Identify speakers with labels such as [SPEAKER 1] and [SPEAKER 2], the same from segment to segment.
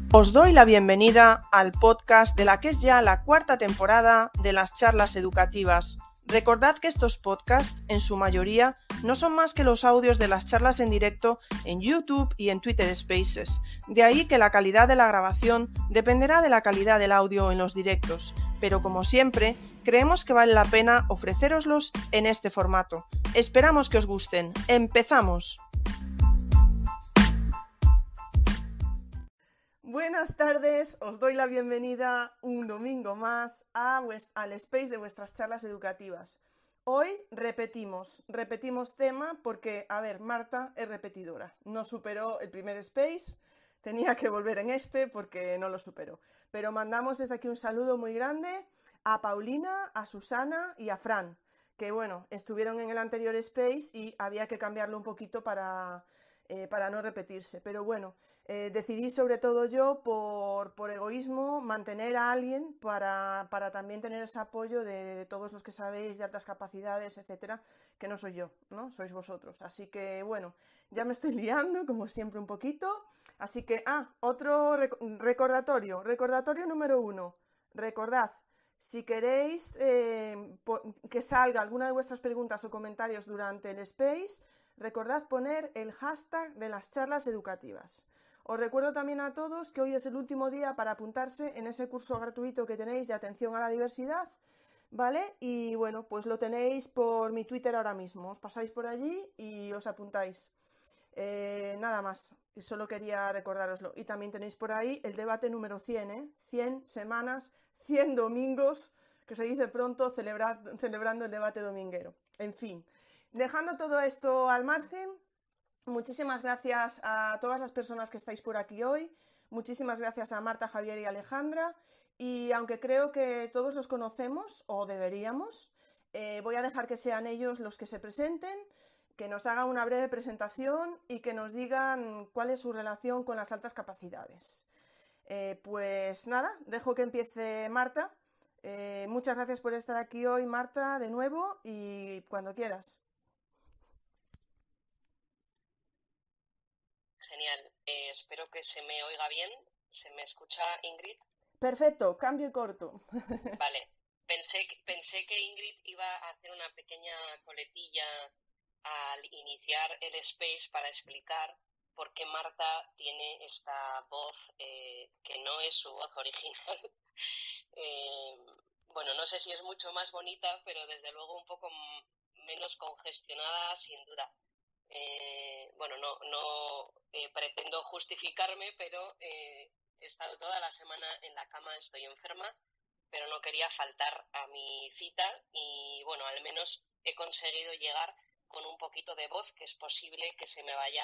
[SPEAKER 1] Os doy la bienvenida al podcast de la que es ya la cuarta temporada de las charlas educativas. Recordad que estos podcasts, en su mayoría, no son más que los audios de las charlas en directo en YouTube y en Twitter Spaces. De ahí que la calidad de la grabación dependerá de la calidad del audio en los directos. Pero como siempre, creemos que vale la pena ofrecéroslos en este formato. Esperamos que os gusten. ¡Empezamos! Buenas tardes, os doy la bienvenida un domingo más al space de vuestras charlas educativas. Hoy repetimos tema porque, Marta es repetidora, no superó el primer space, tenía que volver en este porque no lo superó. Pero mandamos desde aquí un saludo muy grande a Paulina, a Susana y a Fran, que estuvieron en el anterior space y había que cambiarlo un poquito para no repetirse, pero decidí sobre todo yo por egoísmo mantener a alguien para también tener ese apoyo de todos los que sabéis de altas capacidades, etcétera, que no soy yo, ¿no? Sois vosotros, así que ya me estoy liando como siempre un poquito, así que otro recordatorio número 1, recordad, si queréis que salga alguna de vuestras preguntas o comentarios durante el space, recordad poner el hashtag de las charlas educativas. Os recuerdo también a todos que hoy es el último día para apuntarse en ese curso gratuito que tenéis de atención a la diversidad, ¿vale? Y pues lo tenéis por mi Twitter ahora mismo. Os pasáis por allí y os apuntáis. Nada más, solo quería recordároslo. Y también tenéis por ahí el debate número 100, 100 semanas, 100 domingos, que se dice pronto, celebrando el debate dominguero. En fin. Dejando todo esto al margen, muchísimas gracias a todas las personas que estáis por aquí hoy, muchísimas gracias a Marta, Javier y Alejandra, y aunque creo que todos los conocemos, o deberíamos, voy a dejar que sean ellos los que se presenten, que nos hagan una breve presentación y que nos digan cuál es su relación con las altas capacidades. Pues nada, dejo que empiece Marta. Muchas gracias por estar aquí hoy, Marta, de nuevo, y cuando quieras.
[SPEAKER 2] Genial, espero que se me oiga bien. ¿Se me escucha, Ingrid?
[SPEAKER 1] Perfecto, cambio y corto.
[SPEAKER 2] Vale, pensé que Ingrid iba a hacer una pequeña coletilla al iniciar el space para explicar por qué Marta tiene esta voz que no es su voz original. No sé si es mucho más bonita, pero desde luego un poco menos congestionada, sin duda. No pretendo justificarme, pero he estado toda la semana en la cama, estoy enferma, pero no quería faltar a mi cita y al menos he conseguido llegar con un poquito de voz, que es posible que se me vaya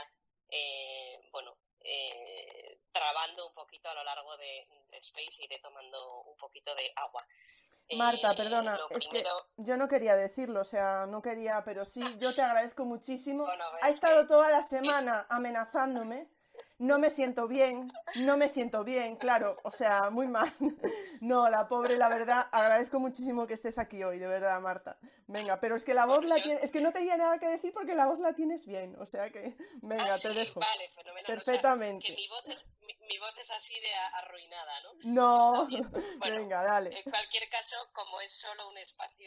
[SPEAKER 2] trabando un poquito a lo largo de Space y iré tomando un poquito de agua.
[SPEAKER 1] Marta, perdona, es que yo no quería decirlo, no quería, pero sí, yo te agradezco muchísimo. Ha estado toda la semana amenazándome, no me siento bien, claro, muy mal. No, la pobre, la verdad, agradezco muchísimo que estés aquí hoy, de verdad, Marta. Venga, pero es que la voz la tienes, es que no tenía nada que decir porque la voz la tienes bien, venga, te dejo.
[SPEAKER 2] Vale, fenomenal.
[SPEAKER 1] Perfectamente.
[SPEAKER 2] Que mi voz es así de arruinada, ¿no?
[SPEAKER 1] No, venga, dale.
[SPEAKER 2] En cualquier caso, como es solo un espacio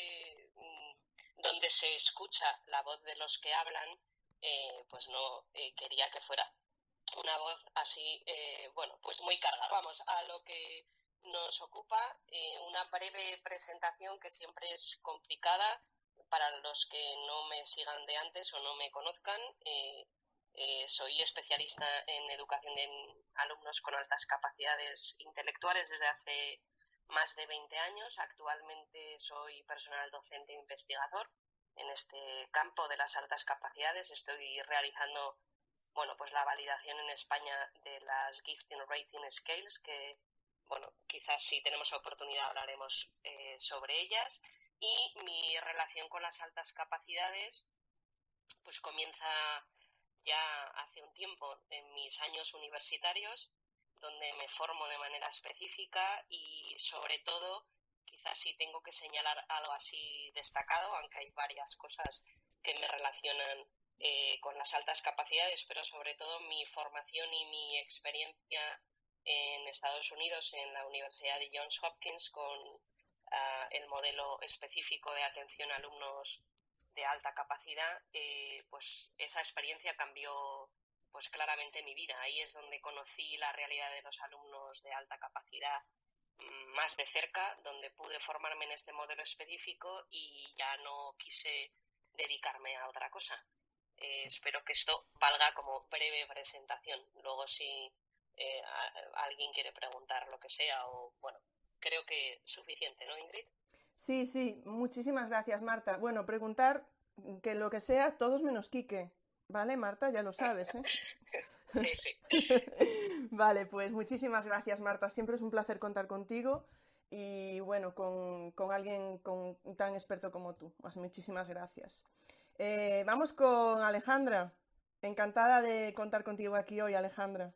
[SPEAKER 2] donde se escucha la voz de los que hablan, pues no quería que fuera una voz así, pues muy cargada. Vamos a lo que nos ocupa, una breve presentación que siempre es complicada para los que no me sigan de antes o no me conozcan. Soy especialista en educación de alumnos con altas capacidades intelectuales desde hace más de 20 años. Actualmente soy personal docente e investigador en este campo de las altas capacidades. Estoy realizando la validación en España de las Gifting Rating Scales, que quizás si tenemos oportunidad hablaremos sobre ellas. Y mi relación con las altas capacidades pues comienza ya hace un tiempo en mis años universitarios, donde me formo de manera específica y sobre todo, quizás si tengo que señalar algo así destacado, aunque hay varias cosas que me relacionan con las altas capacidades, pero sobre todo mi formación y mi experiencia en Estados Unidos en la Universidad de Johns Hopkins con el modelo específico de atención a alumnos de alta capacidad, pues esa experiencia cambió pues claramente mi vida. Ahí es donde conocí la realidad de los alumnos de alta capacidad más de cerca, donde pude formarme en este modelo específico y ya no quise dedicarme a otra cosa. Espero que esto valga como breve presentación. Luego si alguien quiere preguntar lo que sea o bueno, creo que suficiente, ¿no, Ingrid?
[SPEAKER 1] Sí, sí, muchísimas gracias, Marta. Bueno, preguntar que lo que sea, todos menos Quique. ¿Vale, Marta? Ya lo sabes, ¿eh?
[SPEAKER 2] Sí, sí.
[SPEAKER 1] Vale, pues muchísimas gracias, Marta. Siempre es un placer contar contigo y bueno, con alguien tan experto como tú. Pues muchísimas gracias. Vamos con Alejandra. Encantada de contar contigo aquí hoy, Alejandra.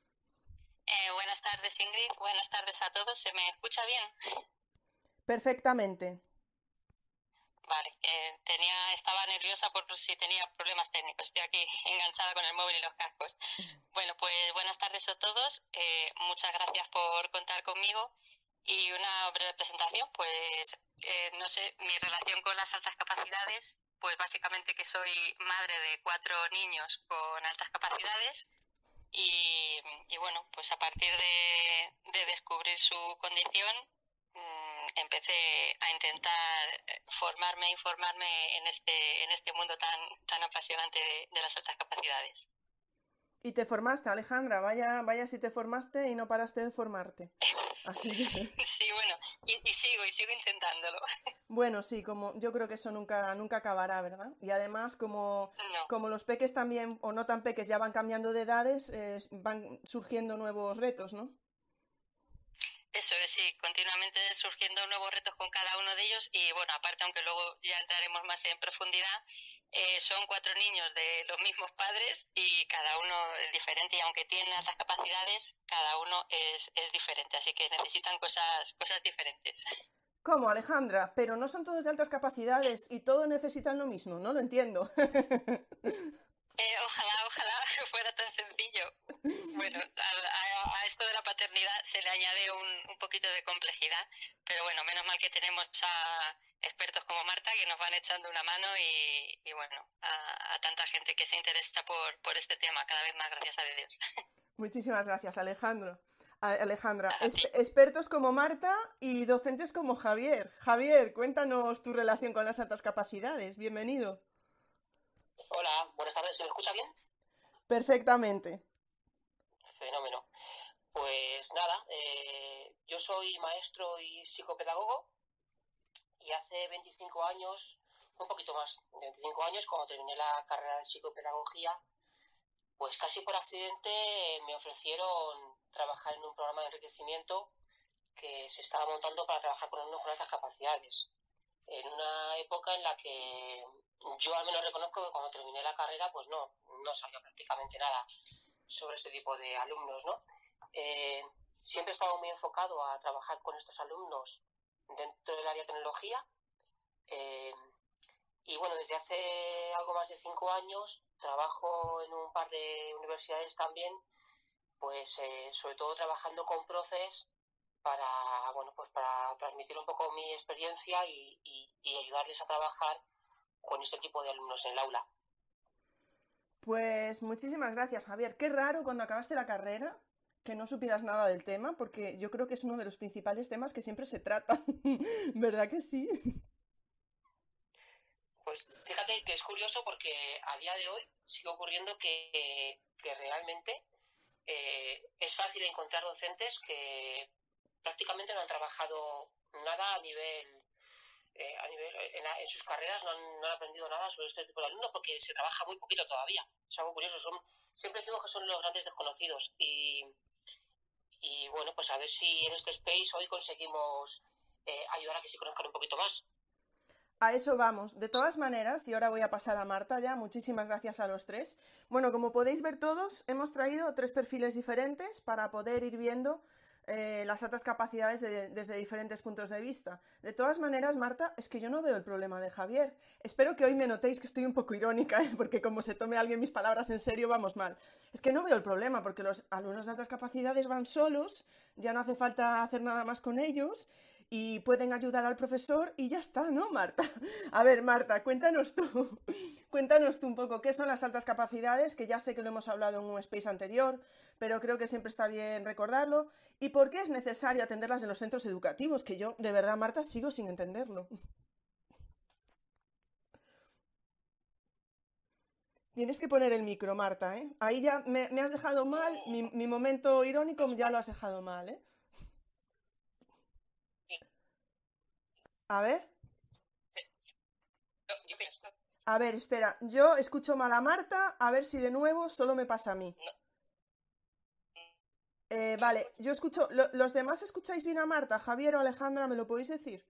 [SPEAKER 3] Buenas tardes, Ingrid. Buenas tardes a todos. ¿Se me escucha bien?
[SPEAKER 1] Perfectamente.
[SPEAKER 3] Vale, estaba nerviosa por si tenía problemas técnicos. Estoy aquí enganchada con el móvil y los cascos. Bueno, pues buenas tardes a todos. Muchas gracias por contar conmigo. Y una breve presentación, pues no sé, mi relación con las altas capacidades, pues básicamente que soy madre de 4 niños con altas capacidades y bueno, pues a partir de descubrir su condición, empecé a intentar formarme e informarme en este mundo tan apasionante de las altas capacidades.
[SPEAKER 1] Y te formaste, Alejandra, vaya si te formaste y no paraste de formarte. Así que...
[SPEAKER 3] Sí, bueno, y sigo intentándolo.
[SPEAKER 1] Bueno, sí, como yo creo que eso nunca acabará, ¿verdad? Y además, como los peques también, o no tan peques, ya van cambiando de edades, van surgiendo nuevos retos, ¿no?
[SPEAKER 3] Eso es, sí, continuamente surgiendo nuevos retos con cada uno de ellos y bueno, aparte, aunque luego ya entraremos más en profundidad, son 4 niños de los mismos padres y cada uno es diferente y aunque tienen altas capacidades, cada uno es diferente, así que necesitan cosas diferentes.
[SPEAKER 1] ¿Cómo, Alejandra? Pero no son todos de altas capacidades y todos necesitan lo mismo, no lo entiendo.
[SPEAKER 3] Ojalá fuera tan sencillo. Bueno, a esto de la paternidad se le añade un poquito de complejidad, pero bueno, menos mal que tenemos a expertos como Marta que nos van echando una mano y bueno, a tanta gente que se interesa por este tema, cada vez más, gracias a Dios.
[SPEAKER 1] Muchísimas gracias, Alejandra. Expertos como Marta y docentes como Javier. Javier, cuéntanos tu relación con las altas capacidades. Bienvenido.
[SPEAKER 4] Hola, buenas tardes. ¿Se me escucha bien?
[SPEAKER 1] Perfectamente.
[SPEAKER 4] Fenómeno. Pues nada, yo soy maestro y psicopedagogo y hace 25 años, un poquito más de 25 años, cuando terminé la carrera de psicopedagogía, pues casi por accidente me ofrecieron trabajar en un programa de enriquecimiento que se estaba montando para trabajar con alumnos con altas capacidades. En una época en la que yo al menos reconozco que cuando terminé la carrera pues no sabía prácticamente nada sobre este tipo de alumnos, ¿no? Siempre he estado muy enfocado a trabajar con estos alumnos dentro del área de tecnología y bueno, desde hace algo más de 5 años trabajo en un par de universidades también, pues sobre todo trabajando con profes para, bueno, pues para transmitir un poco mi experiencia y ayudarles a trabajar con este tipo de alumnos en el aula.
[SPEAKER 1] Pues muchísimas gracias, Javier. Qué raro cuando acabaste la carrera que no supieras nada del tema, porque yo creo que es uno de los principales temas que siempre se tratan. ¿Verdad que sí?
[SPEAKER 4] Pues fíjate que es curioso porque a día de hoy sigue ocurriendo que realmente es fácil encontrar docentes que prácticamente no han trabajado nada en sus carreras, no han aprendido nada sobre este tipo de alumnos porque se trabaja muy poquito todavía. Es algo curioso, siempre decimos que son los grandes desconocidos y bueno, pues a ver si en este space hoy conseguimos ayudar a que se conozcan un poquito más.
[SPEAKER 1] A eso vamos. De todas maneras, y ahora voy a pasar a Marta ya, muchísimas gracias a los tres. Bueno, como podéis ver todos, hemos traído 3 perfiles diferentes para poder ir viendo las altas capacidades desde diferentes puntos de vista. De todas maneras, Marta, es que yo no veo el problema de Javier. Espero que hoy me notéis que estoy un poco irónica, porque como se tome alguien mis palabras en serio, vamos mal. Es que no veo el problema, porque los alumnos de altas capacidades van solos, ya no hace falta hacer nada más con ellos y pueden ayudar al profesor y ya está, ¿no, Marta? A ver, Marta, cuéntanos tú. Cuéntanos tú un poco qué son las altas capacidades, que ya sé que lo hemos hablado en un space anterior, pero creo que siempre está bien recordarlo. ¿Y por qué es necesario atenderlas en los centros educativos? Que yo, de verdad, Marta, sigo sin entenderlo. Tienes que poner el micro, Marta, ¿eh? Ahí ya me has dejado mal, mi momento irónico ya lo has dejado mal, ¿eh? A ver,
[SPEAKER 2] Yo pienso,
[SPEAKER 1] a ver, espera, yo escucho mal a Marta, a ver si de nuevo solo me pasa a mí. Vale, yo escucho, ¿los demás escucháis bien a Marta? Javier o Alejandra, ¿me lo podéis decir?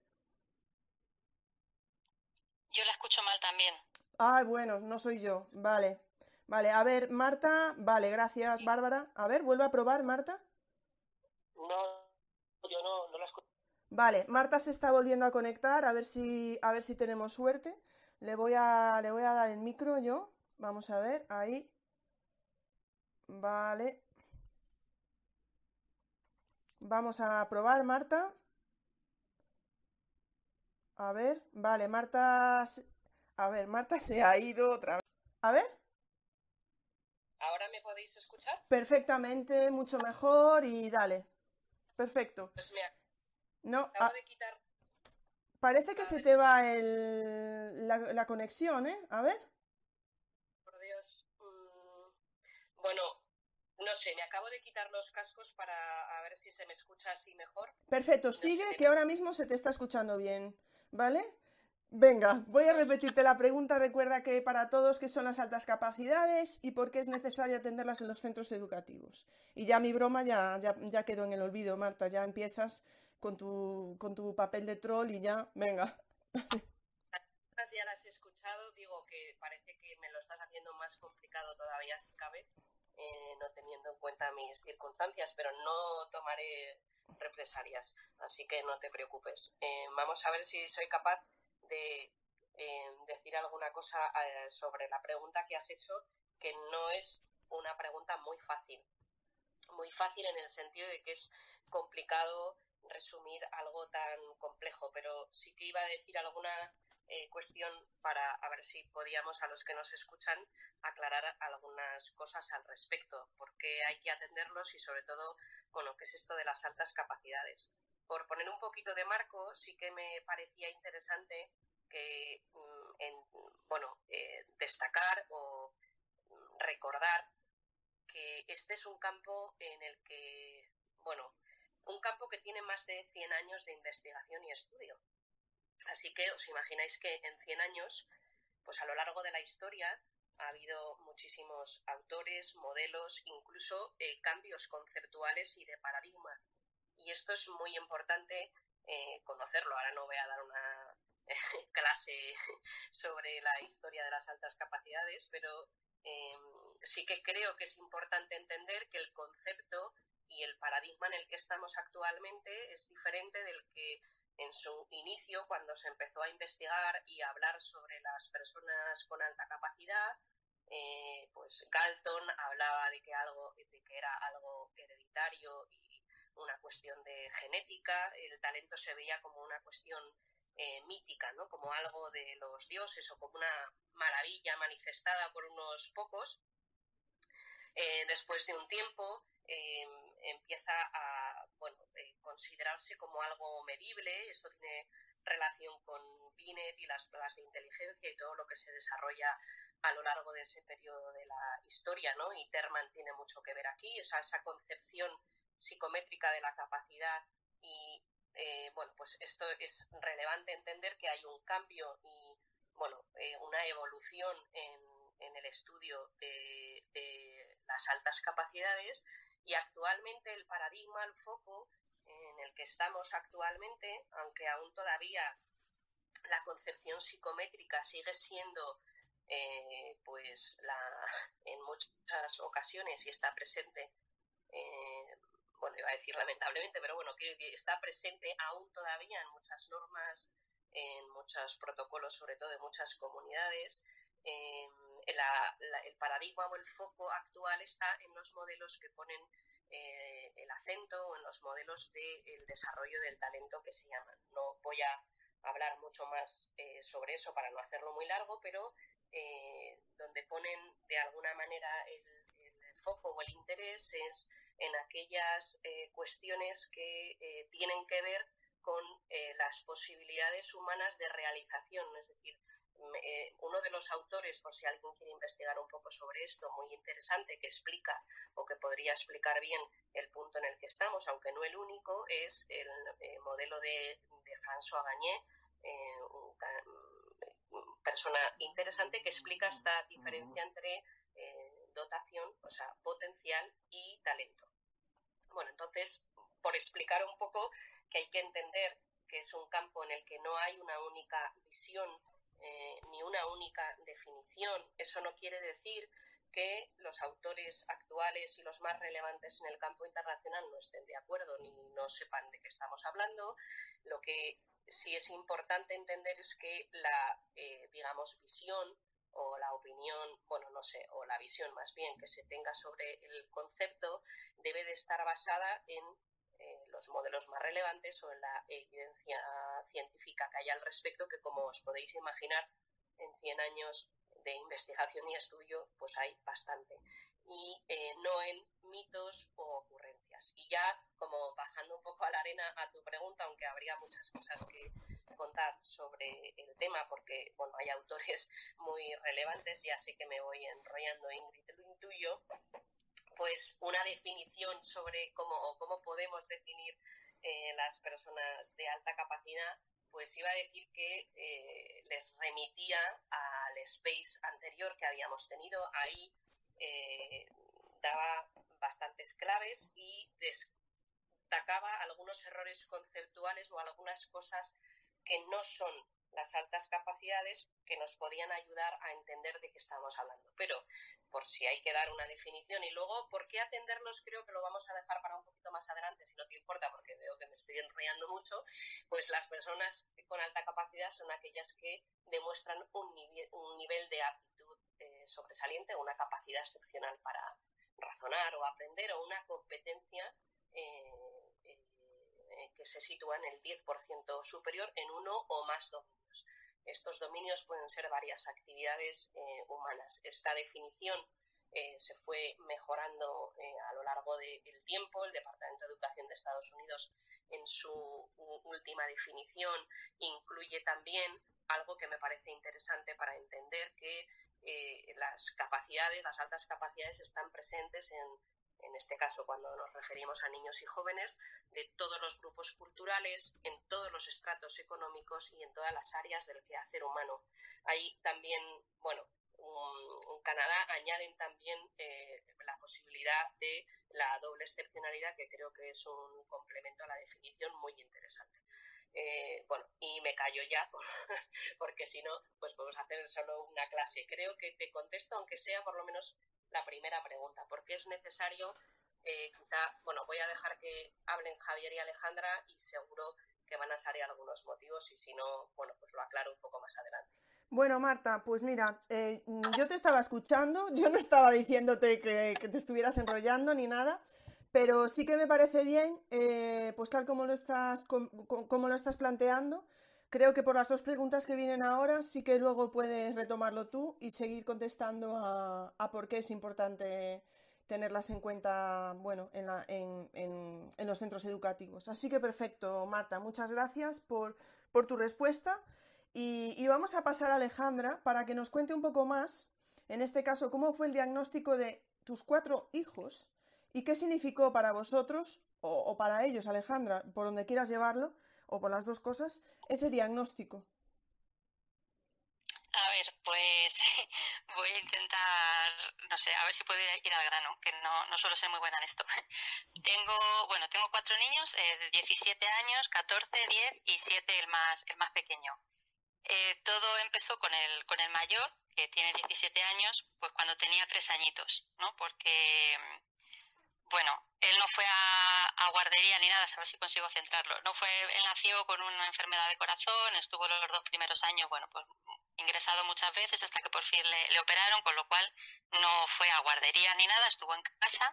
[SPEAKER 3] Yo la escucho mal también.
[SPEAKER 1] Ah, bueno, no soy yo. Vale. Vale, a ver, Marta. Vale, gracias, Bárbara. A ver, vuelve a probar, Marta.
[SPEAKER 4] No, yo no la escucho.
[SPEAKER 1] Vale, Marta se está volviendo a conectar, a ver si tenemos suerte. Le voy a dar el micro yo. Vamos a ver, ahí. Vale. Vamos a probar, Marta. A ver, vale, Marta. A ver, Marta se ha ido otra vez. A ver.
[SPEAKER 2] ¿ahora me podéis escuchar?
[SPEAKER 1] Perfectamente, mucho mejor y dale. Perfecto.
[SPEAKER 2] Pues me
[SPEAKER 1] No,
[SPEAKER 2] acabo de quitar.
[SPEAKER 1] parece que se te va la conexión, ¿eh? A ver.
[SPEAKER 2] Por Dios. Bueno, no sé, me acabo de quitar los cascos para a ver si se me escucha así mejor.
[SPEAKER 1] Perfecto,
[SPEAKER 2] No
[SPEAKER 1] sigue,
[SPEAKER 2] sé.
[SPEAKER 1] que ahora mismo se te está escuchando bien, ¿vale? Venga, voy a repetirte la pregunta. Recuerda que para todos, ¿qué son las altas capacidades y por qué es necesario atenderlas en los centros educativos? Y ya mi broma ya quedó en el olvido, Marta. Ya empiezas con tu papel de troll y ya, venga.
[SPEAKER 2] Ya las he escuchado, digo que parece que me lo estás haciendo más complicado todavía si cabe, no teniendo en cuenta mis circunstancias, pero no tomaré represalias, así que no te preocupes. Vamos a ver si soy capaz de decir alguna cosa sobre la pregunta que has hecho, que no es una pregunta muy fácil en el sentido de que es complicado resumir algo tan complejo, pero sí que iba a decir alguna cuestión para a ver si podíamos, a los que nos escuchan, aclarar algunas cosas al respecto, por qué hay que atenderlos y sobre todo, bueno, qué es esto de las altas capacidades. Por poner un poquito de marco, sí que me parecía interesante que, destacar o recordar que este es un campo en el que, bueno, un campo que tiene más de 100 años de investigación y estudio. Así que os imagináis que en 100 años, pues a lo largo de la historia, ha habido muchísimos autores, modelos, incluso cambios conceptuales y de paradigma. Y esto es muy importante conocerlo. Ahora no voy a dar una clase sobre la historia de las altas capacidades, pero sí que creo que es importante entender que el concepto y el paradigma en el que estamos actualmente es diferente del que en su inicio, cuando se empezó a investigar y a hablar sobre las personas con alta capacidad, pues Galton hablaba de que era algo hereditario y una cuestión de genética. El talento se veía como una cuestión mítica, ¿no? Como algo de los dioses o como una maravilla manifestada por unos pocos. Después de un tiempo empieza a considerarse como algo medible. Esto tiene relación con Binet y las pruebas de inteligencia y todo lo que se desarrolla a lo largo de ese periodo de la historia, ¿no? Y Terman tiene mucho que ver aquí, esa concepción psicométrica de la capacidad y pues esto es relevante entender que hay un cambio y una evolución en el estudio de las altas capacidades, y actualmente el paradigma, el foco en el que estamos actualmente, aunque aún todavía la concepción psicométrica sigue siendo en muchas ocasiones y está presente bueno, iba a decir lamentablemente, pero bueno, que está presente aún todavía en muchas normas, en muchos protocolos, sobre todo en muchas comunidades. El paradigma o el foco actual está en los modelos que ponen el acento, o en los modelos del desarrollo del talento, que se llaman. No voy a hablar mucho más sobre eso para no hacerlo muy largo, pero donde ponen de alguna manera el foco o el interés es en aquellas cuestiones que tienen que ver con las posibilidades humanas de realización. Es decir, uno de los autores, por si alguien quiere investigar un poco sobre esto, muy interesante, que explica o que podría explicar bien el punto en el que estamos, aunque no el único, es el modelo de François Gagné, persona interesante, que explica esta diferencia entre dotación, o sea, potencial y talento. Bueno, entonces, por explicar un poco, que hay que entender que es un campo en el que no hay una única visión ni una única definición. Eso no quiere decir que los autores actuales y los más relevantes en el campo internacional no estén de acuerdo ni no sepan de qué estamos hablando. Lo que sí es importante entender es que la, digamos, visión o la opinión, bueno, no sé, o la visión más bien que se tenga sobre el concepto debe de estar basada en los modelos más relevantes o en la evidencia científica que hay al respecto, que como os podéis imaginar, en 100 años de investigación y estudio, pues hay bastante. Y no en mitos o ocurrencias. Y ya, como bajando un poco a la arena a tu pregunta, aunque habría muchas cosas que contar sobre el tema, porque, bueno, hay autores muy relevantes, ya sé que me voy enrollando, Ingrid, lo intuyo, pues una definición sobre cómo podemos definir las personas de alta capacidad, pues iba a decir que les remitía al space anterior que habíamos tenido. Ahí daba bastantes claves y destacaba algunos errores conceptuales o algunas cosas que no son las altas capacidades, que nos podían ayudar a entender de qué estamos hablando. Pero por si hay que dar una definición, y luego por qué atenderlos, creo que lo vamos a dejar para un poquito más adelante, si no te importa, porque veo que me estoy enrollando mucho. Pues las personas con alta capacidad son aquellas que demuestran un nivel de aptitud sobresaliente, una capacidad excepcional para razonar o aprender, o una competencia que se sitúa en el 10% superior en uno o más dominios. Estos dominios pueden ser varias actividades humanas. Esta definición se fue mejorando a lo largo del tiempo. El Departamento de Educación de Estados Unidos, en su última definición, incluye también algo que me parece interesante para entender que las capacidades, las altas capacidades, están presentes en este caso cuando nos referimos a niños y jóvenes, de todos los grupos culturales, en todos los estratos económicos y en todas las áreas del quehacer humano. Ahí también, bueno, en Canadá añaden también la posibilidad de la doble excepcionalidad, que creo que es un complemento a la definición muy interesante. Bueno, y me callo ya, porque si no, pues podemos hacer solo una clase. Creo que te contesto, aunque sea por lo menos la primera pregunta, ¿por qué es necesario? Quizá, bueno, voy a dejar que hablen Javier y Alejandra y seguro que van a salir algunos motivos, y si no, bueno, pues lo aclaro un poco más adelante.
[SPEAKER 1] Bueno, Marta, pues mira, yo te estaba escuchando, yo no estaba diciéndote que te estuvieras enrollando ni nada, pero sí que me parece bien, pues tal como lo estás planteando. Creo que por las dos preguntas que vienen ahora sí que luego puedes retomarlo tú y seguir contestando a por qué es importante tenerlas en cuenta, bueno, en los centros educativos. Así que perfecto, Marta, muchas gracias por tu respuesta. Y vamos a pasar a Alejandra para que nos cuente un poco más, en este caso, cómo fue el diagnóstico de tus 4 hijos y qué significó para vosotros o para ellos, Alejandra, por donde quieras llevarlo, o por las dos cosas, ese diagnóstico.
[SPEAKER 3] A ver, pues voy a intentar, no sé, a ver si puedo ir al grano, que no suelo ser muy buena en esto. Tengo 4 niños de 17 años, 14, 10 y 7 el más pequeño. Todo empezó con el mayor, que tiene 17 años, pues cuando tenía 3 añitos, ¿no? Porque, bueno, él no fue a guardería ni nada, a ver si consigo centrarlo. No fue, él nació con una enfermedad de corazón, estuvo los 2 primeros años, bueno, pues ingresado muchas veces hasta que por fin le operaron, con lo cual no fue a guardería ni nada, estuvo en casa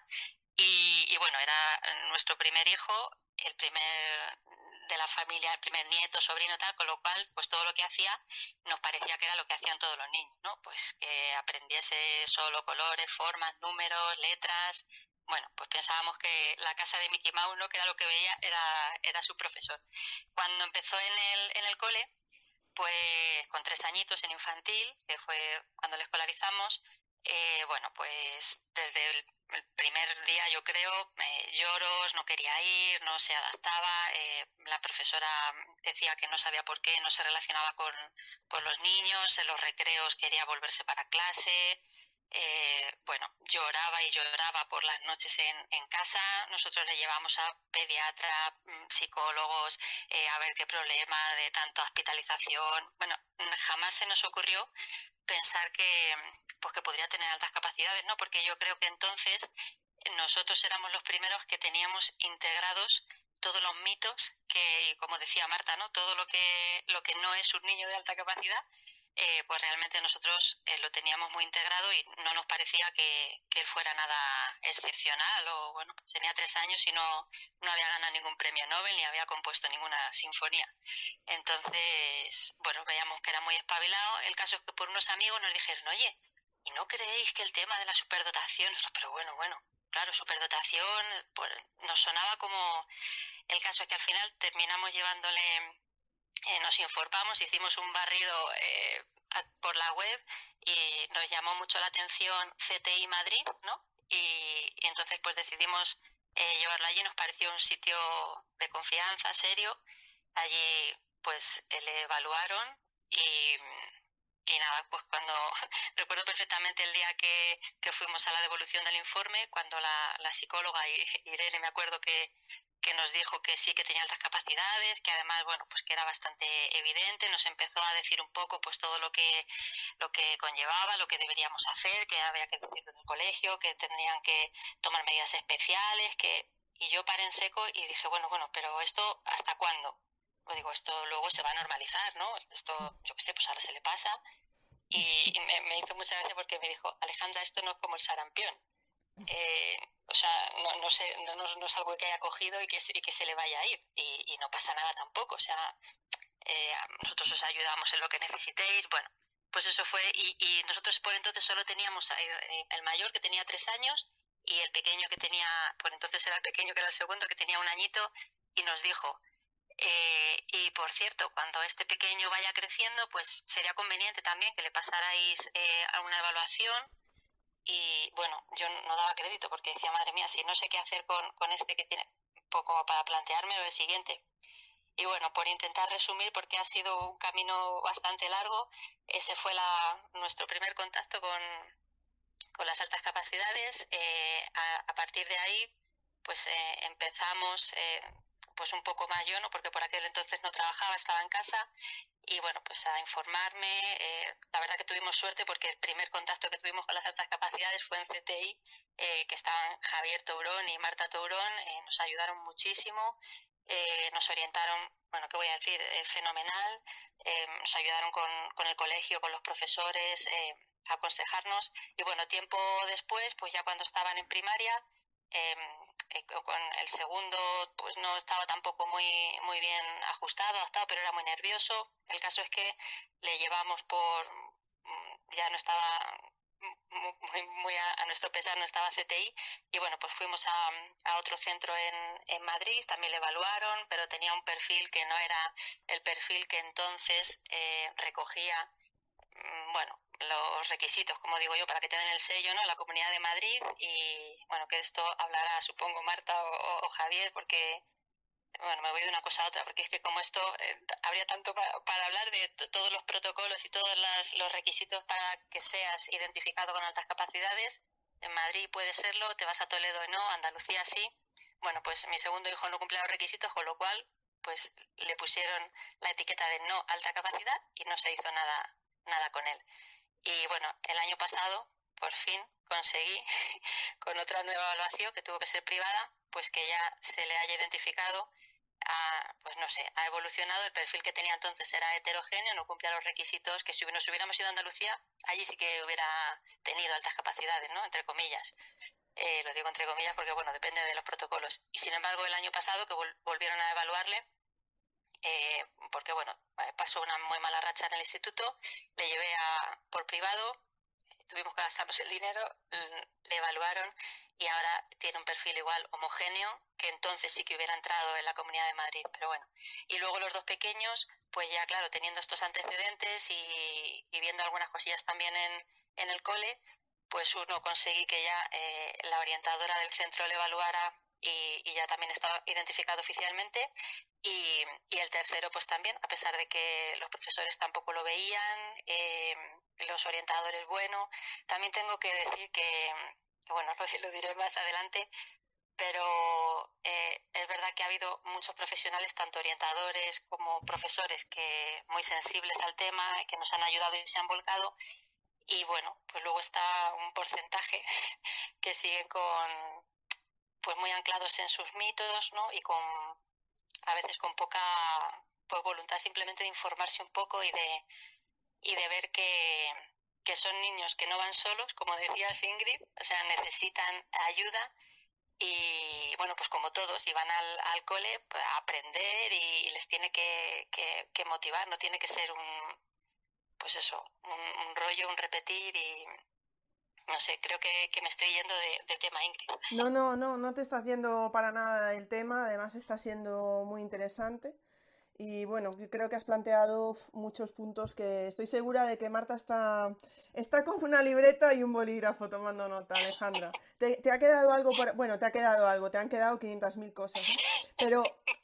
[SPEAKER 3] y bueno, era nuestro primer hijo, el primer de la familia, el primer nieto, sobrino, tal, con lo cual, pues todo lo que hacía nos parecía que era lo que hacían todos los niños, ¿no? Pues que aprendiese solo colores, formas, números, letras. Bueno, pues pensábamos que la casa de Mickey Mouse, ¿no? Que era lo que veía, era su profesor. Cuando empezó en el cole, pues con 3 añitos en infantil, que fue cuando le escolarizamos, bueno, pues desde el primer día yo creo, lloros, no quería ir, no se adaptaba, la profesora decía que no sabía por qué, no se relacionaba con los niños, en los recreos quería volverse para clase, bueno, lloraba y lloraba por las noches en casa, nosotros le llevamos a pediatra, psicólogos, a ver qué problema de tanta hospitalización. Bueno, jamás se nos ocurrió pensar que, pues que podría tener altas capacidades, ¿no? Porque yo creo que entonces nosotros éramos los primeros que teníamos integrados todos los mitos que, y como decía Marta, ¿no? Todo lo que no es un niño de alta capacidad, pues realmente nosotros lo teníamos muy integrado y no nos parecía que él fuera nada excepcional o bueno, pues tenía 3 años y no había ganado ningún premio Nobel ni había compuesto ninguna sinfonía. Entonces, bueno, veíamos que era muy espabilado. El caso es que por unos amigos nos dijeron, oye, ¿y no creéis que el tema de la superdotación? Pero bueno, claro, superdotación, pues nos sonaba como... El caso es que al final terminamos llevándole, nos informamos, hicimos un barrido por la web y nos llamó mucho la atención CTI Madrid, ¿no? Y entonces pues decidimos llevarlo allí, nos pareció un sitio de confianza, serio. Allí pues le evaluaron y nada, pues cuando recuerdo perfectamente el día que fuimos a la devolución del informe, cuando la psicóloga Irene, me acuerdo que nos dijo que sí, que tenía altas capacidades, que además, bueno, pues que era bastante evidente, nos empezó a decir un poco pues todo lo que conllevaba, lo que deberíamos hacer, que había que decirlo en el colegio, que tendrían que tomar medidas especiales, y yo paré en seco y dije, bueno, pero ¿esto hasta cuándo? Pues digo, esto luego se va a normalizar, ¿no? Esto, yo qué sé, pues ahora se le pasa. Y me hizo mucha gracia porque me dijo, Alejandra, esto no es como el sarampión. O sea, no es algo que haya cogido y que se le vaya a ir. Y no pasa nada tampoco. O sea, nosotros os ayudamos en lo que necesitéis. Bueno, pues eso fue. Y nosotros por entonces solo teníamos el mayor, que tenía 3 años, y el pequeño que tenía, por entonces era el pequeño, que era el segundo, que tenía 1 añito, y nos dijo, y por cierto, cuando este pequeño vaya creciendo, pues sería conveniente también que le pasarais alguna evaluación. Y bueno, yo no daba crédito porque decía, madre mía, si no sé qué hacer con este que tiene, poco para plantearme lo siguiente. Y bueno, por intentar resumir, porque ha sido un camino bastante largo, ese fue nuestro primer contacto con las altas capacidades. A partir de ahí, pues empezamos, pues un poco más yo, ¿no? Porque por aquel entonces no trabajaba, estaba en casa, y bueno, pues a informarme. La verdad que tuvimos suerte porque el primer contacto que tuvimos con las altas capacidades fue en CTI, que estaban Javier Tourón y Marta Tourón, nos ayudaron muchísimo, nos orientaron, bueno, ¿qué voy a decir? Fenomenal, nos ayudaron con el colegio, con los profesores, a aconsejarnos. Y bueno, tiempo después, pues ya cuando estaban en primaria, con el segundo pues no estaba tampoco muy bien ajustado, adaptado, pero era muy nervioso. El caso es que le llevamos ya no estaba muy a nuestro pesar, no estaba CTI, y bueno, pues fuimos a otro centro en Madrid, también le evaluaron, pero tenía un perfil que no era el perfil que entonces recogía, bueno, los requisitos, como digo yo, para que te den el sello, ¿no? La Comunidad de Madrid. Y bueno, que esto hablará, supongo, Marta o Javier, porque bueno, me voy de una cosa a otra, porque es que como esto habría tanto para hablar de todos los protocolos y todos los requisitos para que seas identificado con altas capacidades. En Madrid puede serlo, te vas a Toledo y no, Andalucía sí. Bueno, pues mi segundo hijo no cumplía los requisitos, con lo cual pues le pusieron la etiqueta de no alta capacidad y no se hizo nada con él. Y bueno, el año pasado, por fin, conseguí, con otra nueva evaluación que tuvo que ser privada, pues que ya se le haya identificado, pues no sé, ha evolucionado. El perfil que tenía entonces era heterogéneo, no cumplía los requisitos que si nos hubiéramos ido a Andalucía, allí sí que hubiera tenido altas capacidades, ¿no? Entre comillas. Lo digo entre comillas porque, bueno, depende de los protocolos. Y sin embargo, el año pasado, que volvieron a evaluarle, porque, bueno, pasó una muy mala racha en el instituto, le llevé por privado, tuvimos que gastarnos el dinero, le evaluaron y ahora tiene un perfil igual homogéneo, que entonces sí que hubiera entrado en la Comunidad de Madrid, pero bueno. Y luego los dos pequeños, pues ya claro, teniendo estos antecedentes y viendo algunas cosillas también en el cole, pues uno conseguí que ya la orientadora del centro le evaluara y ya también estaba identificado oficialmente. Y el tercero pues también, a pesar de que los profesores tampoco lo veían, los orientadores, bueno. También tengo que decir que, bueno, lo diré más adelante, pero es verdad que ha habido muchos profesionales, tanto orientadores como profesores, que muy sensibles al tema, que nos han ayudado y se han volcado. Y bueno, pues luego está un porcentaje que siguen pues muy anclados en sus mitos, ¿no? Y a veces con poca pues voluntad simplemente de informarse un poco y de ver que son niños que no van solos, como decías Ingrid, o sea, necesitan ayuda y bueno, pues como todos, y van al cole pues, a aprender y les tiene que motivar, no tiene que ser pues eso, un rollo, un repetir y no sé, creo que me estoy yendo de tema, Ingrid.
[SPEAKER 1] No te estás yendo para nada del tema, además está siendo muy interesante. Y bueno, creo que has planteado muchos puntos que estoy segura de que Marta está con una libreta y un bolígrafo tomando nota, Alejandra. ¿Te ha quedado algo? Bueno, te ha quedado algo, te han quedado 500.000 cosas, ¿no? Pero,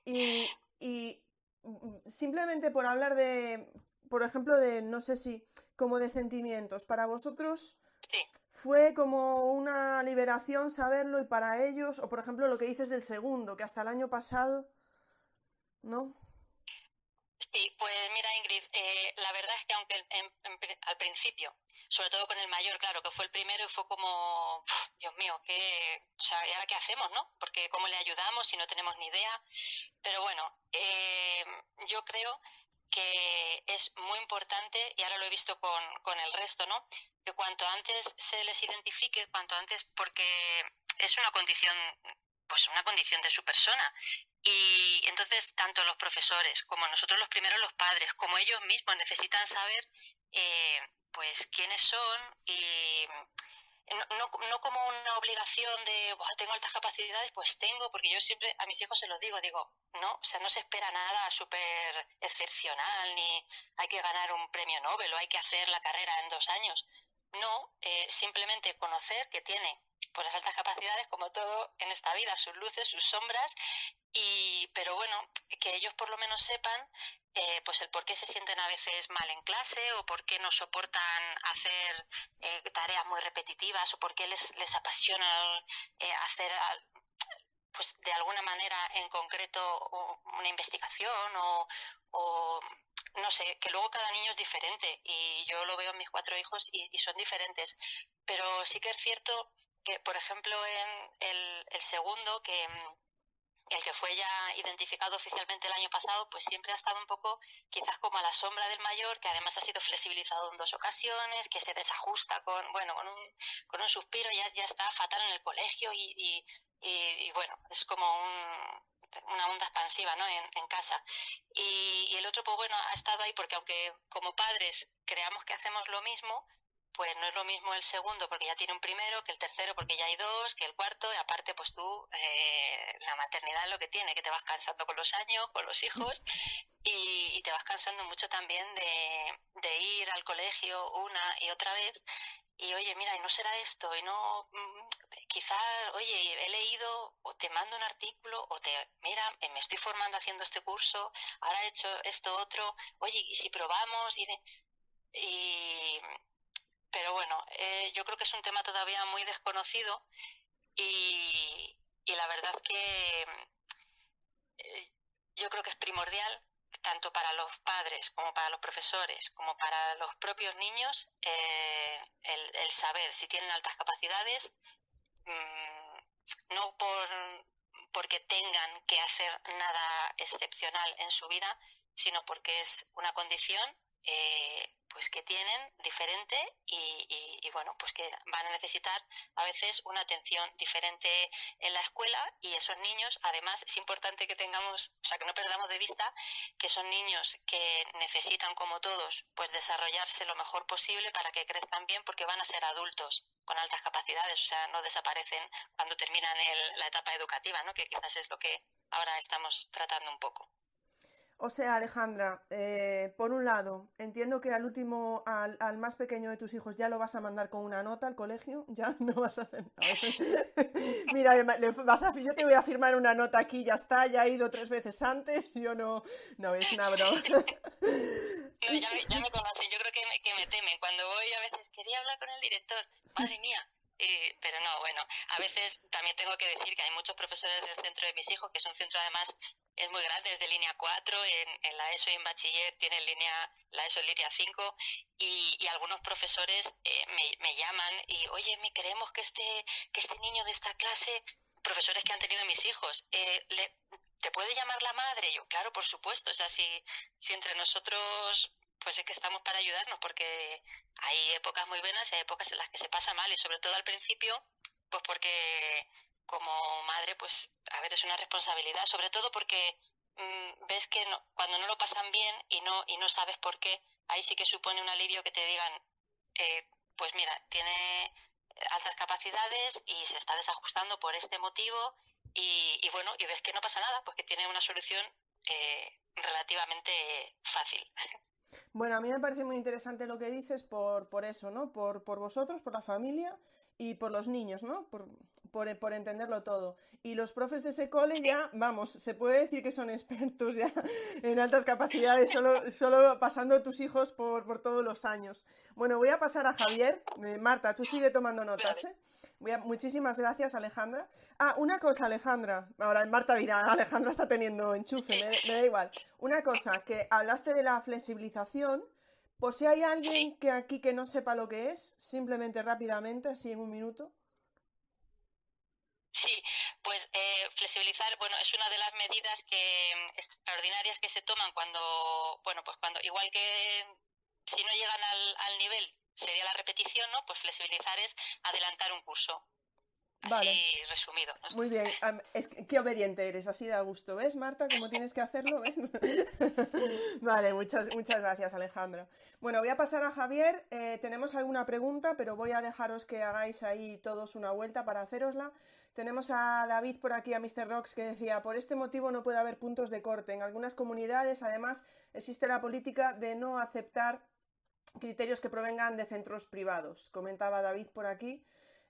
[SPEAKER 1] y simplemente por hablar por ejemplo, no sé si, como de sentimientos, para vosotros
[SPEAKER 3] Sí.
[SPEAKER 1] fue como una liberación saberlo y para ellos, o por ejemplo lo que dices del segundo, que hasta el año pasado, ¿no?
[SPEAKER 3] Sí, pues mira, Ingrid, la verdad es que aunque al principio, sobre todo con el mayor, claro, que fue el primero y fue como, Dios mío, o sea, ¿y ahora qué hacemos, no? Porque ¿cómo le ayudamos si no tenemos ni idea? Pero bueno, yo creo que es muy importante, y ahora lo he visto con el resto, ¿no? Que cuanto antes se les identifique, cuanto antes, porque es pues una condición de su persona. Y entonces tanto los profesores como nosotros los primeros, los padres, como ellos mismos necesitan saber pues quiénes son y no como una obligación de tengo altas capacidades, pues tengo, porque yo siempre a mis hijos se los digo, no, o sea, no se espera nada súper excepcional, ni hay que ganar un premio Nobel o hay que hacer la carrera en 2 años. No, simplemente conocer que tiene pues las altas capacidades, como todo en esta vida, sus luces, sus sombras, pero bueno, que ellos por lo menos sepan pues el por qué se sienten a veces mal en clase o por qué no soportan hacer tareas muy repetitivas o por qué les apasiona hacer pues de alguna manera en concreto una investigación o no sé, que luego cada niño es diferente y yo lo veo en mis 4 hijos y son diferentes, pero sí que es cierto que, por ejemplo, en el segundo, que el que fue ya identificado oficialmente el año pasado, pues siempre ha estado un poco quizás como a la sombra del mayor, que además ha sido flexibilizado en 2 ocasiones, que se desajusta con un suspiro, ya está fatal en el colegio y bueno, es como una onda expansiva, ¿no? en casa. Y el otro, pues bueno, ha estado ahí porque aunque como padres creamos que hacemos lo mismo, pues no es lo mismo el segundo porque ya tiene un primero, que el tercero porque ya hay 2, que el cuarto, y aparte pues tú, la maternidad es lo que tiene, que te vas cansando con los años, con los hijos, y te vas cansando mucho también de ir al colegio una y otra vez, y oye, mira, y no será esto, y no, quizás, oye, he leído, o te mando un artículo, mira, me estoy formando haciendo este curso, ahora he hecho esto otro, oye, y si probamos, y pero bueno, yo creo que es un tema todavía muy desconocido y la verdad que yo creo que es primordial, tanto para los padres como para los profesores, como para los propios niños, el saber si tienen altas capacidades, no porque tengan que hacer nada excepcional en su vida, sino porque es una condición pues que tienen diferente y bueno, pues que van a necesitar a veces una atención diferente en la escuela, y esos niños, además, es importante que tengamos, o sea, que no perdamos de vista que son niños que necesitan, como todos, pues desarrollarse lo mejor posible para que crezcan bien, porque van a ser adultos con altas capacidades, o sea, no desaparecen cuando terminan la etapa educativa, ¿no? Que quizás es lo que ahora estamos tratando un poco.
[SPEAKER 1] O sea, Alejandra, por un lado, entiendo que al más pequeño de tus hijos ya lo vas a mandar con una nota al colegio, ya no vas a hacer nada. Mira, yo te voy a firmar una nota aquí, ya está, ya he ido 3 veces antes, yo no, es una broma.
[SPEAKER 3] No, ya me conocen, yo creo que me temen. Cuando voy a veces, quería hablar con el director, madre mía. Pero no, bueno, a veces también tengo que decir que hay muchos profesores del centro de mis hijos, que es un centro además es muy grande, es de línea 4, en la ESO y en bachiller tiene la ESO en línea 5, y algunos profesores me llaman y, oye, queremos que este niño de esta clase, profesores que han tenido mis hijos, ¿te puede llamar la madre? Y yo, claro, por supuesto, o sea, si entre nosotros pues es que estamos para ayudarnos, porque hay épocas muy buenas y hay épocas en las que se pasa mal, y sobre todo al principio, pues porque como madre, pues a ver, es una responsabilidad, sobre todo porque ves que cuando no lo pasan bien y no sabes por qué, ahí sí que supone un alivio que te digan, pues mira, tiene altas capacidades y se está desajustando por este motivo, y bueno, y ves que no pasa nada, pues que tiene una solución relativamente fácil.
[SPEAKER 1] Bueno, a mí me parece muy interesante lo que dices por eso, ¿no? Por vosotros, por la familia y por los niños, ¿no? Por entenderlo todo. Y los profes de ese cole ya, vamos, se puede decir que son expertos ya en altas capacidades, solo pasando tus hijos por todos los años. Bueno, voy a pasar a Javier. Marta, tú sigue tomando notas, ¿eh? Muchísimas gracias, Alejandra. Ah, una cosa, Alejandra. Ahora Marta dirá, Alejandra está teniendo enchufe, me da igual. Una cosa, que hablaste de la flexibilización. Por si hay alguien que aquí que no sepa lo que es, simplemente rápidamente, así en un minuto.
[SPEAKER 3] Sí, pues flexibilizar, bueno, es una de las medidas extraordinarias que se toman cuando, bueno, pues cuando, igual que si no llegan al nivel, sería la repetición, ¿no? Pues flexibilizar es adelantar un curso. Así
[SPEAKER 1] vale.
[SPEAKER 3] Resumido, ¿no?
[SPEAKER 1] Muy bien, qué obediente eres, así da gusto, ¿ves, Marta? Cómo tienes que hacerlo, ¿ves? Vale, muchas gracias, Alejandra. Bueno, voy a pasar a Javier. Tenemos alguna pregunta, pero voy a dejaros que hagáis ahí todos una vuelta para hacerosla. Tenemos a David por aquí, a Mr. Rocks, que decía, por este motivo no puede haber puntos de corte. En algunas comunidades, además, existe la política de no aceptar criterios que provengan de centros privados. Comentaba David por aquí.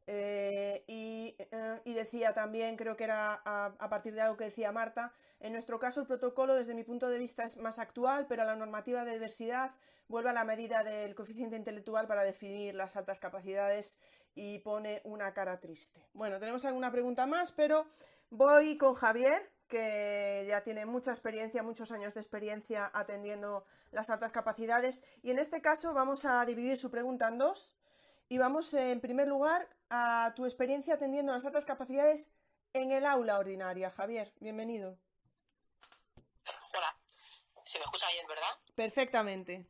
[SPEAKER 1] Y decía también, creo que era a partir de algo que decía Marta, en nuestro caso el protocolo desde mi punto de vista es más actual, pero la normativa de diversidad vuelve a la medida del coeficiente intelectual para definir las altas capacidades y pone una cara triste. Bueno, tenemos alguna pregunta más, pero voy con Javier, que ya tiene mucha experiencia, muchos años de experiencia atendiendo las altas capacidades, y en este caso vamos a dividir su pregunta en dos. Y vamos, en primer lugar, a tu experiencia atendiendo las altas capacidades en el aula ordinaria. Javier, bienvenido.
[SPEAKER 4] Hola, ¿se me escucha bien, verdad?
[SPEAKER 1] Perfectamente.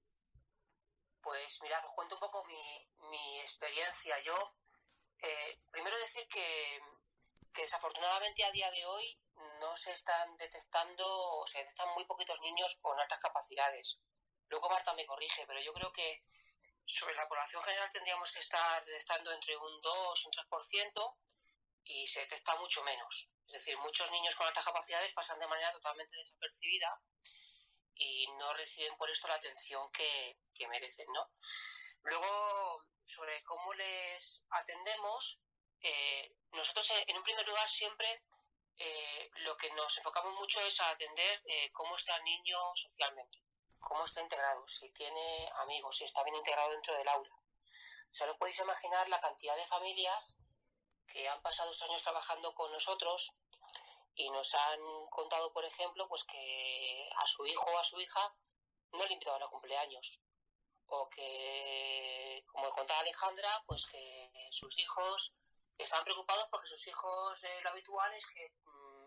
[SPEAKER 4] Pues mirad, os cuento un poco mi experiencia. Yo, primero decir que desafortunadamente a día de hoy no se están detectando, o se detectan muy poquitos niños con altas capacidades. Luego Marta me corrige, pero yo creo que sobre la población general tendríamos que estar detectando entre un 2 y un 3%, y se detecta mucho menos. Es decir, muchos niños con altas capacidades pasan de manera totalmente desapercibida y no reciben por esto la atención que merecen, ¿no? Luego, sobre cómo les atendemos, nosotros en un primer lugar siempre lo que nos enfocamos mucho es a atender cómo está el niño socialmente, cómo está integrado, si tiene amigos, si está bien integrado dentro del aula. O sea, no podéis imaginar la cantidad de familias que han pasado estos años trabajando con nosotros y nos han contado, por ejemplo, pues que a su hijo o a su hija no le invitaban a cumpleaños, o que, como contaba Alejandra, pues que sus hijos estaban preocupados porque sus hijos lo habitual es que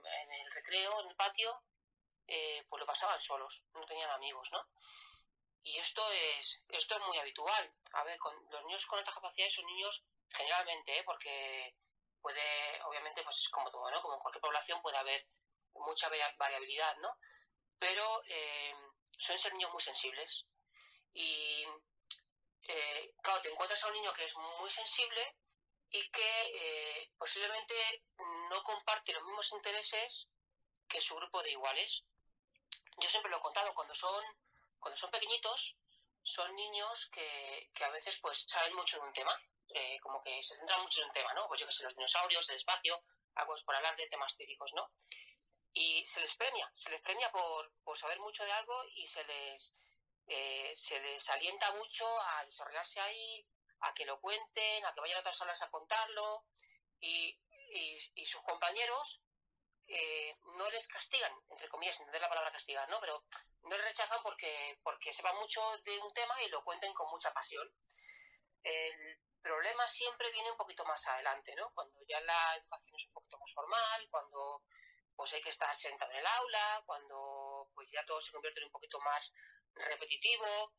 [SPEAKER 4] en el recreo, en el patio, pues lo pasaban solos, no tenían amigos, ¿no? Y esto es muy habitual. A ver, los niños con altas capacidades son niños generalmente, porque obviamente, pues es como todo, ¿no? Como en cualquier población puede haber mucha variabilidad, ¿no? Pero suelen ser niños muy sensibles. Y claro, te encuentras a un niño que es muy sensible y que posiblemente no comparte los mismos intereses que su grupo de iguales. Yo siempre lo he contado, cuando son pequeñitos, son niños que a veces pues saben mucho de un tema, como que se centran mucho en un tema, ¿no? Pues yo que sé, los dinosaurios, el espacio, pues por hablar de temas típicos, ¿no? Y se les premia por saber mucho de algo y se les alienta mucho a desarrollarse ahí, a que lo cuenten, a que vayan a otras salas a contarlo, y sus compañeros no les castigan, entre comillas, entender la palabra castigar, ¿no? Pero no les rechazan porque sepan mucho de un tema y lo cuenten con mucha pasión. El problema siempre viene un poquito más adelante, ¿no? Cuando ya la educación es un poquito más formal, cuando pues hay que estar sentado en el aula, cuando pues ya todo se convierte en un poquito más repetitivo,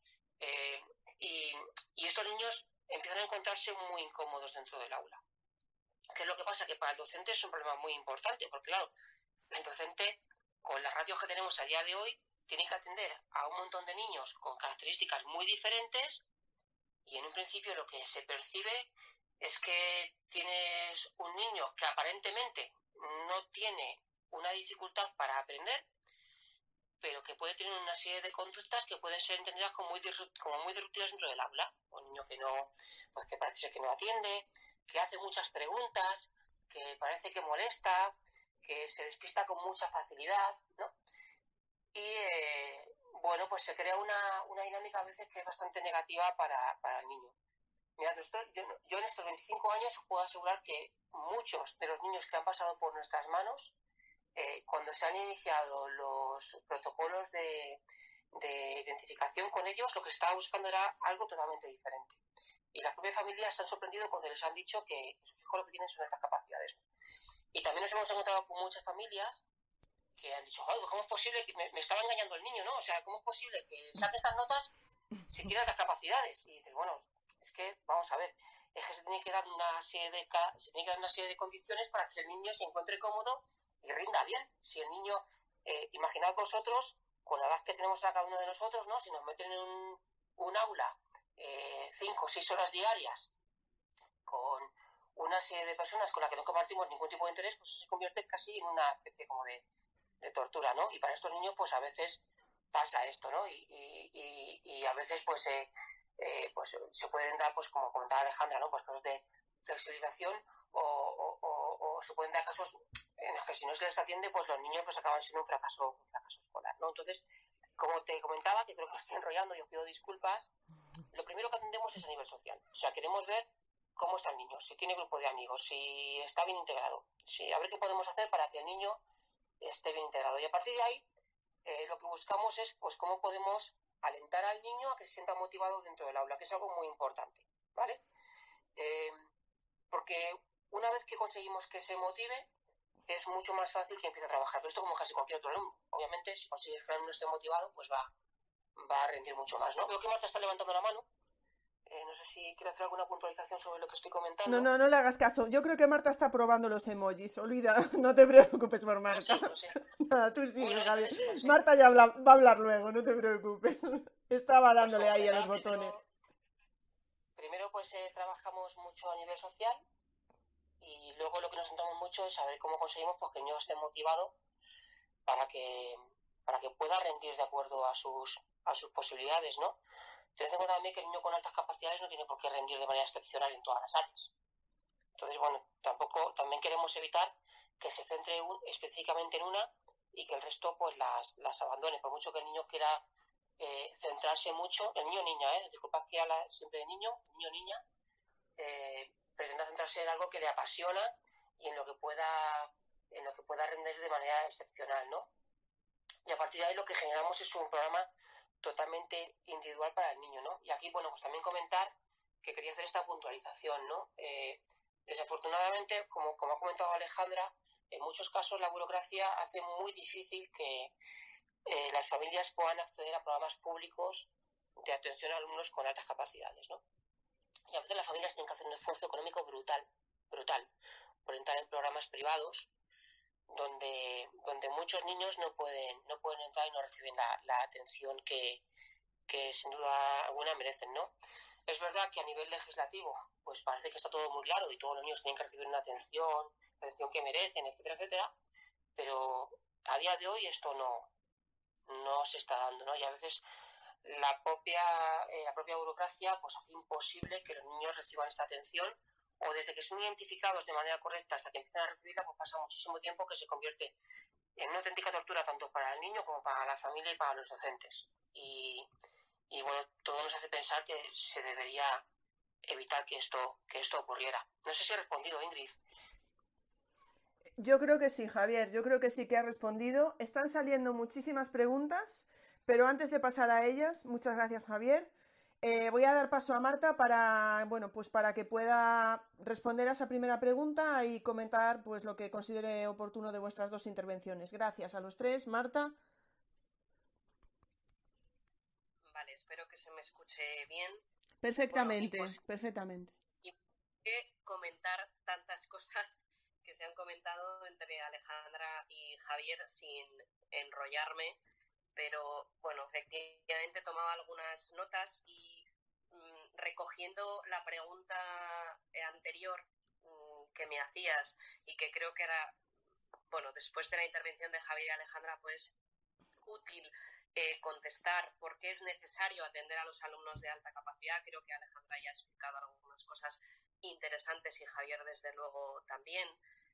[SPEAKER 4] y estos niños empiezan a encontrarse muy incómodos dentro del aula. ¿Qué es lo que pasa? Que para el docente es un problema muy importante, porque claro, el docente, con las ratios que tenemos a día de hoy, tiene que atender a un montón de niños con características muy diferentes, y en un principio lo que se percibe es que tienes un niño que aparentemente no tiene una dificultad para aprender, pero que puede tener una serie de conductas que pueden ser entendidas como muy disruptivas dentro del aula. Un niño que pues que parece ser que no atiende, que hace muchas preguntas, que parece que molesta, que se despista con mucha facilidad, ¿no? Y bueno, pues se crea una dinámica a veces que es bastante negativa para el niño. Mira, yo en estos 25 años os puedo asegurar que muchos de los niños que han pasado por nuestras manos, cuando se han iniciado los protocolos de identificación con ellos, lo que se estaba buscando era algo totalmente diferente. Y las propias familias se han sorprendido cuando les han dicho que sus hijos lo que tienen son estas capacidades. Y también nos hemos encontrado con muchas familias que han dicho, joder, ¿cómo es posible que me estaba engañando el niño, ¿no? O sea, ¿cómo es posible que saque estas notas si tiene las capacidades? Y dices, bueno, es que, vamos a ver, es que se tiene que dar una serie de condiciones para que el niño se encuentre cómodo y rinda bien. Si el niño, imaginad vosotros, con la edad que tenemos a cada uno de nosotros, ¿no? Si nos meten en un aula 5 o 6 horas diarias con una serie de personas con las que no compartimos ningún tipo de interés, pues eso se convierte casi en una especie como de tortura, ¿no? Y para estos niños, pues a veces pasa esto, ¿no? Y a veces, pues se pueden dar, pues como comentaba Alejandra, ¿no? Pues casos de flexibilización o se pueden dar casos en los que si no se les atiende, pues los niños pues acaban siendo un fracaso escolar, ¿no? Entonces, como te comentaba, que creo que me estoy enrollando y os pido disculpas, lo primero que atendemos es a nivel social. O sea, queremos ver cómo está el niño, si tiene grupo de amigos, si está bien integrado, a ver qué podemos hacer para que el niño esté bien integrado. Y a partir de ahí, lo que buscamos es pues cómo podemos alentar al niño a que se sienta motivado dentro del aula, que es algo muy importante, ¿vale? Porque una vez que conseguimos que se motive, es mucho más fácil que empiece a trabajar. Pero esto como casi cualquier otro alumno. Obviamente, si consigues que el alumno esté motivado, pues va a rendir mucho más, ¿no? Veo que Marta está levantando la mano. No sé si quiere hacer alguna puntualización sobre lo que estoy comentando.
[SPEAKER 1] No le hagas caso. Yo creo que Marta está probando los emojis. Olvida, no te preocupes por Marta.
[SPEAKER 4] No sé.
[SPEAKER 1] Nada, tú sí,
[SPEAKER 4] Bueno,
[SPEAKER 1] Javier.
[SPEAKER 4] entonces, sí.
[SPEAKER 1] Marta ya va a hablar luego, no te preocupes. Estaba dándole ahí a los botones.
[SPEAKER 4] Primero, pues trabajamos mucho a nivel social y luego lo que nos centramos mucho es saber cómo conseguimos pues, que el niño esté motivado para que pueda rendir de acuerdo a sus posibilidades, ¿no? Ten en cuenta también que el niño con altas capacidades no tiene por qué rendir de manera excepcional en todas las áreas. Entonces, bueno, también queremos evitar que se centre específicamente en una y que el resto pues las abandone. Por mucho que el niño quiera centrarse mucho, el niño o niña, disculpad que habla siempre de niño o niña, pretenda centrarse en algo que le apasiona y en lo que pueda rendir de manera excepcional, ¿no? Y a partir de ahí lo que generamos es un programa totalmente individual para el niño, ¿no? Y aquí, bueno, pues también comentar que quería hacer esta puntualización, ¿no? Desafortunadamente, como ha comentado Alejandra, en muchos casos la burocracia hace muy difícil que las familias puedan acceder a programas públicos de atención a alumnos con altas capacidades, ¿no? Y a veces las familias tienen que hacer un esfuerzo económico brutal, por entrar en programas privados donde muchos niños no pueden entrar y no reciben la atención que sin duda alguna merecen, ¿no? Es verdad que a nivel legislativo pues parece que está todo muy claro y todos los niños tienen que recibir una atención, la atención que merecen, etcétera, etcétera, pero a día de hoy esto no se está dando, ¿no? Y a veces la propia burocracia pues hace imposible que los niños reciban esta atención, o desde que son identificados de manera correcta hasta que empiezan a recibirla, pues pasa muchísimo tiempo, que se convierte en una auténtica tortura tanto para el niño como para la familia y para los docentes. Y bueno, todo nos hace pensar que se debería evitar que esto ocurriera. No sé si he respondido, Ingrid.
[SPEAKER 1] Yo creo que sí, Javier, yo creo que sí que ha respondido. Están saliendo muchísimas preguntas, pero antes de pasar a ellas, muchas gracias, Javier. Voy a dar paso a Marta para que pueda responder a esa primera pregunta y comentar pues lo que considere oportuno de vuestras dos intervenciones. Gracias a los tres. Marta.
[SPEAKER 2] Vale, espero que se me escuche bien.
[SPEAKER 1] Perfectamente, perfectamente.
[SPEAKER 2] Y comentar tantas cosas que se han comentado entre Alejandra y Javier sin enrollarme, pero bueno, efectivamente he tomado algunas notas y recogiendo la pregunta anterior que me hacías y que creo que era, bueno, después de la intervención de Javier y Alejandra, pues útil contestar por qué es necesario atender a los alumnos de alta capacidad. Creo que Alejandra ya ha explicado algunas cosas interesantes y Javier desde luego también.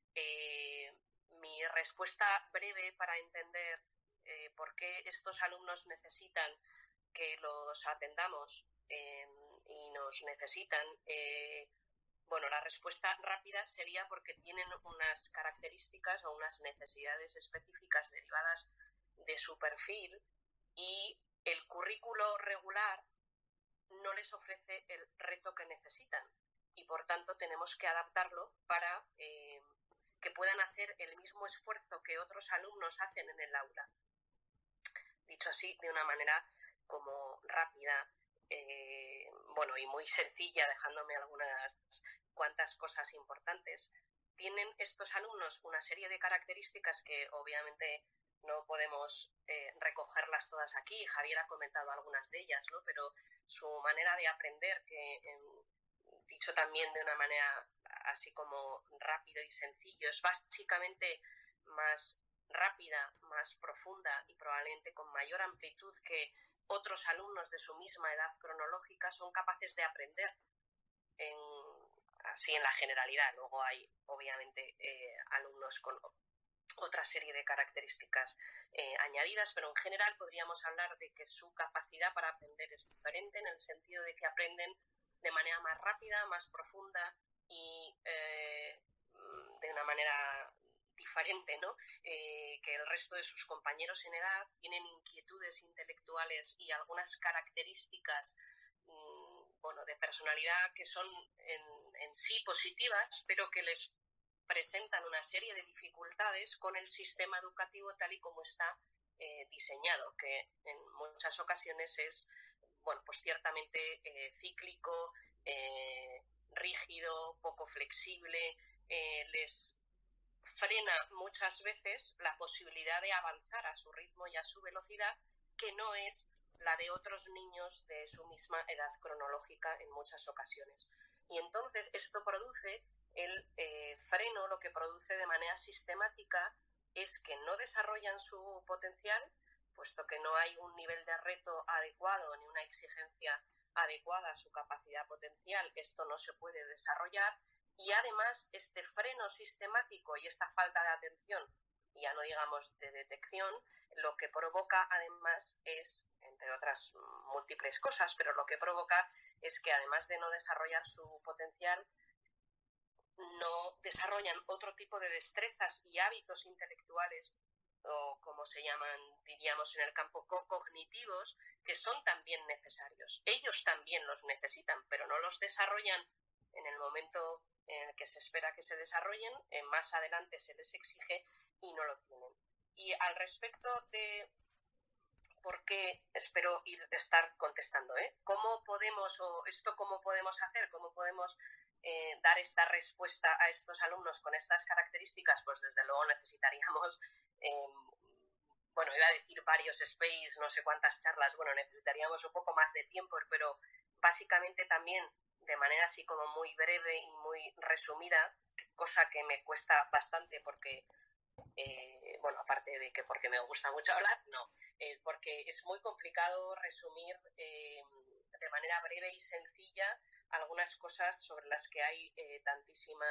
[SPEAKER 2] Mi respuesta breve para entender por qué estos alumnos necesitan que los atendamos y nos necesitan, bueno, la respuesta rápida sería porque tienen unas características o unas necesidades específicas derivadas de su perfil y el currículo regular no les ofrece el reto que necesitan y por tanto tenemos que adaptarlo para que puedan hacer el mismo esfuerzo que otros alumnos hacen en el aula. Dicho así, de una manera como rápida, bueno, y muy sencilla, dejándome algunas cuantas cosas importantes. Tienen estos alumnos una serie de características que obviamente no podemos recogerlas todas aquí. Javier ha comentado algunas de ellas, ¿no? Pero su manera de aprender, que dicho también de una manera así como rápido y sencillo, es básicamente más rápida, más profunda y probablemente con mayor amplitud que otros alumnos de su misma edad cronológica son capaces de aprender así en la generalidad. Luego hay obviamente alumnos con otra serie de características añadidas, pero en general podríamos hablar de que su capacidad para aprender es diferente en el sentido de que aprenden de manera más rápida, más profunda y de una manera diferente, ¿no? Que el resto de sus compañeros en edad. Tienen inquietudes intelectuales y algunas características bueno, de personalidad que son en sí positivas, pero que les presentan una serie de dificultades con el sistema educativo tal y como está diseñado, que en muchas ocasiones es, bueno, pues ciertamente cíclico, rígido, poco flexible, les frena muchas veces la posibilidad de avanzar a su ritmo y a su velocidad, que no es la de otros niños de su misma edad cronológica en muchas ocasiones. Y entonces esto produce el freno, lo que produce de manera sistemática es que no desarrollan su potencial, puesto que no hay un nivel de reto adecuado ni una exigencia adecuada a su capacidad potencial. Esto no se puede desarrollar. Y además este freno sistemático y esta falta de atención, ya no digamos de detección, lo que provoca además es, entre otras múltiples cosas, pero lo que provoca es que además de no desarrollar su potencial, no desarrollan otro tipo de destrezas y hábitos intelectuales, o como se llaman, diríamos en el campo, cognitivos, que son también necesarios. Ellos también los necesitan, pero no los desarrollan en el momento en el que se espera que se desarrollen, más adelante se les exige y no lo tienen. Y al respecto de por qué, espero estar contestando, ¿cómo podemos hacer? ¿Cómo podemos dar esta respuesta a estos alumnos con estas características? Pues desde luego necesitaríamos, iba a decir varios space, no sé cuántas charlas, necesitaríamos un poco más de tiempo, pero básicamente también de manera así como muy breve y muy resumida, cosa que me cuesta bastante porque, aparte de que porque me gusta mucho hablar, porque es muy complicado resumir de manera breve y sencilla algunas cosas sobre las que hay tantísima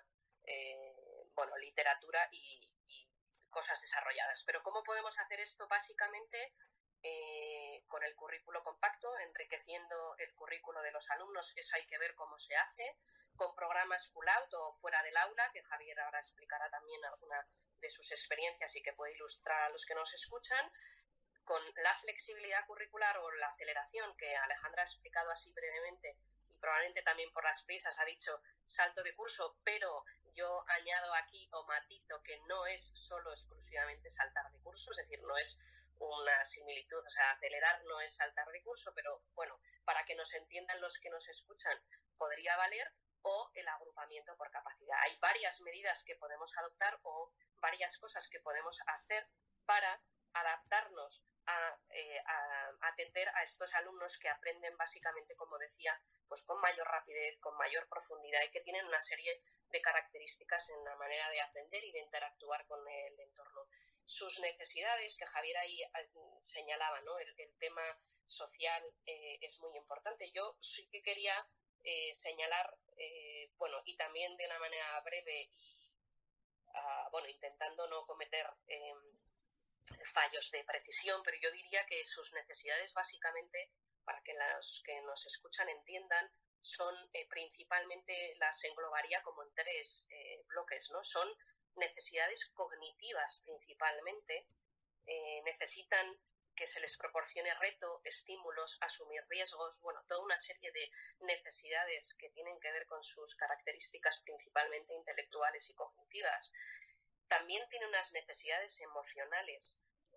[SPEAKER 2] literatura y cosas desarrolladas. Pero ¿cómo podemos hacer esto? Básicamente con el currículo compacto, enriqueciendo el currículo de los alumnos. Eso hay que ver cómo se hace, con programas full out o fuera del aula, que Javier ahora explicará también alguna de sus experiencias y que puede ilustrar a los que nos escuchan, con la flexibilidad curricular o la aceleración que Alejandra ha explicado así brevemente, y probablemente también por las prisas ha dicho salto de curso, pero yo añado aquí o matizo que no es solo exclusivamente saltar de curso, es decir, no es una similitud, o sea, acelerar no es saltar de curso, pero bueno, para que nos entiendan los que nos escuchan, podría valer, o el agrupamiento por capacidad. Hay varias medidas que podemos adoptar o varias cosas que podemos hacer para adaptarnos a atender a estos alumnos que aprenden básicamente, como decía, pues con mayor rapidez, con mayor profundidad y que tienen una serie de características en la manera de aprender y de interactuar con el entorno. Sus necesidades, que Javier ahí señalaba, ¿no? El tema social es muy importante. Yo sí que quería señalar, y también de una manera breve y intentando no cometer fallos de precisión, pero yo diría que sus necesidades básicamente, para que los que nos escuchan entiendan, son principalmente, las englobaría como en tres bloques, ¿no? Son necesidades cognitivas principalmente, necesitan que se les proporcione reto, estímulos, asumir riesgos, toda una serie de necesidades que tienen que ver con sus características principalmente intelectuales y cognitivas. También tiene unas necesidades emocionales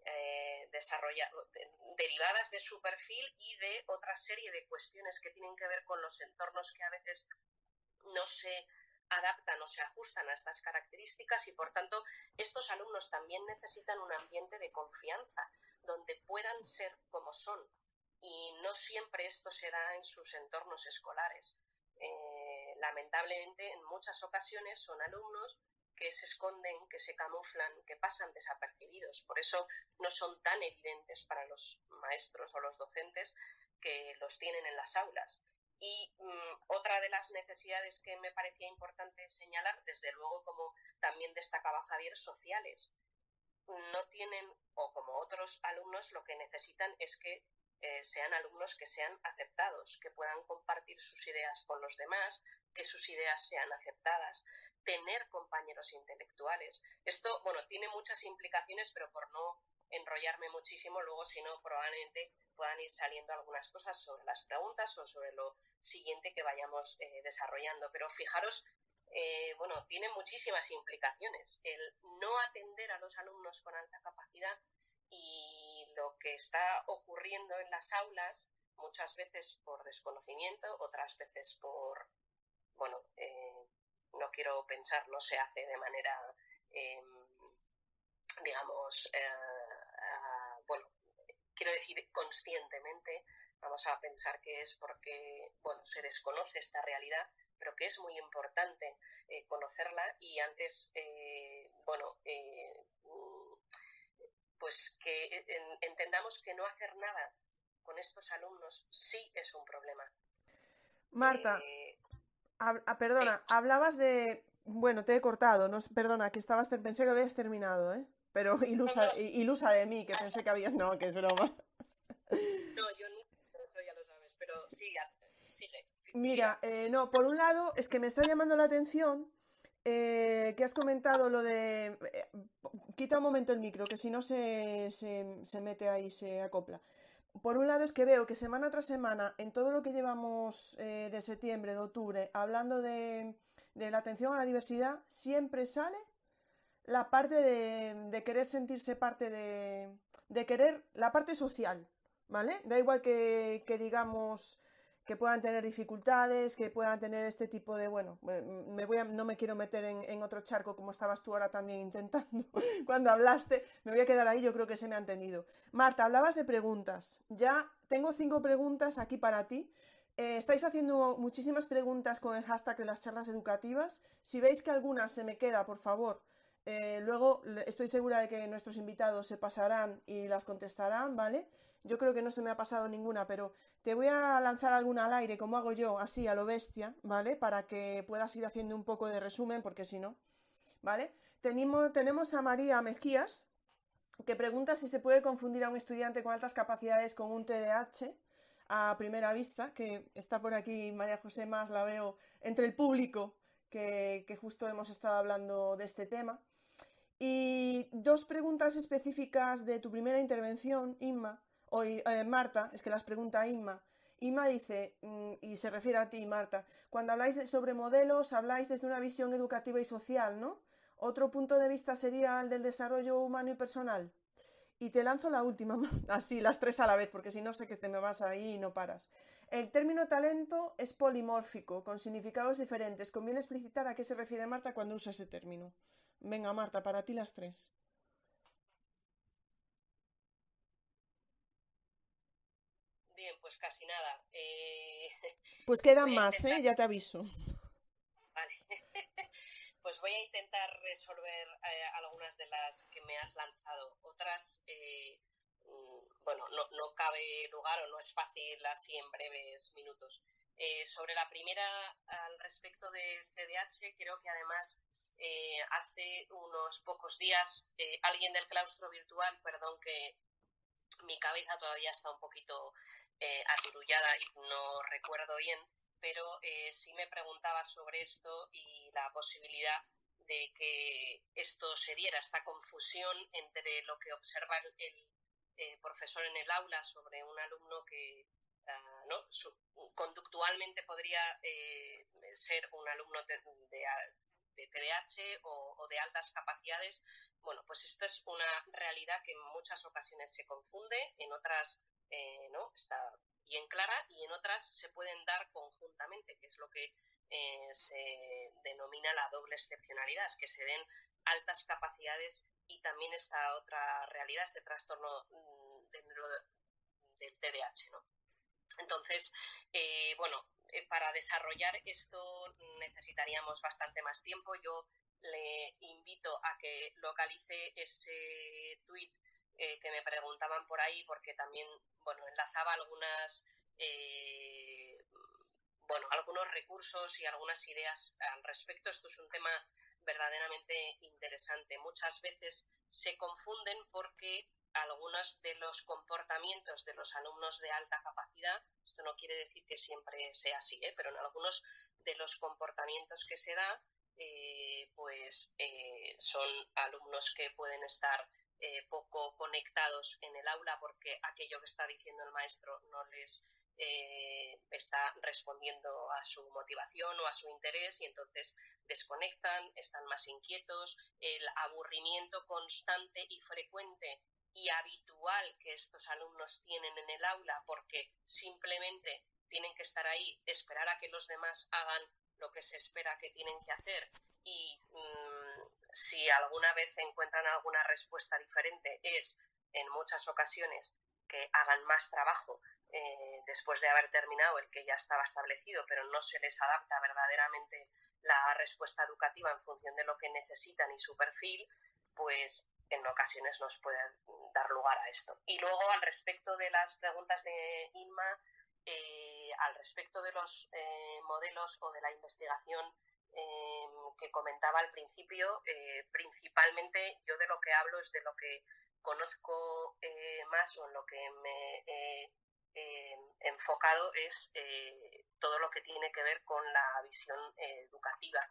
[SPEAKER 2] derivadas de su perfil y de otra serie de cuestiones que tienen que ver con los entornos que a veces no se adaptan o se ajustan a estas características, y por tanto estos alumnos también necesitan un ambiente de confianza donde puedan ser como son, y no siempre esto se da en sus entornos escolares. Lamentablemente en muchas ocasiones son alumnos que se esconden, que se camuflan, que pasan desapercibidos, por eso no son tan evidentes para los maestros o los docentes que los tienen en las aulas. Y otra de las necesidades que me parecía importante señalar, desde luego, como también destacaba Javier, sociales. No tienen, o como otros alumnos, lo que necesitan es que sean alumnos que sean aceptados, que puedan compartir sus ideas con los demás, que sus ideas sean aceptadas, tener compañeros intelectuales. Esto, tiene muchas implicaciones, pero por no enrollarme muchísimo, luego si no probablemente puedan ir saliendo algunas cosas sobre las preguntas o sobre lo siguiente que vayamos desarrollando. Pero fijaros, tiene muchísimas implicaciones el no atender a los alumnos con alta capacidad, y lo que está ocurriendo en las aulas, muchas veces por desconocimiento, otras veces por, no quiero pensar, no se hace de manera, quiero decir conscientemente, vamos a pensar que es porque, se desconoce esta realidad, pero que es muy importante conocerla, y antes, pues que entendamos que no hacer nada con estos alumnos sí es un problema.
[SPEAKER 1] Marta, perdona, hablabas de... Bueno, te he cortado, no, perdona, que pensé que habías terminado, pero ilusa de mí, que pensé que habías... No, que es broma.
[SPEAKER 2] No, yo no, eso ya lo sabes, pero sigue.
[SPEAKER 1] Mira, no, por un lado, es que me está llamando la atención que has comentado lo de... quita un momento el micro, que si no se mete ahí, se acopla. por un lado es que veo que semana tras semana, en todo lo que llevamos de septiembre, de octubre, hablando de la atención a la diversidad, siempre sale la parte de querer sentirse parte de querer la parte social, ¿vale? Da igual que digamos que puedan tener dificultades, que puedan tener este tipo de, bueno, no me quiero meter en otro charco como estabas tú ahora también intentando cuando hablaste, me voy a quedar ahí, yo creo que se me ha entendido. Marta, hablabas de preguntas, ya tengo 5 preguntas aquí para ti. Estáis haciendo muchísimas preguntas con el hashtag de las charlas educativas. Si veis que alguna se me queda, por favor, luego estoy segura de que nuestros invitados se pasarán y las contestarán, ¿vale? Yo creo que no se me ha pasado ninguna, pero te voy a lanzar alguna al aire, como hago yo, así a lo bestia, ¿vale? Para que puedas ir haciendo un poco de resumen, porque si no, ¿vale? Tenemos a María Mejías, que pregunta si se puede confundir a un estudiante con altas capacidades con un TDAH a primera vista, que está por aquí María José Más, la veo entre el público, que justo hemos estado hablando de este tema. Y 2 preguntas específicas de tu primera intervención, Inma, Marta, es que las pregunta Inma. Inma dice, y se refiere a ti, Marta, cuando habláis sobre modelos, habláis desde una visión educativa y social, ¿no? Otro punto de vista sería el del desarrollo humano y personal. Y te lanzo la última, así, las 3 a la vez, porque si no sé que te me vas ahí y no paras. El término talento es polimórfico, con significados diferentes. Conviene explicitar a qué se refiere Marta cuando usa ese término. Venga, Marta, para ti las 3.
[SPEAKER 2] Bien, pues casi nada.
[SPEAKER 1] Pues quedan más, ya te aviso.
[SPEAKER 2] Vale. Pues voy a intentar resolver algunas de las que me has lanzado. Otras, bueno, no cabe lugar o no es fácil así en breves minutos. Sobre la primera, al respecto de CDH, creo que además hace unos pocos días alguien del claustro virtual, perdón que mi cabeza todavía está un poquito aturullada y no recuerdo bien, pero sí me preguntaba sobre esto y la posibilidad de que esto se diera, esta confusión entre lo que observa el profesor en el aula sobre un alumno que ¿no? Conductualmente podría ser un alumno de TDAH o de altas capacidades. Bueno, pues esta es una realidad que en muchas ocasiones se confunde, en otras no está bien clara y en otras se pueden dar conjuntamente, que es lo que se denomina la doble excepcionalidad, es que se den altas capacidades y también esta otra realidad, este trastorno del TDAH, ¿no? Entonces, bueno, para desarrollar esto necesitaríamos bastante más tiempo. Yo le invito a que localice ese tuit que me preguntaban por ahí, porque también, bueno, enlazaba algunos recursos y algunas ideas al respecto. Esto es un tema verdaderamente interesante. Muchas veces se confunden porque algunos de los comportamientos de los alumnos de alta capacidad, esto no quiere decir que siempre sea así, pero en algunos de los comportamientos que se da, son alumnos que pueden estar poco conectados en el aula porque aquello que está diciendo el maestro no les está respondiendo a su motivación o a su interés y entonces desconectan, están más inquietos, el aburrimiento constante y frecuente y habitual que estos alumnos tienen en el aula porque simplemente tienen que estar ahí, esperar a que los demás hagan lo que se espera que tienen que hacer y si alguna vez encuentran alguna respuesta diferente es en muchas ocasiones que hagan más trabajo después de haber terminado el que ya estaba establecido, pero no se les adapta verdaderamente la respuesta educativa en función de lo que necesitan y su perfil, pues en ocasiones nos puede dar lugar a esto. Y luego al respecto de las preguntas de Inma, al respecto de los modelos o de la investigación que comentaba al principio, principalmente yo de lo que hablo es de lo que conozco más o en lo que me he enfocado es todo lo que tiene que ver con la visión educativa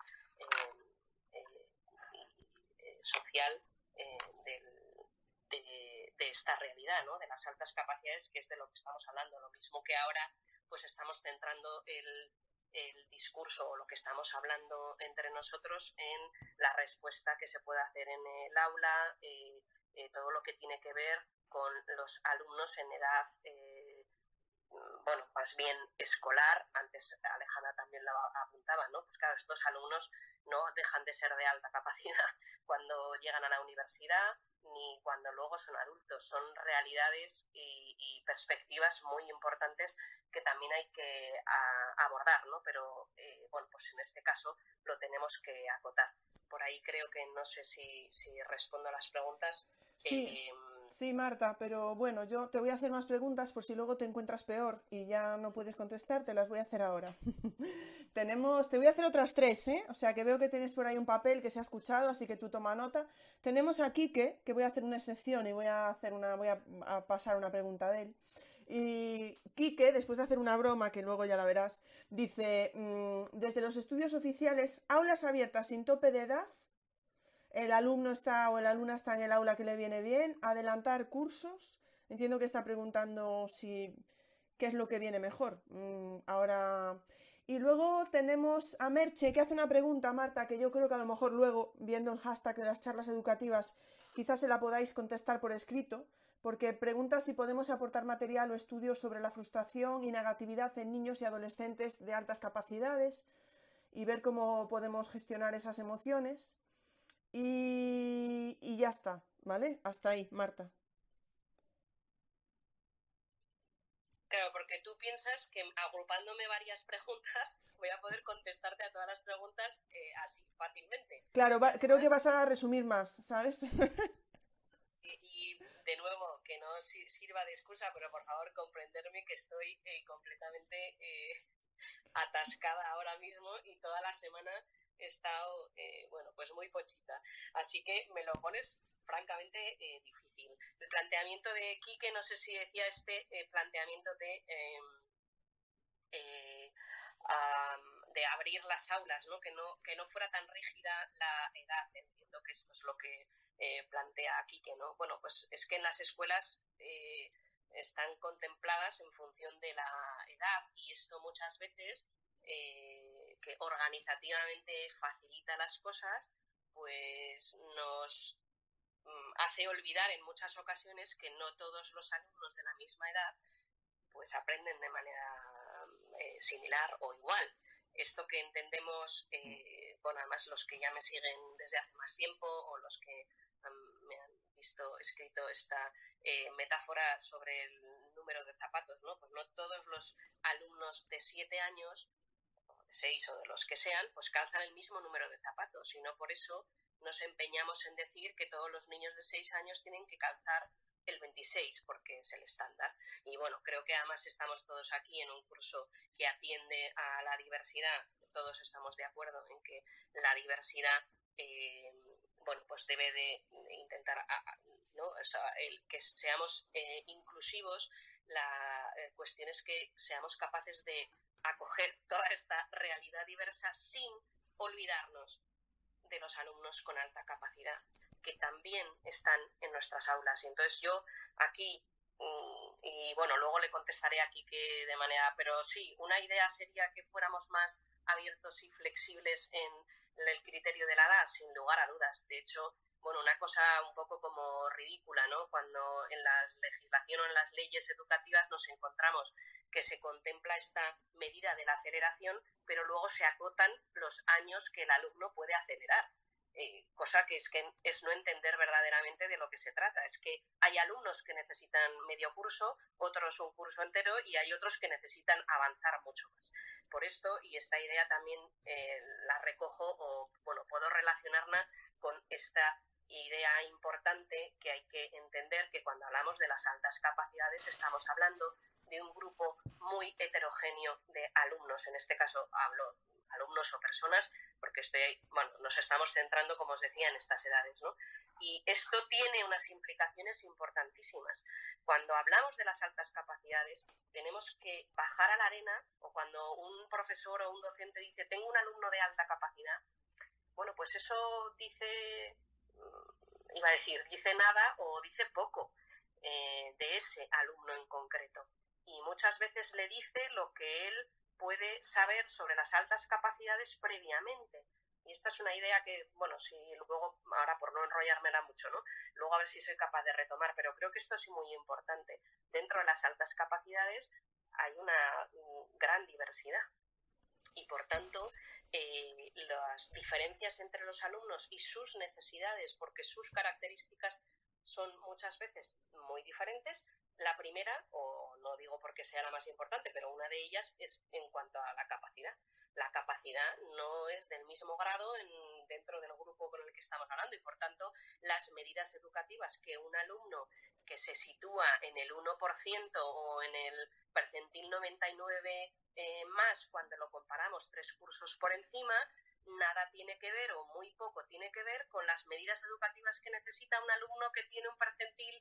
[SPEAKER 2] social de esta realidad, ¿no? De las altas capacidades, que es de lo que estamos hablando. Lo mismo que ahora pues estamos centrando el discurso o lo que estamos hablando entre nosotros en la respuesta que se puede hacer en el aula, todo lo que tiene que ver con los alumnos en edad, bueno, más bien escolar. Antes Alejandra también lo apuntaba, ¿no? Pues claro, estos alumnos no dejan de ser de alta capacidad cuando llegan a la universidad ni cuando luego son adultos. Son realidades y perspectivas muy importantes que también hay que abordar, ¿no? Pero, bueno, pues en este caso lo tenemos que acotar. Por ahí creo que no sé si respondo a las preguntas.
[SPEAKER 1] Sí. Sí, Marta, pero bueno, yo te voy a hacer más preguntas por si luego te encuentras peor y ya no puedes contestar, te las voy a hacer ahora. Te voy a hacer otras 3, ¿eh? O sea que veo que tienes por ahí un papel que se ha escuchado, así que tú toma nota. Tenemos a Quique, que voy a hacer una excepción y voy a pasar una pregunta de él. Y Quique, después de hacer una broma, que luego ya la verás, dice, desde los estudios oficiales, aulas abiertas sin tope de edad, el alumno está o la alumna está en el aula que le viene bien, adelantar cursos. Entiendo que está preguntando qué es lo que viene mejor. Ahora. Y luego tenemos a Merche, que hace una pregunta, Marta, que yo creo que a lo mejor luego, viendo el hashtag de las charlas educativas, quizás se la podáis contestar por escrito, porque pregunta si podemos aportar material o estudios sobre la frustración y negatividad en niños y adolescentes de altas capacidades y ver cómo podemos gestionar esas emociones. Y ya está, ¿vale? Hasta ahí, Marta.
[SPEAKER 2] Claro, porque tú piensas que agrupándome varias preguntas voy a poder contestarte a todas las preguntas así fácilmente.
[SPEAKER 1] Claro, creo que vas a resumir más, ¿sabes?
[SPEAKER 2] Y de nuevo, que no sirva de excusa, pero por favor comprenderme que estoy completamente atascada ahora mismo y toda la semana he estado, bueno, pues muy pochita. Así que me lo pones francamente difícil. El planteamiento de Quique, no sé si decía planteamiento de abrir las aulas, ¿no? Que no fuera tan rígida la edad. Entiendo que esto es lo que plantea Quique, ¿no? Bueno, pues es que en las escuelas están contempladas en función de la edad y esto muchas veces que organizativamente facilita las cosas, pues nos hace olvidar en muchas ocasiones que no todos los alumnos de la misma edad pues aprenden de manera similar o igual. Esto que entendemos, bueno, además los que ya me siguen desde hace más tiempo o los que me han escrito esta metáfora sobre el número de zapatos, ¿no? Pues no todos los alumnos de 7 años, o de 6 o de los que sean, pues calzan el mismo número de zapatos, y no por eso nos empeñamos en decir que todos los niños de 6 años tienen que calzar el 26 porque es el estándar. Y bueno, creo que además estamos todos aquí en un curso que atiende a la diversidad. Todos estamos de acuerdo en que la diversidad bueno, pues debe de intentar, ¿no? O sea, que seamos inclusivos. La cuestión es que seamos capaces de acoger toda esta realidad diversa sin olvidarnos de los alumnos con alta capacidad, que también están en nuestras aulas. Y entonces yo aquí, y bueno, luego le contestaré aquí que de manera, pero sí, una idea sería que fuéramos más abiertos y flexibles en el criterio de la edad, sin lugar a dudas. De hecho, bueno, una cosa un poco como ridícula, ¿no? Cuando en la legislación o en las leyes educativas nos encontramos que se contempla esta medida de la aceleración, pero luego se acotan los años que el alumno puede acelerar. Cosa que es no entender verdaderamente de lo que se trata. Es que hay alumnos que necesitan medio curso, otros un curso entero y hay otros que necesitan avanzar mucho más. Por esto, y esta idea también la recojo o bueno, puedo relacionarla con esta idea importante que hay que entender, que cuando hablamos de las altas capacidades estamos hablando de un grupo muy heterogéneo de alumnos. En este caso hablo alumnos o personas, porque bueno, nos estamos centrando, como os decía, en estas edades, ¿no? Y esto tiene unas implicaciones importantísimas. Cuando hablamos de las altas capacidades, tenemos que bajar a la arena, o cuando un profesor o un docente dice, tengo un alumno de alta capacidad, bueno, pues eso dice nada o dice poco. de ese alumno en concreto. Y muchas veces le dice lo que él puede saber sobre las altas capacidades previamente. Y esta es una idea que, bueno, si luego, ahora por no enrollármela mucho, ¿no? Luego a ver si soy capaz de retomar, pero creo que esto es muy importante. Dentro de las altas capacidades hay una gran diversidad. Y por tanto, las diferencias entre los alumnos y sus necesidades, porque sus características son muchas veces muy diferentes. La primera, o no digo porque sea la más importante, pero una de ellas es en cuanto a la capacidad. La capacidad no es del mismo grado dentro del grupo con el que estamos hablando y, por tanto, las medidas educativas que un alumno que se sitúa en el 1% o en el percentil 99 más cuando lo comparamos 3 cursos por encima, nada tiene que ver o muy poco tiene que ver con las medidas educativas que necesita un alumno que tiene un percentil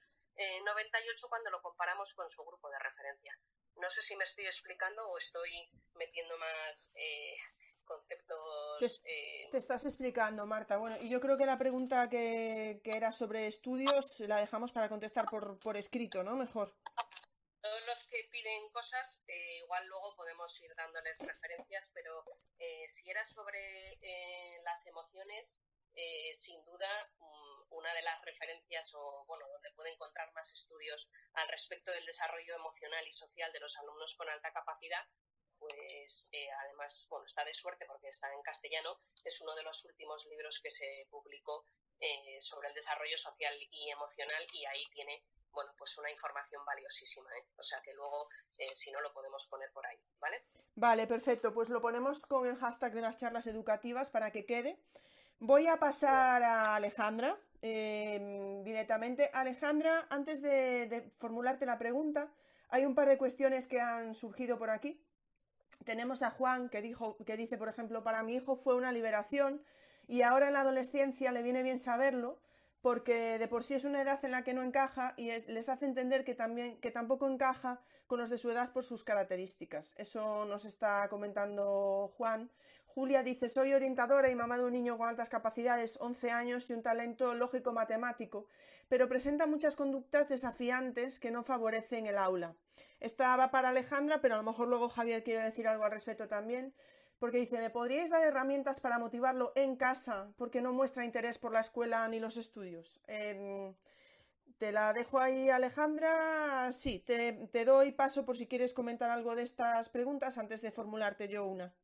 [SPEAKER 2] 98 cuando lo comparamos con su grupo de referencia. No sé si me estoy explicando o estoy metiendo más conceptos...
[SPEAKER 1] Te estás explicando, Marta. Bueno, y yo creo que la pregunta que era sobre estudios la dejamos para contestar por escrito, ¿no? Mejor.
[SPEAKER 2] Todos los que piden cosas, igual luego podemos ir dándoles referencias, pero si era sobre las emociones, sin duda una de las referencias o bueno, donde puede encontrar más estudios al respecto del desarrollo emocional y social de los alumnos con alta capacidad, pues además, bueno, está de suerte porque está en castellano, es uno de los últimos libros que se publicó sobre el desarrollo social y emocional y ahí tiene, bueno, pues una información valiosísima, ¿eh? O sea que luego, si no, lo podemos poner por ahí, ¿vale?
[SPEAKER 1] Vale, perfecto, pues lo ponemos con el hashtag de las charlas educativas para que quede. Voy a pasar a Alejandra directamente. Alejandra, antes de formularte la pregunta, hay un par de cuestiones que han surgido por aquí. Tenemos a Juan que dice, por ejemplo, para mi hijo fue una liberación y ahora en la adolescencia le viene bien saberlo porque de por sí es una edad en la que no encaja y les hace entender que tampoco encaja con los de su edad por sus características. Eso nos está comentando Juan. Julia dice, soy orientadora y mamá de un niño con altas capacidades, 11 años y un talento lógico-matemático, pero presenta muchas conductas desafiantes que no favorecen el aula. Esta va para Alejandra, pero a lo mejor luego Javier quiere decir algo al respecto también, porque dice, ¿me podríais dar herramientas para motivarlo en casa porque no muestra interés por la escuela ni los estudios? Te la dejo ahí, Alejandra. Sí, te doy paso por si quieres comentar algo de estas preguntas antes de formularte yo una.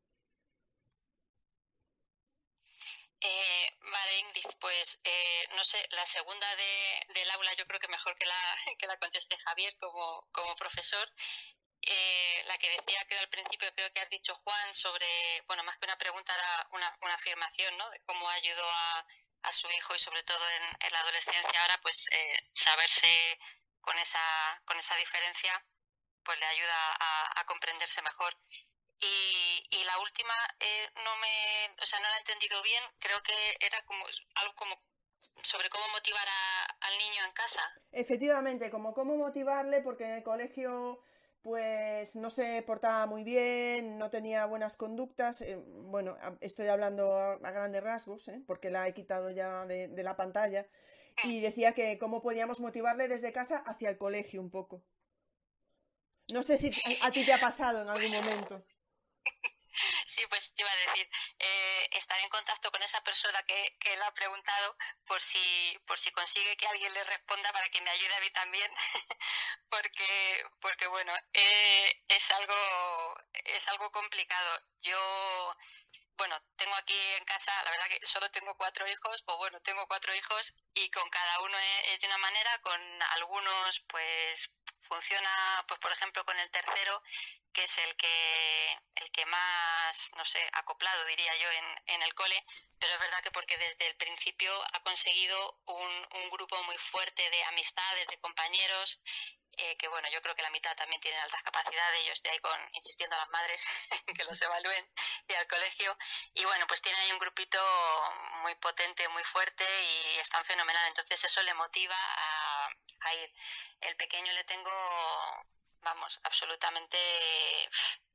[SPEAKER 3] Vale, Ingrid, pues no sé, la segunda del aula yo creo que mejor que la conteste Javier como profesor. La que decía que al principio creo que has dicho Juan sobre, bueno, más que una pregunta era una afirmación, ¿no? De cómo ayudó a su hijo y sobre todo en la adolescencia ahora, pues saberse con esa diferencia pues le ayuda a comprenderse mejor. Y la última no la he entendido bien, creo que era como algo como sobre cómo motivar al niño en casa.
[SPEAKER 1] Efectivamente, como cómo motivarle, porque en el colegio pues no se portaba muy bien, no tenía buenas conductas, bueno, estoy hablando a grandes rasgos, porque la he quitado ya de la pantalla, y decía que cómo podíamos motivarle desde casa hacia el colegio un poco. No sé si a ti te ha pasado en algún momento.
[SPEAKER 3] Sí, pues iba a decir, estar en contacto con esa persona que lo ha preguntado por si consigue que alguien le responda para que me ayude a mí también, porque bueno, es algo complicado. Yo, bueno, tengo aquí en casa, la verdad que solo tengo 4 hijos, tengo 4 hijos y con cada uno es de una manera, con algunos pues funciona, pues por ejemplo con el tercero, que es el que más, no sé, acoplado diría yo en el cole, pero es verdad que porque desde el principio ha conseguido un grupo muy fuerte de amistades, de compañeros, que bueno, yo creo que la mitad también tienen altas capacidades, yo estoy ahí insistiendo a las madres que los evalúen y al colegio, y bueno, pues tienen ahí un grupito muy potente, muy fuerte y están fenomenal, entonces eso le motiva a ir. El pequeño le tengo, vamos, absolutamente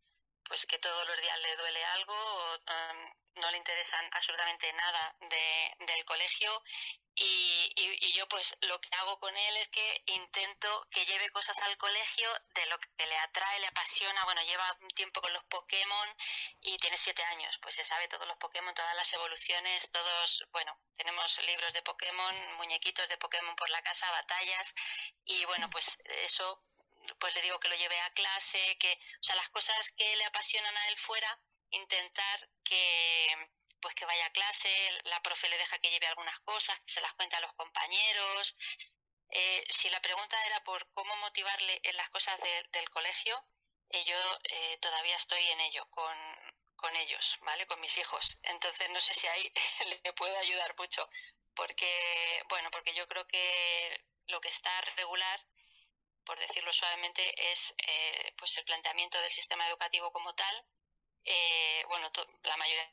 [SPEAKER 3] pues que todos los días le duele algo, o, no le interesan absolutamente nada del colegio. Y yo pues lo que hago con él es que intento que lleve cosas al colegio de lo que le atrae, le apasiona. Bueno, lleva un tiempo con los Pokémon y tiene 7 años, pues se sabe todos los Pokémon, todas las evoluciones, todos, bueno, tenemos libros de Pokémon, muñequitos de Pokémon por la casa, batallas, y bueno, pues eso, pues le digo que lo lleve a clase, que, o sea, las cosas que le apasionan a él fuera, intentar que pues que vaya a clase, la profe le deja que lleve algunas cosas, que se las cuente a los compañeros. Si la pregunta era por cómo motivarle en las cosas del colegio, yo todavía estoy en ello, con ellos, ¿vale? Con mis hijos. Entonces no sé si ahí le puedo ayudar mucho, porque yo creo que lo que está regular, por decirlo suavemente, es pues el planteamiento del sistema educativo como tal. La mayoría.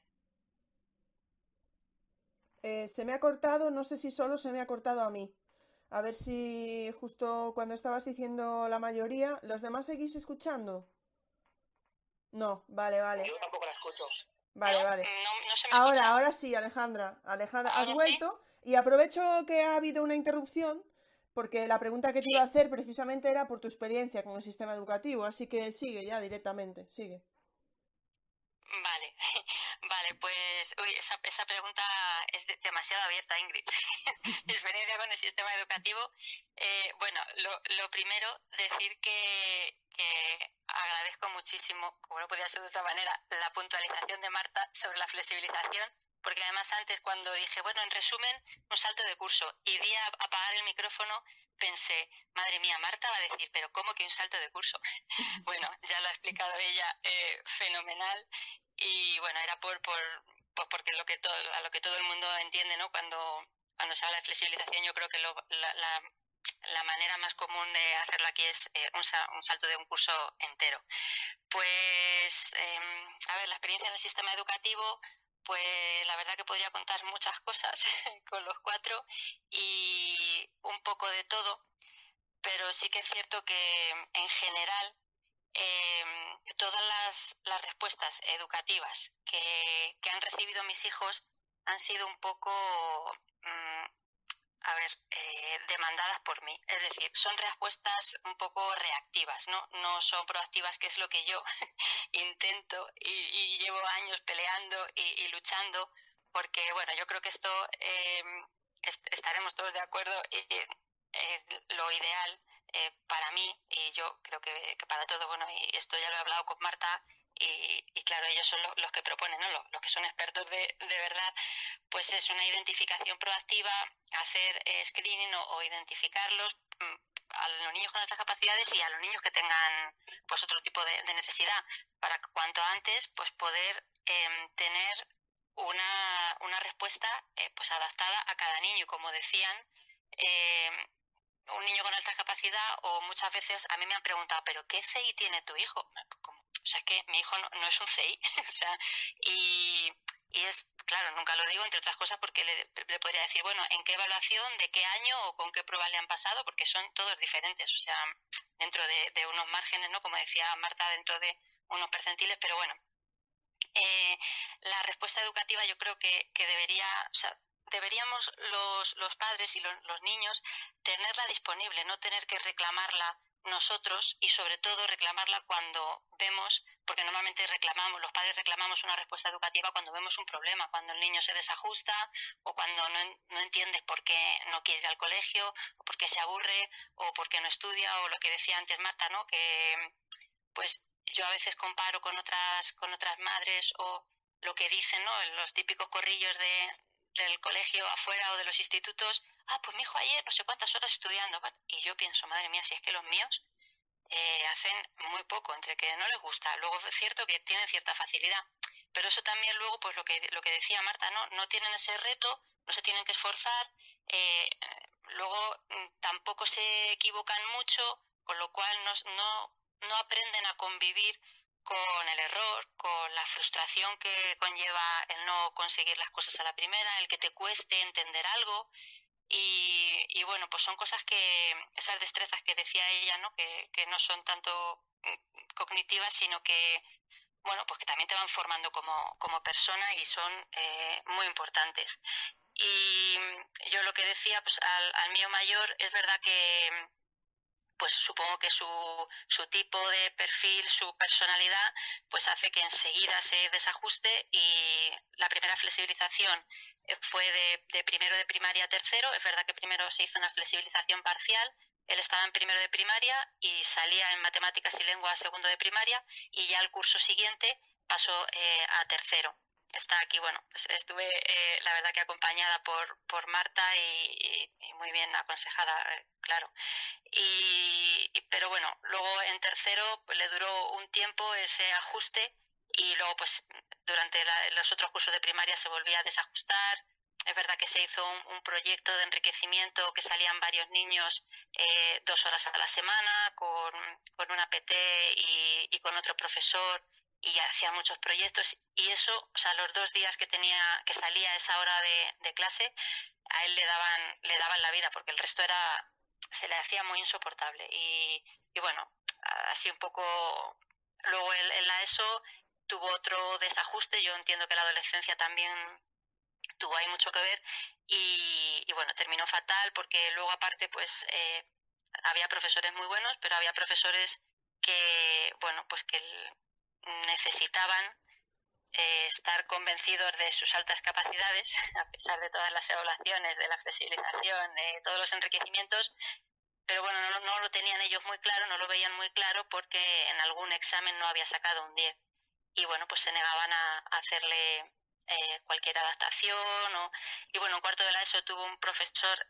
[SPEAKER 1] Se me ha cortado, no sé si solo se me ha cortado a mí. A ver si justo cuando estabas diciendo la mayoría, ¿los demás seguís escuchando? No, vale, vale.
[SPEAKER 4] Yo tampoco la escucho.
[SPEAKER 1] Vale,
[SPEAKER 3] ¿No?
[SPEAKER 1] vale.
[SPEAKER 3] No se me escucha.
[SPEAKER 1] Ahora sí, Alejandra. Alejandra, has
[SPEAKER 3] ¿Ahora sí?
[SPEAKER 1] vuelto y aprovecho que ha habido una interrupción porque la pregunta que te iba a hacer precisamente era por tu experiencia con el sistema educativo, así que sigue ya directamente, sigue.
[SPEAKER 3] Vale, vale, pues esa pregunta es demasiado abierta, Ingrid. Experiencia con el sistema educativo. Bueno, lo primero, decir que agradezco muchísimo, como no podía ser de otra manera, la puntualización de Marta sobre la flexibilización, porque además antes cuando dije, bueno, en resumen, un salto de curso, y di a apagar el micrófono, pensé, madre mía, Marta va a decir, pero ¿cómo que un salto de curso? Bueno, ya lo ha explicado ella fenomenal. Y bueno, era pues porque a lo que todo el mundo entiende, ¿no? Cuando se habla de flexibilización, yo creo que la manera más común de hacerlo aquí es un salto de un curso entero. Pues, a ver, la experiencia en el sistema educativo, pues la verdad que podría contar muchas cosas con los 4 y un poco de todo, pero sí que es cierto que en general todas las respuestas educativas que han recibido mis hijos han sido un poco, demandadas por mí. Es decir, son respuestas un poco reactivas, ¿no? No son proactivas, que es lo que yo intento y llevo años peleando y luchando, porque, bueno, yo creo que esto estaremos todos de acuerdo. Lo ideal para mí, y yo creo que para todo, bueno, y esto ya lo he hablado con Marta, y claro, ellos son los que proponen, ¿no? Los que son expertos de verdad, pues es una identificación proactiva, hacer screening o identificarlos a los niños con altas capacidades y a los niños que tengan pues otro tipo de necesidad, para que cuanto antes pues poder tener una respuesta pues adaptada a cada niño. Y como decían, un niño con alta capacidad, o muchas veces a mí me han preguntado, ¿pero qué CI tiene tu hijo? ¿Cómo? O sea, es que mi hijo no es un CI. O sea, y es, claro, nunca lo digo, entre otras cosas, porque le podría decir, bueno, ¿en qué evaluación, de qué año o con qué pruebas le han pasado? Porque son todos diferentes, o sea, dentro de unos márgenes, ¿no? Como decía Marta, dentro de unos percentiles, pero bueno. La respuesta educativa yo creo que debería, o sea, deberíamos los padres y los niños tenerla disponible, no tener que reclamarla nosotros, y sobre todo reclamarla cuando vemos, porque normalmente los padres reclamamos una respuesta educativa cuando vemos un problema, cuando el niño se desajusta, o cuando no entiendes por qué no quiere ir al colegio, o por qué se aburre, o por qué no estudia, o lo que decía antes Marta, ¿no? Que pues yo a veces comparo con otras madres, o lo que dicen, ¿no? Los típicos corrillos del colegio afuera o de los institutos. Pues mi hijo ayer no sé cuántas horas estudiando. Y yo pienso, madre mía, si es que los míos hacen muy poco, entre que no les gusta. Luego es cierto que tienen cierta facilidad, pero eso también luego, pues lo que decía Marta, no tienen ese reto, no se tienen que esforzar, luego tampoco se equivocan mucho, con lo cual no aprenden a convivir con el error, con la frustración que conlleva el no conseguir las cosas a la primera, el que te cueste entender algo. Y bueno, pues son cosas esas destrezas que decía ella, ¿no? Que no son tanto cognitivas, sino que bueno, pues que también te van formando como persona y son muy importantes. Y yo lo que decía, pues al mío mayor, es verdad que pues supongo que su tipo de perfil, su personalidad, pues hace que enseguida se desajuste, y la primera flexibilización fue de primero de primaria a tercero. Es verdad que primero se hizo una flexibilización parcial, él estaba en primero de primaria y salía en matemáticas y lengua a segundo de primaria, y ya el curso siguiente pasó a tercero. Está aquí, bueno, pues estuve la verdad que acompañada por Marta y muy bien aconsejada, claro. Pero bueno, luego en tercero pues, le duró un tiempo ese ajuste, y luego pues durante los otros cursos de primaria se volvía a desajustar. Es verdad que se hizo un proyecto de enriquecimiento que salían varios niños 2 horas a la semana con una PT y con otro profesor, y hacía muchos proyectos, y eso, o sea, los 2 días que salía a esa hora de clase, a él le daban la vida, porque el resto se le hacía muy insoportable. Y bueno, así un poco. Luego en la ESO tuvo otro desajuste. Yo entiendo que la adolescencia también tuvo ahí mucho que ver, y bueno, terminó fatal, porque luego aparte pues había profesores muy buenos, pero había profesores que, bueno, pues que necesitaban estar convencidos de sus altas capacidades, a pesar de todas las evaluaciones, de la flexibilización, de todos los enriquecimientos, pero bueno, no lo tenían ellos muy claro, no lo veían muy claro, porque en algún examen no había sacado un 10. Y bueno, pues se negaban a hacerle cualquier adaptación. Y bueno, en cuarto de la ESO tuvo un profesor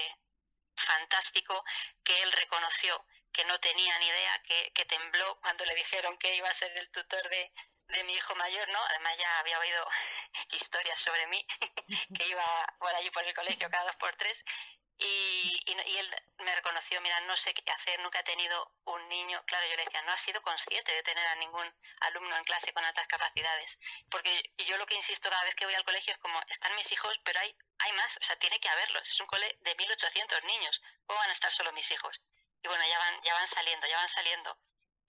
[SPEAKER 3] fantástico, que él reconoció que no tenía ni idea, que tembló cuando le dijeron que iba a ser el tutor de mi hijo mayor, ¿no? Además ya había oído historias sobre mí, que iba por allí por el colegio cada 2 por 3, y él me reconoció. Mira, no sé qué hacer, nunca he tenido un niño. Claro, yo le decía, no has sido consciente de tener a ningún alumno en clase con altas capacidades, porque yo lo que insisto cada vez que voy al colegio es como, están mis hijos, pero hay más, o sea, tiene que haberlos. Es un cole de 1.800 niños, ¿cómo van a estar solo mis hijos? Y bueno, ya van saliendo.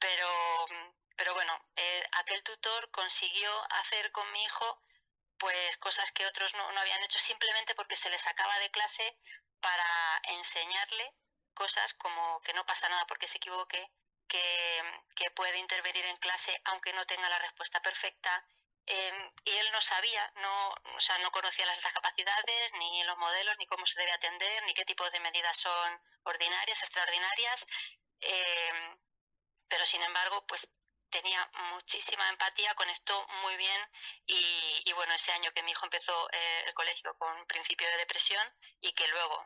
[SPEAKER 3] Pero bueno, aquel tutor consiguió hacer con mi hijo pues cosas que otros no habían hecho, simplemente porque se le sacaba de clase para enseñarle cosas como que no pasa nada porque se equivoque, que puede intervenir en clase aunque no tenga la respuesta perfecta. Y él no sabía, o sea, no conocía las capacidades, ni los modelos, ni cómo se debe atender, ni qué tipos de medidas son ordinarias, extraordinarias, eh, pero sin embargo, pues tenía muchísima empatía, conectó muy bien, y bueno, ese año que mi hijo empezó el colegio con principio de depresión, y que luego,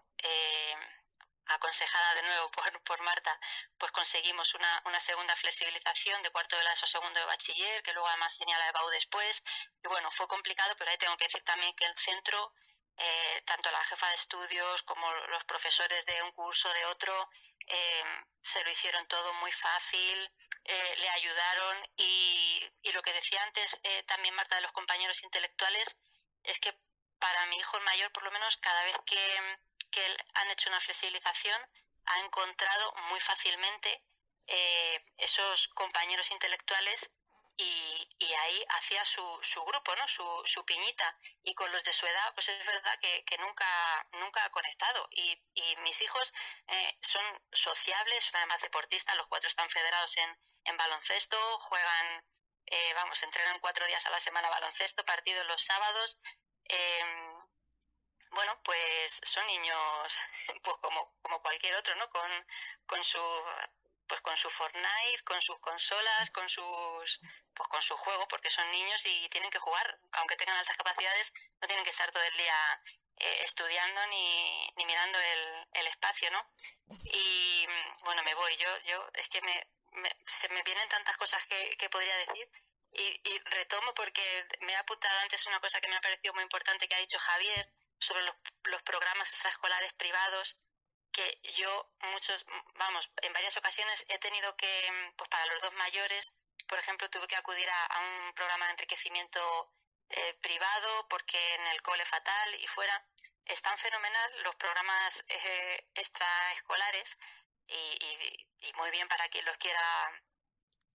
[SPEAKER 3] aconsejada de nuevo por Marta, pues conseguimos una segunda flexibilización de cuarto de la ESO, segundo de bachiller, que luego además tenía la EBAU después, y bueno, fue complicado, pero ahí tengo que decir también que el centro, tanto la jefa de estudios como los profesores de un curso, de otro, se lo hicieron todo muy fácil, le ayudaron, y lo que decía antes también Marta de los compañeros intelectuales, es que para mi hijo el mayor, por lo menos, cada vez que han hecho una flexibilización, ha encontrado muy fácilmente esos compañeros intelectuales, y ahí hacía su grupo, ¿no? Su piñita, y con los de su edad pues es verdad que nunca ha conectado, y mis hijos son sociables, son además deportistas, los 4 están federados en baloncesto, juegan, entrenan 4 días a la semana baloncesto, partidos los sábados. Bueno, pues son niños pues como cualquier otro, ¿no? Con su con su Fortnite, con sus consolas, con su juego, porque son niños y tienen que jugar, aunque tengan altas capacidades, no tienen que estar todo el día estudiando ni mirando el espacio, ¿no? Y bueno, me voy, yo es que se me vienen tantas cosas que podría decir. Y retomo, porque me ha apuntado antes una cosa que me ha parecido muy importante, que ha dicho Javier, sobre los programas extraescolares privados, que yo en varias ocasiones he tenido que, pues para los 2 mayores, por ejemplo, tuve que acudir a un programa de enriquecimiento privado, porque en el cole fatal y fuera. Están fenomenal los programas extraescolares, y muy bien para quien los quiera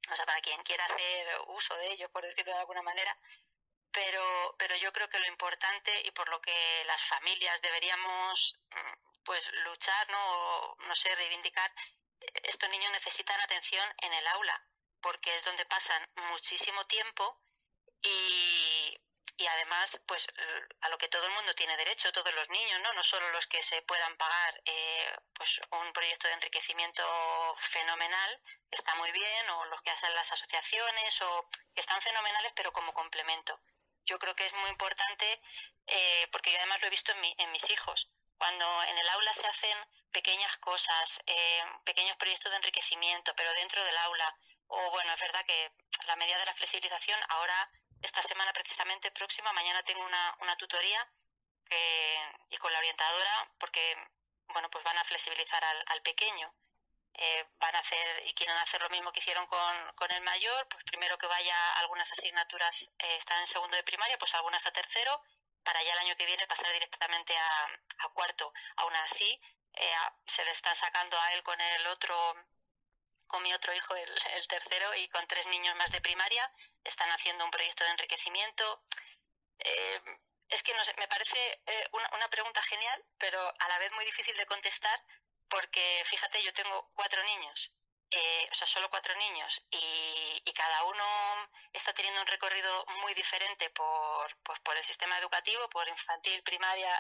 [SPEAKER 3] o sea, para quien quiera hacer uso de ello, por decirlo de alguna manera, pero yo creo que lo importante y por lo que las familias deberíamos pues luchar, ¿no? O, no sé, reivindicar, estos niños necesitan atención en el aula, porque es donde pasan muchísimo tiempo y, y además, pues a lo que todo el mundo tiene derecho, todos los niños, ¿no? No solo los que se puedan pagar pues un proyecto de enriquecimiento fenomenal, está muy bien, o los que hacen las asociaciones, o que están fenomenales, pero como complemento. Yo creo que es muy importante, porque yo además lo he visto en mis hijos. Cuando en el aula se hacen pequeñas cosas, pequeños proyectos de enriquecimiento, pero dentro del aula, o bueno, es verdad que la medida de la flexibilización, ahora, esta semana precisamente próxima, mañana tengo una tutoría y con la orientadora, porque bueno, pues van a flexibilizar al pequeño. Van a hacer y quieren hacer lo mismo que hicieron con el mayor, pues primero que vaya a algunas asignaturas, están en segundo de primaria, pues algunas a tercero, para ya el año que viene pasar directamente a cuarto. Aún así, se le están sacando a él con mi otro hijo, el tercero, y con 3 niños más de primaria, están haciendo un proyecto de enriquecimiento. Es que no sé, me parece una pregunta genial, pero a la vez muy difícil de contestar, porque fíjate, yo tengo 4 niños, o sea, solo 4 niños, y cada uno está teniendo un recorrido muy diferente pues por el sistema educativo, por infantil, primaria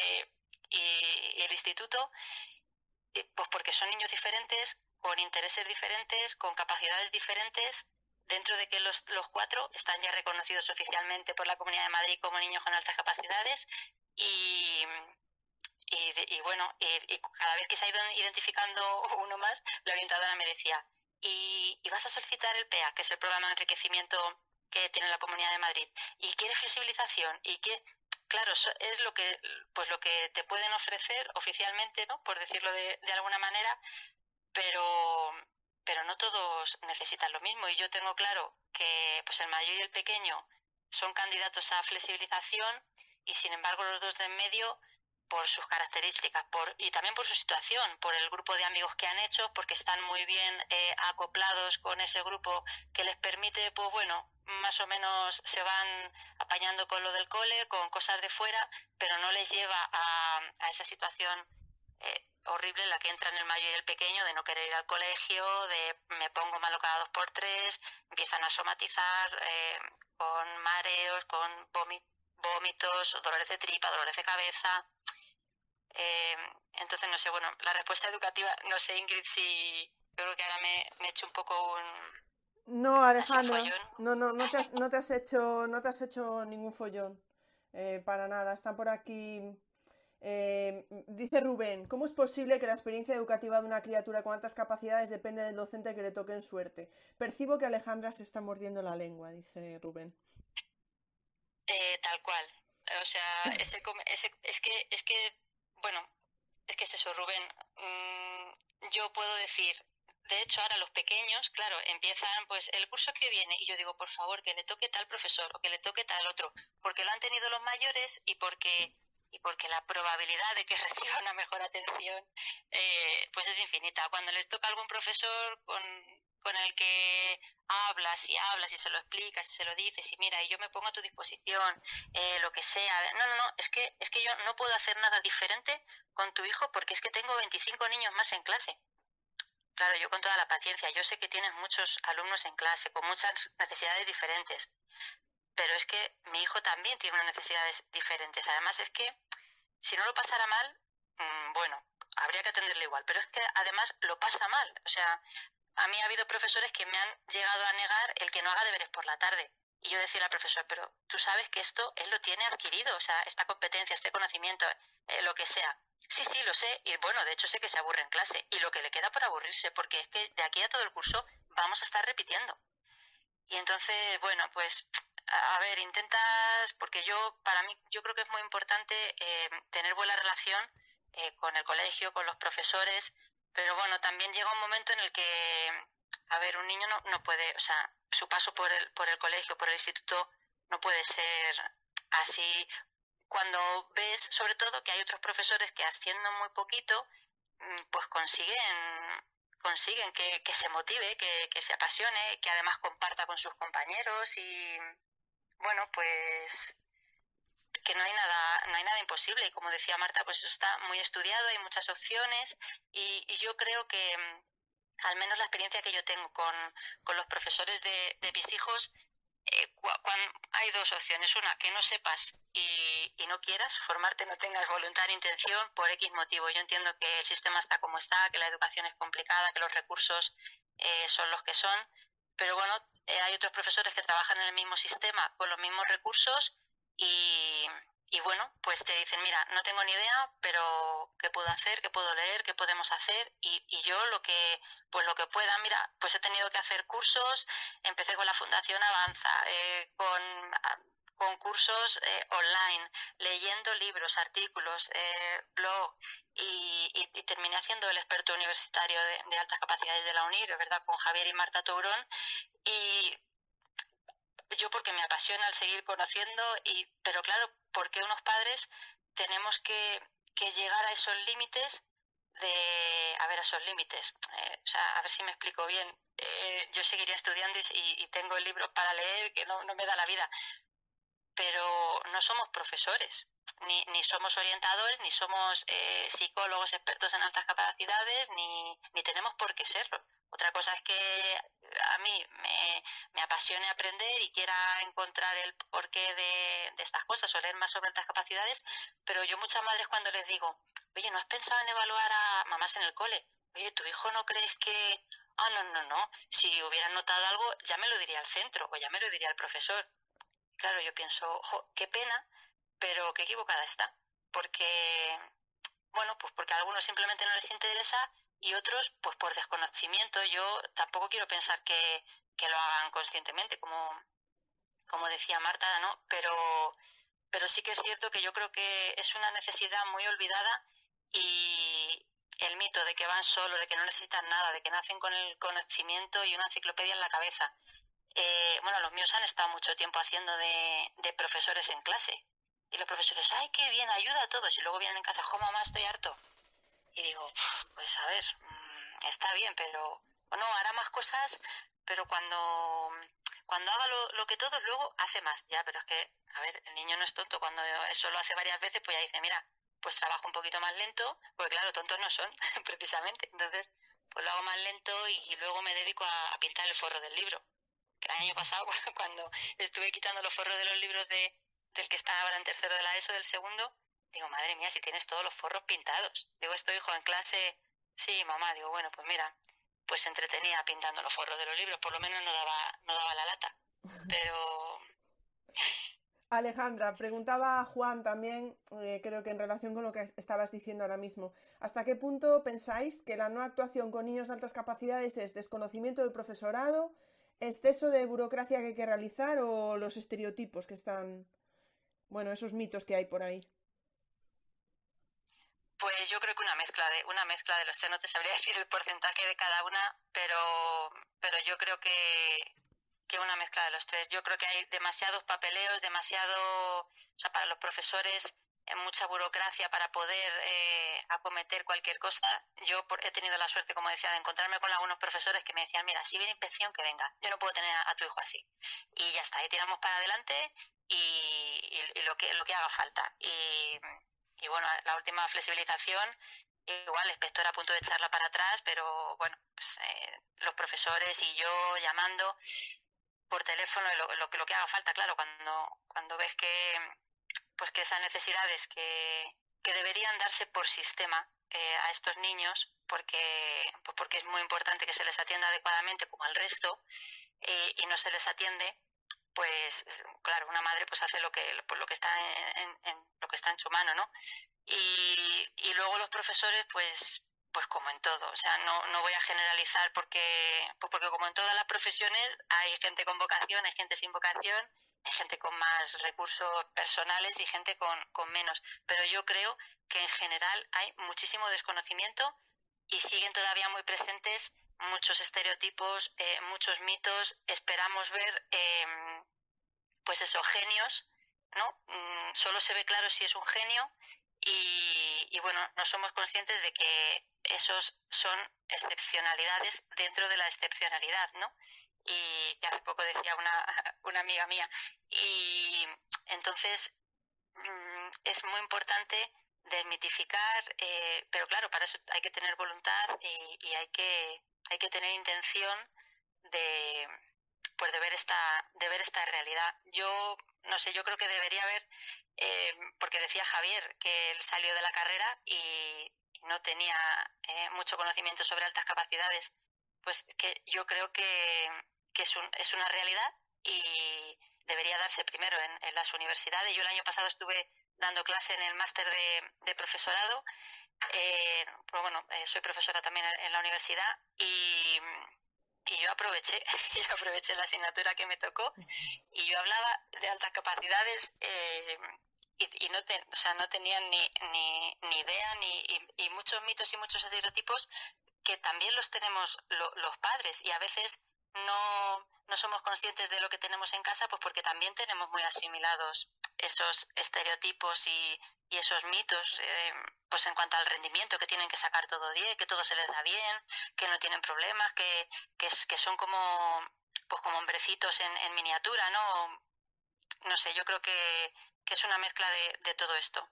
[SPEAKER 3] y el instituto, pues porque son niños diferentes, con intereses diferentes, con capacidades diferentes, dentro de que los 4 están ya reconocidos oficialmente por la Comunidad de Madrid como niños con altas capacidades y bueno, y cada vez que se ha ido identificando uno más, la orientadora me decía, y vas a solicitar el PEA, que es el programa de enriquecimiento que tiene la Comunidad de Madrid, y quieres flexibilización, y que, claro, es lo que te pueden ofrecer oficialmente, ¿no? Por decirlo de alguna manera, pero no todos necesitan lo mismo, y yo tengo claro que pues el mayor y el pequeño son candidatos a flexibilización, y sin embargo los dos de en medio, por sus características y también por su situación, por el grupo de amigos que han hecho, porque están muy bien acoplados con ese grupo que les permite, pues bueno, más o menos se van apañando con lo del cole, con cosas de fuera, pero no les lleva a esa situación horrible en la que entran el mayor y el pequeño, de no querer ir al colegio, de me pongo malo cada 2 por 3, empiezan a somatizar con mareos, con vómitos, dolores de tripa, dolores de cabeza. Entonces, no sé, bueno, la respuesta educativa, no sé, Ingrid, si yo creo que ahora me he hecho un poco
[SPEAKER 1] No, Alejandra, no te has hecho ningún follón, para nada. Está por aquí, dice Rubén, ¿cómo es posible que la experiencia educativa de una criatura con altas capacidades depende del docente que le toque en suerte? Percibo que Alejandra se está mordiendo la lengua, dice Rubén.
[SPEAKER 3] Tal cual. O sea, bueno, es que es eso, Rubén. Yo puedo decir, de hecho ahora los pequeños, claro, empiezan pues el curso que viene y yo digo, por favor, que le toque tal profesor o que le toque tal otro, porque lo han tenido los mayores y porque la probabilidad de que reciba una mejor atención pues es infinita. Cuando les toca algún profesor con el que hablas y se lo explicas y se lo dices y mira, y yo me pongo a tu disposición, lo que sea. No, es que yo no puedo hacer nada diferente con tu hijo porque es que tengo 25 niños más en clase. Claro, yo con toda la paciencia, yo sé que tienes muchos alumnos en clase con muchas necesidades diferentes, pero es que mi hijo también tiene unas necesidades diferentes. Además es que si no lo pasara mal, bueno, habría que atenderle igual, pero es que además lo pasa mal. O sea, a mí ha habido profesores que me han llegado a negar el que no haga deberes por la tarde. Y yo decía al profesor, pero tú sabes que esto él lo tiene adquirido, o sea, esta competencia, este conocimiento, lo que sea. Sí, lo sé, y bueno, de hecho sé que se aburre en clase, y lo que le queda por aburrirse, porque es que de aquí a todo el curso vamos a estar repitiendo. Y entonces, bueno, pues, a ver, intentas, porque para mí, yo creo que es muy importante tener buena relación con el colegio, con los profesores, pero bueno, también llega un momento en el que, a ver, un niño no puede, o sea, su paso por el colegio, por el instituto, no puede ser así. Cuando ves, sobre todo, que hay otros profesores que haciendo muy poquito, pues consiguen consiguen que se motive, que se apasione, que además comparta con sus compañeros y, bueno, pues que no hay nada imposible. Y como decía Marta, pues eso está muy estudiado, hay muchas opciones y yo creo que al menos la experiencia que yo tengo con los profesores de mis hijos, hay dos opciones. Una, que no sepas y no quieras formarte, no tengas voluntad ni intención por X motivo. Yo entiendo que el sistema está como está, que la educación es complicada, que los recursos son los que son, pero bueno, hay otros profesores que trabajan en el mismo sistema con los mismos recursos y bueno, pues te dicen, mira, no tengo ni idea, pero ¿qué puedo hacer? ¿Qué puedo leer? ¿Qué podemos hacer? Y yo lo que pueda, mira, pues he tenido que hacer cursos, empecé con la Fundación Avanza, con cursos online, leyendo libros, artículos, blog y terminé haciendo el experto universitario de altas capacidades de la UNIR, ¿verdad? Con Javier y Marta Tourón y yo porque me apasiona el seguir conociendo, pero claro, porque unos padres tenemos que llegar a esos límites o sea, a ver si me explico bien. Yo seguiría estudiando y tengo el libro para leer, que no me da la vida, pero no somos profesores, ni somos orientadores, ni somos psicólogos expertos en altas capacidades, ni tenemos por qué serlo. Otra cosa es que a mí me apasione aprender y quiera encontrar el porqué de estas cosas o leer más sobre altas capacidades, pero yo muchas madres cuando les digo, oye, ¿no has pensado en evaluar a mamás en el cole? Oye, ¿tu hijo no crees que...? Ah, no, si hubieran notado algo ya me lo diría el centro o ya me lo diría el profesor. Claro, yo pienso, qué pena, pero qué equivocada está, porque, bueno, pues porque a algunos simplemente no les interesa y otros, pues por desconocimiento. Yo tampoco quiero pensar que lo hagan conscientemente, como decía Marta, ¿no? Pero sí que es cierto que yo creo que es una necesidad muy olvidada y el mito de que van solos, de que no necesitan nada, de que nacen con el conocimiento y una enciclopedia en la cabeza. Bueno, los míos han estado mucho tiempo haciendo de profesores en clase. Y los profesores, ¡ay, qué bien! Ayuda a todos. Y luego vienen en casa, ¡jo, mamá, estoy harto! Y digo, pues a ver, está bien, pero... Bueno, hará más cosas, pero cuando haga lo que todos, luego hace más. Ya, pero es que, a ver, el niño no es tonto. Cuando eso lo hace varias veces, pues ya dice, mira, pues trabajo un poquito más lento, porque claro, tontos no son, precisamente. Entonces, pues lo hago más lento y luego me dedico a pintar el forro del libro. El año pasado, cuando estuve quitando los forros de los libros del que está ahora en tercero de la ESO, del segundo, digo, madre mía, si tienes todos los forros pintados. Digo, esto hijo en clase, sí, mamá, digo, bueno, pues mira, pues se entretenía pintando los forros de los libros, por lo menos no daba la lata. Pero...
[SPEAKER 1] Alejandra, preguntaba a Juan también, creo que en relación con lo que estabas diciendo ahora mismo, ¿hasta qué punto pensáis que la no actuación con niños de altas capacidades es desconocimiento del profesorado, exceso de burocracia que hay que realizar o los estereotipos que están, bueno, esos mitos que hay por ahí?
[SPEAKER 3] Pues yo creo que una mezcla de los tres. No te sabría decir el porcentaje de cada una, pero yo creo que una mezcla de los tres. Yo creo que hay demasiados papeleos, o sea, para los profesores, mucha burocracia para poder acometer cualquier cosa. Yo he tenido la suerte, como decía, de encontrarme con algunos profesores que me decían, mira, si viene inspección, que venga, yo no puedo tener a tu hijo así. Y ya está, ahí tiramos para adelante y lo que haga falta. Y bueno, la última flexibilización, igual el inspector a punto de echarla para atrás, pero bueno, pues, los profesores y yo llamando por teléfono lo que haga falta, claro, cuando ves que esas necesidades que deberían darse por sistema a estos niños, porque es muy importante que se les atienda adecuadamente como al resto, y no se les atiende, pues claro, una madre pues hace lo que está lo que está en su mano, ¿no? Y luego los profesores pues como en todo, o sea, no voy a generalizar porque como en todas las profesiones hay gente con vocación, hay gente sin vocación, hay gente con más recursos personales y gente con menos, pero yo creo que en general hay muchísimo desconocimiento y siguen todavía muy presentes muchos estereotipos, muchos mitos. Esperamos ver pues esos genios, ¿no? Solo se ve claro si es un genio y y bueno, no somos conscientes de que esos son excepcionalidades dentro de la excepcionalidad, ¿no? Y que hace poco decía una amiga mía. Y entonces es muy importante desmitificar, pero claro, para eso hay que tener voluntad y hay que tener intención de, pues de ver esta realidad. Yo no sé, yo creo que debería haber, porque decía Javier que él salió de la carrera y no tenía mucho conocimiento sobre altas capacidades, pues que yo creo que es una realidad y debería darse primero en las universidades. Yo el año pasado estuve dando clase en el máster de profesorado, pues bueno, soy profesora también en la universidad y yo aproveché la asignatura que me tocó y yo hablaba de altas capacidades y no, o sea, no tenían ni idea y muchos mitos y muchos estereotipos que también los tenemos los padres y a veces no somos conscientes de lo que tenemos en casa, pues porque también tenemos muy asimilados esos estereotipos y esos mitos, pues en cuanto al rendimiento, que tienen que sacar todo 10, que todo se les da bien, que no tienen problemas, que son como hombrecitos en miniatura, ¿no? No sé, yo creo que es una mezcla de todo esto.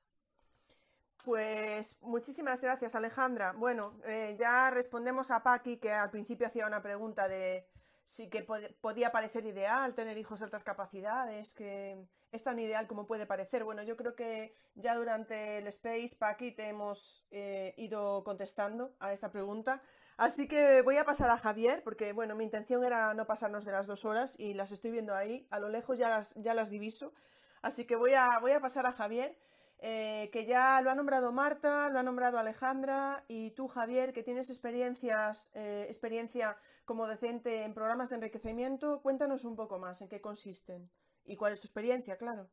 [SPEAKER 1] Pues muchísimas gracias, Alejandra. Bueno, ya respondemos a Paqui, que al principio hacía una pregunta de si que podía parecer ideal tener hijos de altas capacidades, que es tan ideal como puede parecer. Bueno, yo creo que ya durante el Space, Paqui, te hemos ido contestando a esta pregunta. Así que voy a pasar a Javier, porque bueno, mi intención era no pasarnos de las 2 horas y las estoy viendo ahí. A lo lejos ya las diviso. Así que voy a pasar a Javier. Que ya lo ha nombrado Marta, lo ha nombrado Alejandra y tú, Javier, que tienes experiencia como docente en programas de enriquecimiento, cuéntanos un poco más en qué consisten y cuál es tu experiencia, claro.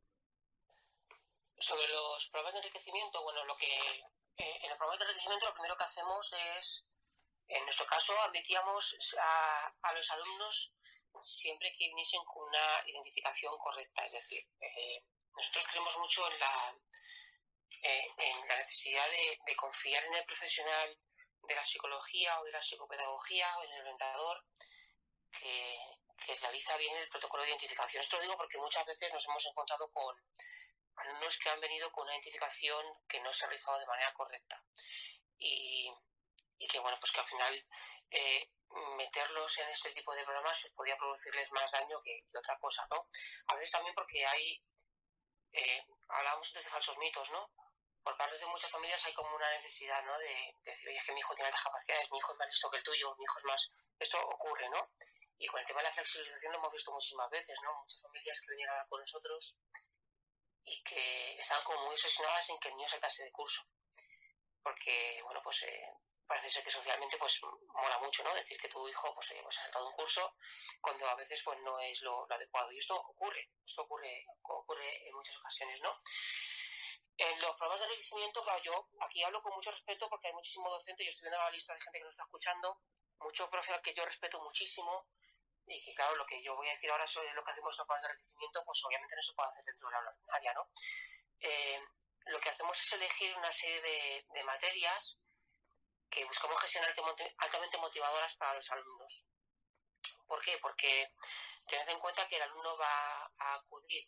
[SPEAKER 4] Sobre los programas de enriquecimiento, bueno, en el programa de enriquecimiento lo primero que hacemos es, en nuestro caso, admitíamos a los alumnos siempre que viniesen con una identificación correcta, es decir, nosotros creemos mucho en la necesidad de confiar en el profesional de la psicología o de la psicopedagogía o en el orientador que realiza bien el protocolo de identificación. Esto lo digo porque muchas veces nos hemos encontrado con alumnos que han venido con una identificación que no se ha realizado de manera correcta y que bueno, pues que al final meterlos en este tipo de programas pues, podía producirles más daño que otra cosa, ¿no? A veces también porque hablábamos antes de falsos mitos, ¿no? Por parte de muchas familias hay como una necesidad, ¿no? De decir, oye, es que mi hijo tiene altas capacidades, mi hijo es más listo que el tuyo, mi hijo es más... Esto ocurre, ¿no? Y con el tema de la flexibilización lo hemos visto muchísimas veces, ¿no? Muchas familias que venían a hablar con nosotros y que estaban como muy obsesionadas en que el niño saltase de curso. Porque, bueno, pues parece ser que socialmente pues mola mucho, ¿no? Decir que tu hijo pues ha saltado un curso cuando a veces pues no es lo adecuado. Y esto ocurre en muchas ocasiones, ¿no? En los programas de enriquecimiento, claro, yo aquí hablo con mucho respeto porque hay muchísimo docente, yo estoy viendo la lista de gente que nos está escuchando, mucho profesional que yo respeto muchísimo y que, claro, lo que yo voy a decir ahora sobre lo que hacemos en los programas de enriquecimiento, pues obviamente no se puede hacer dentro de la aula ordinaria, ¿no? Lo que hacemos es elegir una serie de materias que buscamos que sean altamente motivadoras para los alumnos. ¿Por qué? Porque tened en cuenta que el alumno va a acudir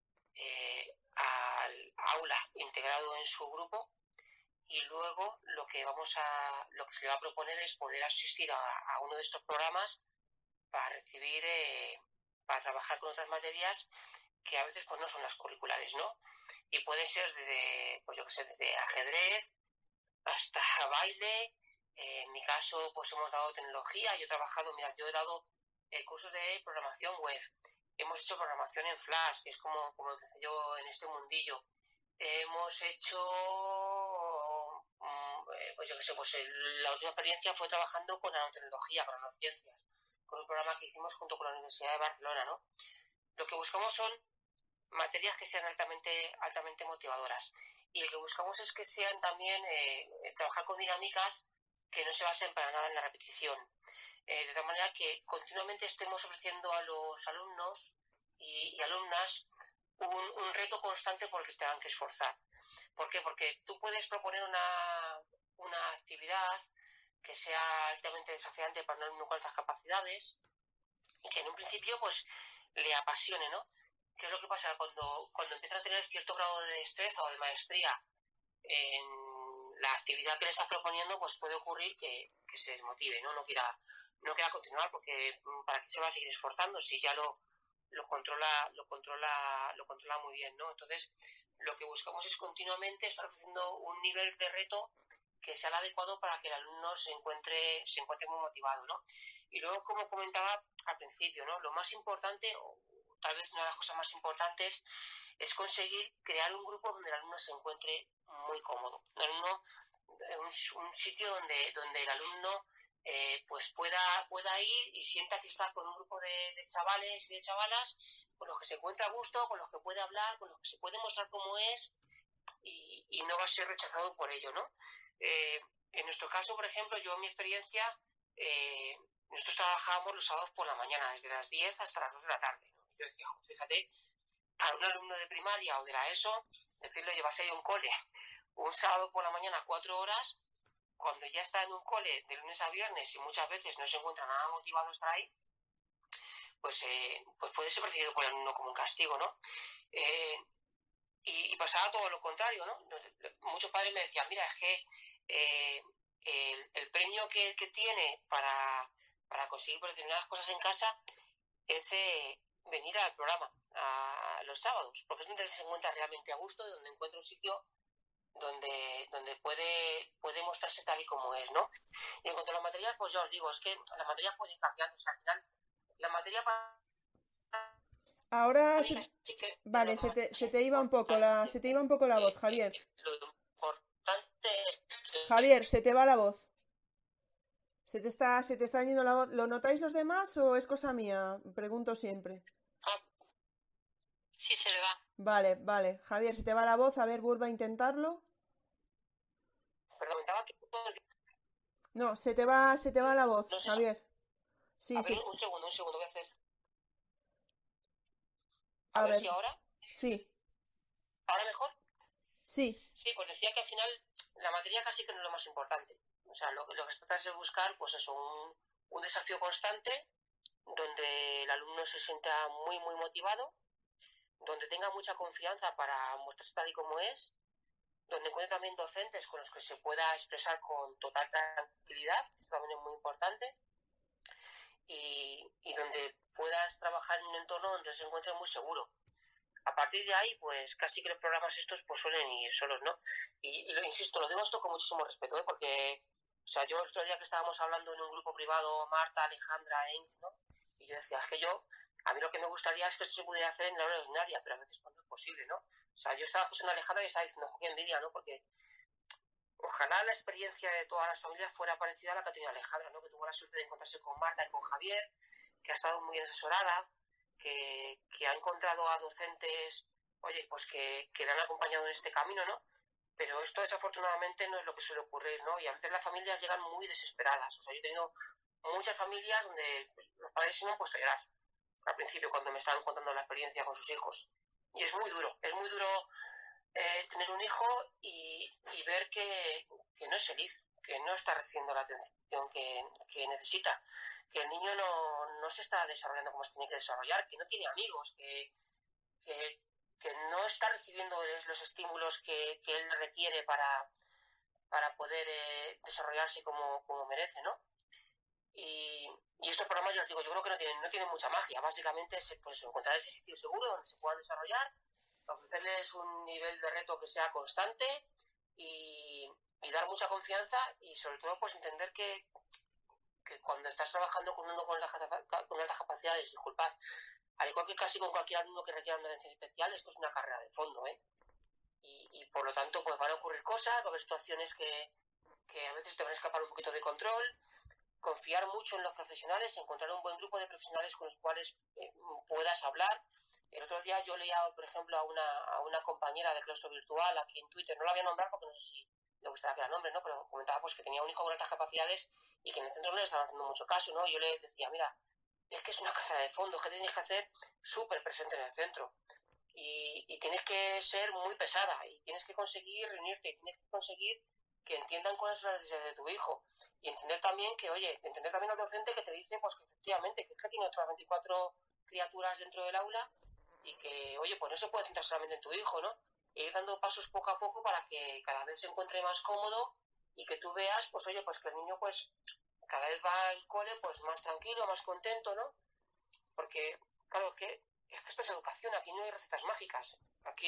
[SPEAKER 4] al aula integrado en su grupo y luego lo que se le va a proponer es poder asistir a uno de estos programas para recibir, para trabajar con otras materias que a veces pues no son las curriculares, ¿no? Y puede ser desde ajedrez hasta baile. En mi caso pues hemos dado tecnología, yo he dado cursos de programación web, hemos hecho programación en Flash, que es como empecé yo en este mundillo. Hemos hecho, la última experiencia fue trabajando con nanotecnología, con nanociencias, con un programa que hicimos junto con la Universidad de Barcelona, ¿no? Lo que buscamos son materias que sean altamente motivadoras. Y lo que buscamos es que sean también, trabajar con dinámicas que no se basen para nada en la repetición. De tal manera que continuamente estemos ofreciendo a los alumnos y alumnas un reto constante por el que se tengan que esforzar. ¿Por qué? Porque tú puedes proponer una actividad que sea altamente desafiante para un alumno con altas capacidades y que en un principio pues le apasione, ¿no? ¿Qué es lo que pasa? Cuando empiezan a tener cierto grado de destreza o de maestría en la actividad que le estás proponiendo, pues puede ocurrir que se desmotive, ¿no? No quiera continuar, porque ¿para qué se va a seguir esforzando si ya lo controla muy bien, ¿no? Entonces, lo que buscamos es continuamente estar ofreciendo un nivel de reto que sea el adecuado para que el alumno se encuentre muy motivado, ¿no? Y luego, como comentaba al principio, ¿no? Lo más importante, o tal vez una de las cosas más importantes, es conseguir crear un grupo donde el alumno se encuentre muy cómodo. Un sitio donde el alumno pues pueda ir y sienta que está con un grupo de chavales y de chavalas con los que se encuentra a gusto, con los que puede hablar, con los que se puede mostrar cómo es y no va a ser rechazado por ello, ¿no? En nuestro caso, por ejemplo, yo en mi experiencia, nosotros trabajábamos los sábados por la mañana, desde las 10 hasta las 2 de la tarde, ¿no? Yo decía, fíjate, para un alumno de primaria o de la ESO, decirle, oye, vas a ir a un cole un sábado por la mañana 4 horas, cuando ya está en un cole de lunes a viernes y muchas veces no se encuentra nada motivado a estar ahí, pues puede ser percibido por el alumno como un castigo, ¿no? Y pasaba todo lo contrario, ¿no? Muchos padres me decían, mira, es que el premio que tiene para conseguir determinadas cosas en casa es venir al programa a los sábados, porque es donde se encuentra realmente a gusto y donde encuentra un sitio donde puede mostrarse tal y como es, ¿no? Y en cuanto a las materias, pues ya os digo, es que las materias pueden ir cambiando, o sea, al final, la materia para...
[SPEAKER 1] Ahora, vale, se te iba un poco la voz, Javier.
[SPEAKER 4] Lo importante es...
[SPEAKER 1] Javier, se te va la voz. Se te está yendo la voz. ¿Lo notáis los demás o es cosa mía? Pregunto siempre.
[SPEAKER 3] Sí, se le va.
[SPEAKER 1] Vale. Javier, se te va la voz. A ver, vuelve a intentarlo.
[SPEAKER 4] Perdón,
[SPEAKER 1] no, se te va la voz,
[SPEAKER 4] no sé,
[SPEAKER 1] Javier. Sí,
[SPEAKER 4] a ver,
[SPEAKER 1] sí.
[SPEAKER 4] un segundo, voy a hacer.
[SPEAKER 1] A ver
[SPEAKER 4] si ahora.
[SPEAKER 1] Sí.
[SPEAKER 4] ¿Ahora mejor?
[SPEAKER 1] Sí.
[SPEAKER 4] Sí, pues decía que al final la materia casi que no es lo más importante. O sea, lo que se trata es de buscar, pues eso, un desafío constante donde el alumno se sienta muy, muy motivado, donde tenga mucha confianza para mostrarse tal y como es, donde encuentre también docentes con los que se pueda expresar con total tranquilidad, esto también es muy importante, y donde puedas trabajar en un entorno donde se encuentre muy seguro. A partir de ahí, pues casi que los programas estos pues suelen ir solos, ¿no? Y lo insisto, lo digo esto con muchísimo respeto, porque, o sea, yo el otro día que estábamos hablando en un grupo privado, Marta, Alejandra, ¿no? Y yo decía, es que a mí lo que me gustaría es que esto se pudiera hacer en la hora ordinaria, pero a veces pues no es posible, ¿no? O sea, yo estaba escuchando a Alejandra y estaba diciendo, qué envidia, ¿no? Porque ojalá la experiencia de todas las familias fuera parecida a la que ha tenido Alejandra, ¿no? Que tuvo la suerte de encontrarse con Marta y con Javier, que ha estado muy bien asesorada, que ha encontrado a docentes, oye, pues que le han acompañado en este camino, ¿no? Pero esto desafortunadamente no es lo que suele ocurrir, ¿no? Y a veces las familias llegan muy desesperadas. O sea, yo he tenido muchas familias donde los padres se me han puesto a llorar al principio cuando me estaban contando la experiencia con sus hijos. Y es muy duro tener un hijo y ver que no es feliz, que no está recibiendo la atención que necesita, que el niño no se está desarrollando como se tiene que desarrollar, que no tiene amigos, que no está recibiendo los estímulos que él requiere para poder desarrollarse como merece, ¿no? Y estos programas, ya os digo, yo creo que no tienen mucha magia. Básicamente es pues, encontrar ese sitio seguro donde se puedan desarrollar, ofrecerles un nivel de reto que sea constante y dar mucha confianza y sobre todo pues entender que cuando estás trabajando con uno con altas capacidades, disculpad, al igual que casi con cualquier alumno que requiera una atención especial, esto es una carrera de fondo, ¿eh? Y por lo tanto pues van a ocurrir cosas, va a haber situaciones que a veces te van a escapar un poquito de control, confiar mucho en los profesionales, encontrar un buen grupo de profesionales con los cuales puedas hablar. El otro día yo leía, por ejemplo, a una compañera de claustro virtual aquí en Twitter, no la voy a nombrar porque no sé si le gustaría que la nombre, ¿no? Pero comentaba pues que tenía un hijo con altas capacidades y que en el centro no le estaban haciendo mucho caso, ¿no? Yo le decía, mira, es que es una carrera de fondo, que tienes que hacer súper presente en el centro. y tienes que ser muy pesada y tienes que conseguir reunirte, tienes que conseguir que entiendan cuáles son las necesidades de tu hijo y entender también que, oye, entender también al docente que te dice pues que efectivamente que es que tiene otras 24 criaturas dentro del aula y que, oye, pues no se puede centrar solamente en tu hijo, ¿no? E ir dando pasos poco a poco para que cada vez se encuentre más cómodo y que tú veas, pues oye, pues que el niño pues cada vez va al cole pues más tranquilo, más contento, ¿no? Porque, claro, es que esto es educación, aquí no hay recetas mágicas, aquí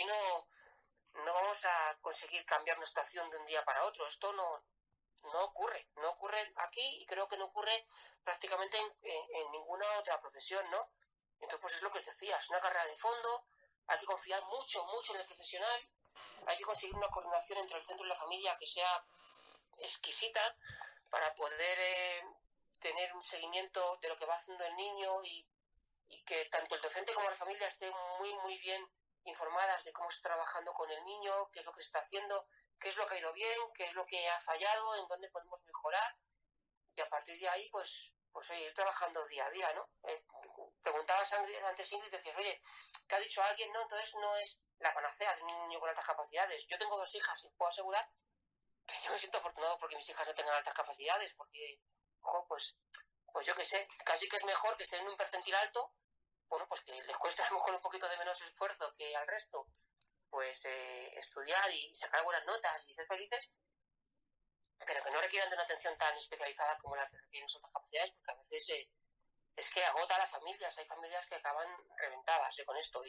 [SPEAKER 4] no vamos a conseguir cambiar una situación de un día para otro, esto no ocurre aquí y creo que no ocurre prácticamente en ninguna otra profesión, ¿no? Entonces, pues es lo que os decía, es una carrera de fondo, hay que confiar mucho, mucho en el profesional, hay que conseguir una coordinación entre el centro y la familia que sea exquisita para poder tener un seguimiento de lo que va haciendo el niño y que tanto el docente como la familia estén muy, muy bien informadas de cómo se está trabajando con el niño, qué es lo que se está haciendo, qué es lo que ha ido bien, qué es lo que ha fallado, en dónde podemos mejorar y a partir de ahí pues oye, ir trabajando día a día, ¿no? Preguntabas antes, Ingrid, decías, oye, ¿qué ha dicho alguien? No, entonces no es la panacea de un niño con altas capacidades. Yo tengo 2 hijas y puedo asegurar que yo me siento afortunado porque mis hijas no tengan altas capacidades, porque, ojo, pues yo qué sé, casi que es mejor que estén en un percentil alto, bueno, pues que les cuesta a lo mejor un poquito de menos esfuerzo que al resto, pues estudiar y sacar buenas notas y ser felices, pero que no requieran de una atención tan especializada como la que requieren otras capacidades, porque a veces es que agota a las familias, hay familias que acaban reventadas con esto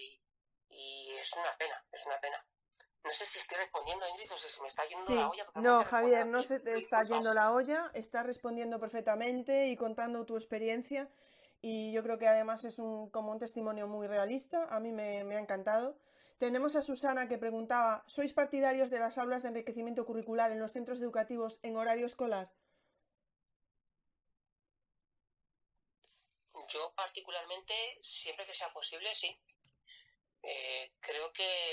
[SPEAKER 4] y es una pena, es una pena. No sé si estoy respondiendo, Ingrid, o si se me está yendo la olla.
[SPEAKER 1] No, Javier, no se te está yendo la olla, estás respondiendo perfectamente y contando tu experiencia y yo creo que además es como un testimonio muy realista, a mí me ha encantado. Tenemos a Susana que preguntaba, ¿sois partidarios de las aulas de enriquecimiento curricular en los centros educativos en horario escolar?
[SPEAKER 4] Yo particularmente, siempre que sea posible, sí. Creo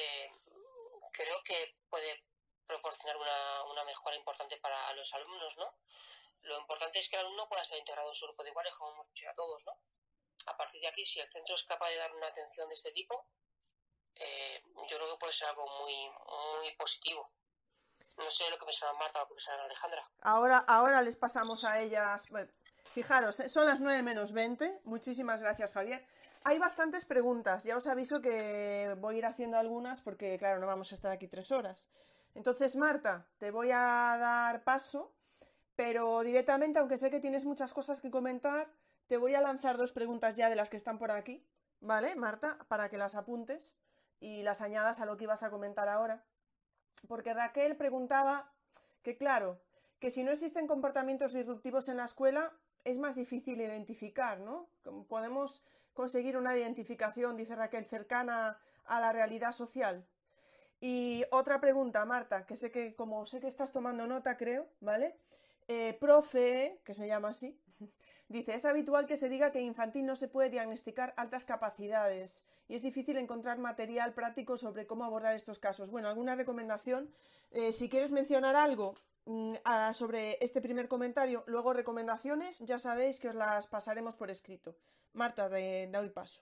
[SPEAKER 4] que puede proporcionar una mejora importante para los alumnos, ¿no? Lo importante es que el alumno pueda estar integrado en su grupo de iguales, como hemos dicho a todos, ¿no? A partir de aquí, si el centro es capaz de dar una atención de este tipo, yo creo que puede ser algo muy, muy positivo. No sé lo que pensaba Marta o lo que pensaba Alejandra.
[SPEAKER 1] Ahora les pasamos a ellas. Bueno, fijaros, son las 9 menos 20. Muchísimas gracias, Javier. Hay bastantes preguntas. Ya os aviso que voy a ir haciendo algunas porque, claro, no vamos a estar aquí 3 horas. Entonces, Marta, te voy a dar paso, pero directamente, aunque sé que tienes muchas cosas que comentar, te voy a lanzar 2 preguntas ya de las que están por aquí, ¿vale, Marta? Para que las apuntes y las añadas a lo que ibas a comentar ahora. Porque Raquel preguntaba que, claro, que si no existen comportamientos disruptivos en la escuela, es más difícil identificar, ¿no? Podemos conseguir una identificación, dice Raquel, cercana a la realidad social. Y otra pregunta, Marta, que como sé que estás tomando nota, creo, ¿vale? Profe, que se llama así, dice, es habitual que se diga que infantil no se puede diagnosticar altas capacidades y es difícil encontrar material práctico sobre cómo abordar estos casos. Bueno, ¿alguna recomendación? Si quieres mencionar algo sobre este primer comentario, luego recomendaciones, ya sabéis que os las pasaremos por escrito. Marta, doy paso.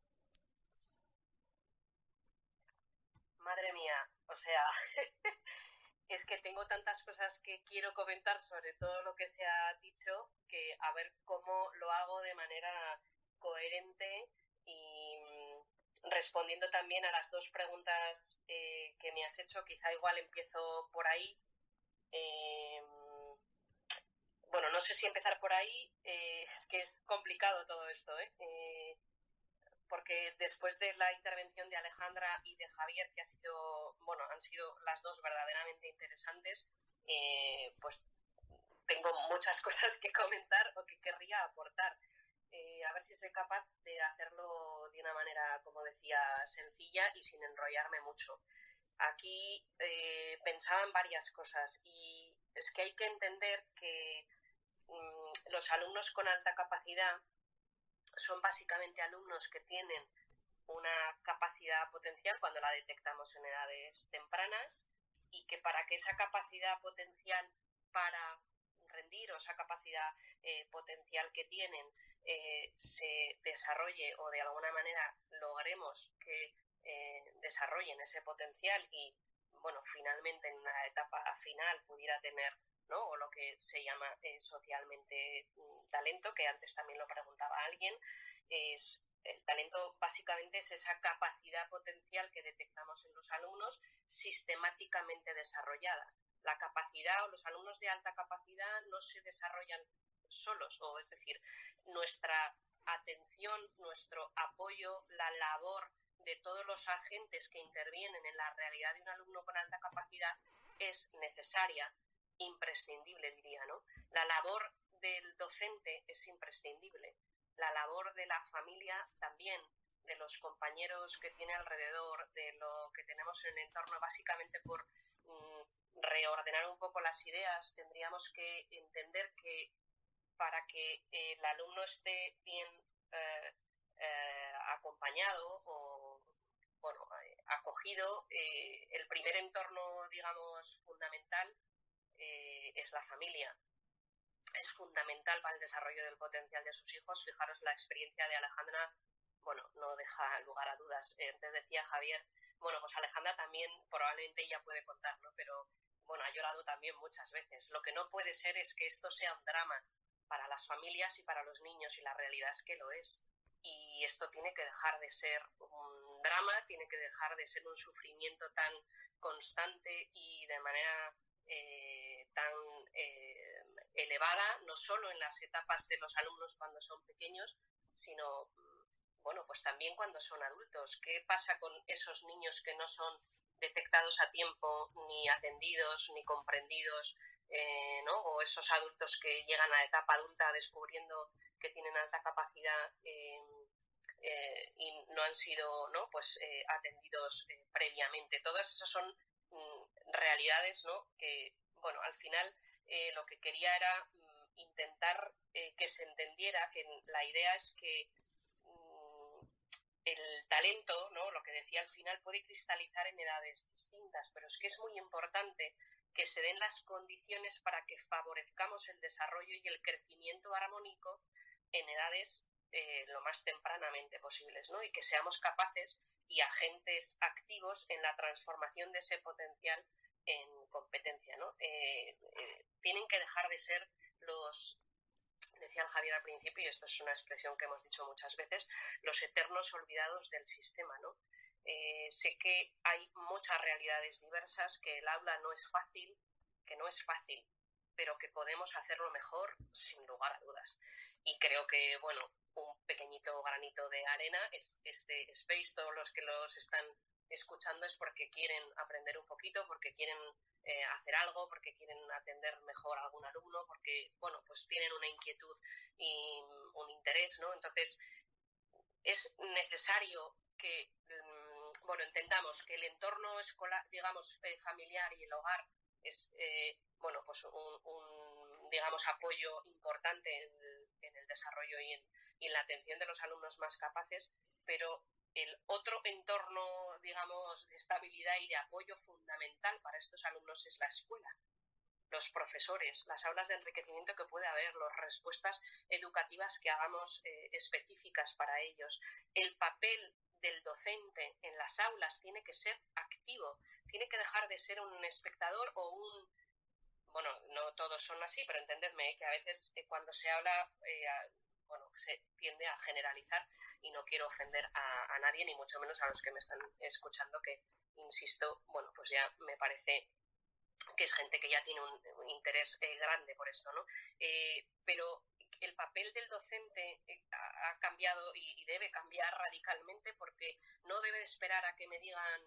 [SPEAKER 2] Madre mía, o sea, es que tengo tantas cosas que quiero comentar sobre todo lo que se ha dicho que a ver cómo lo hago de manera coherente y respondiendo también a las 2 preguntas que me has hecho, quizá igual empiezo por ahí. Bueno, no sé si empezar por ahí, es que es complicado todo esto, porque después de la intervención de Alejandra y de Javier, que han sido las 2 verdaderamente interesantes, pues tengo muchas cosas que comentar o que querría aportar. A ver si soy capaz de hacerlo de una manera, como decía, sencilla y sin enrollarme mucho. Aquí pensaba en varias cosas y es que hay que entender que los alumnos con alta capacidad son básicamente alumnos que tienen una capacidad potencial cuando la detectamos en edades tempranas y que para que esa capacidad potencial para rendir o esa capacidad potencial que tienen se desarrolle o de alguna manera logremos que desarrollen ese potencial y, bueno, finalmente en una etapa final pudiera tener, ¿no?, o lo que se llama socialmente talento, que antes también lo preguntaba alguien. Es el talento básicamente es esa capacidad potencial que detectamos en los alumnos sistemáticamente desarrollada. La capacidad o los alumnos de alta capacidad no se desarrollan solos, o es decir, nuestra atención, nuestro apoyo, la labor de todos los agentes que intervienen en la realidad de un alumno con alta capacidad es necesaria, imprescindible, diría, ¿no? La labor del docente es imprescindible, la labor de la familia también, de los compañeros que tiene alrededor, de lo que tenemos en el entorno, básicamente por reordenar un poco las ideas. Tendríamos que entender que para que el alumno esté bien acompañado o, bueno, acogido, el primer entorno, digamos, fundamental es la familia. Es fundamental para el desarrollo del potencial de sus hijos. Fijaros, la experiencia de Alejandra, bueno, no deja lugar a dudas. Antes decía Javier, bueno, pues Alejandra también, probablemente ella puede contar, ¿no? Pero, bueno, ha llorado también muchas veces. Lo que no puede ser es que esto sea un drama para las familias y para los niños, y la realidad es que lo es. Y esto tiene que dejar de ser un drama, tiene que dejar de ser un sufrimiento tan constante y de manera tan elevada, no solo en las etapas de los alumnos cuando son pequeños, sino, bueno, pues también cuando son adultos. ¿Qué pasa con esos niños que no son detectados a tiempo, ni atendidos, ni comprendidos, ¿no? O esos adultos que llegan a la etapa adulta descubriendo que tienen alta capacidad y no han sido, ¿no?, pues atendidos previamente? Todas esas son realidades, ¿no?, que, bueno, al final lo que quería era intentar que se entendiera que la idea es que el talento, ¿no?, lo que decía al final, puede cristalizar en edades distintas, pero es que es muy importante que se den las condiciones para que favorezcamos el desarrollo y el crecimiento armónico en edades lo más tempranamente posibles, ¿no?, y que seamos capaces y agentes activos en la transformación de ese potencial en competencia, ¿no? Tienen que dejar de ser los, decía el Javier al principio, y esto es una expresión que hemos dicho muchas veces, los eternos olvidados del sistema, ¿no? Sé que hay muchas realidades diversas, que el aula no es fácil, pero que podemos hacerlo mejor sin lugar a dudas. Y creo que, bueno, un pequeñito granito de arena es este space. Todos los que los están escuchando es porque quieren aprender un poquito, porque quieren hacer algo, porque quieren atender mejor a algún alumno, porque, bueno, pues tienen una inquietud y un interés, ¿no? Entonces, es necesario que, bueno, entendamos que el entorno escolar, digamos, familiar y el hogar es, bueno, pues un, digamos, apoyo importante en el desarrollo y en la atención de los alumnos más capaces, pero el otro entorno, digamos, de estabilidad y de apoyo fundamental para estos alumnos es la escuela, los profesores, las aulas de enriquecimiento que puede haber, las respuestas educativas que hagamos específicas para ellos. El papel del docente en las aulas tiene que ser activo, tiene que dejar de ser un espectador o un... Bueno, no todos son así, pero entendedme que a veces cuando se habla... bueno, se tiende a generalizar y no quiero ofender a nadie, ni mucho menos a los que me están escuchando, que, insisto, bueno, pues ya me parece que es gente que ya tiene un interés grande por esto, ¿no? Pero el papel del docente ha cambiado y debe cambiar radicalmente, porque no debe esperar a que me digan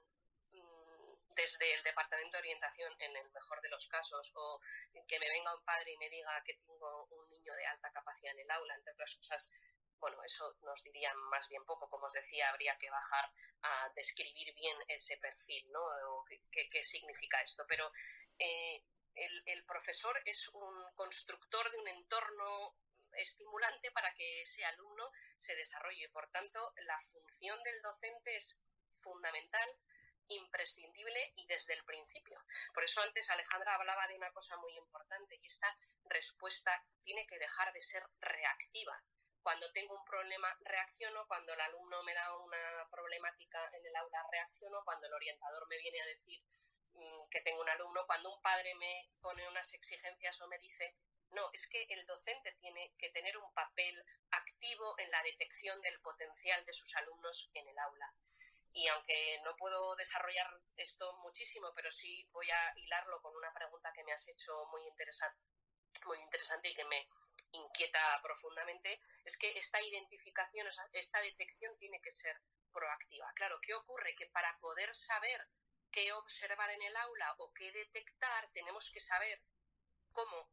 [SPEAKER 2] desde el departamento de orientación, en el mejor de los casos, o que me venga un padre y me diga que tengo un niño de alta capacidad en el aula, entre otras cosas. Bueno, eso nos diría más bien poco. Como os decía, habría que bajar a describir bien ese perfil, ¿no? O qué significa esto. Pero el profesor es un constructor de un entorno estimulante para que ese alumno se desarrolle. Por tanto, la función del docente es fundamental, imprescindible y desde el principio. Por eso antes Alejandra hablaba de una cosa muy importante, y esta respuesta tiene que dejar de ser reactiva. Cuando tengo un problema reacciono, cuando el alumno me da una problemática en el aula reacciono, cuando el orientador me viene a decir que tengo un alumno, cuando un padre me pone unas exigencias o me dice, no, es que el docente tiene que tener un papel activo en la detección del potencial de sus alumnos en el aula. Y aunque no puedo desarrollar esto muchísimo, pero sí voy a hilarlo con una pregunta que me has hecho muy interesante y que me inquieta profundamente, es que esta identificación, esta detección tiene que ser proactiva. Claro, ¿qué ocurre? Que para poder saber qué observar en el aula o qué detectar, tenemos que saber cómo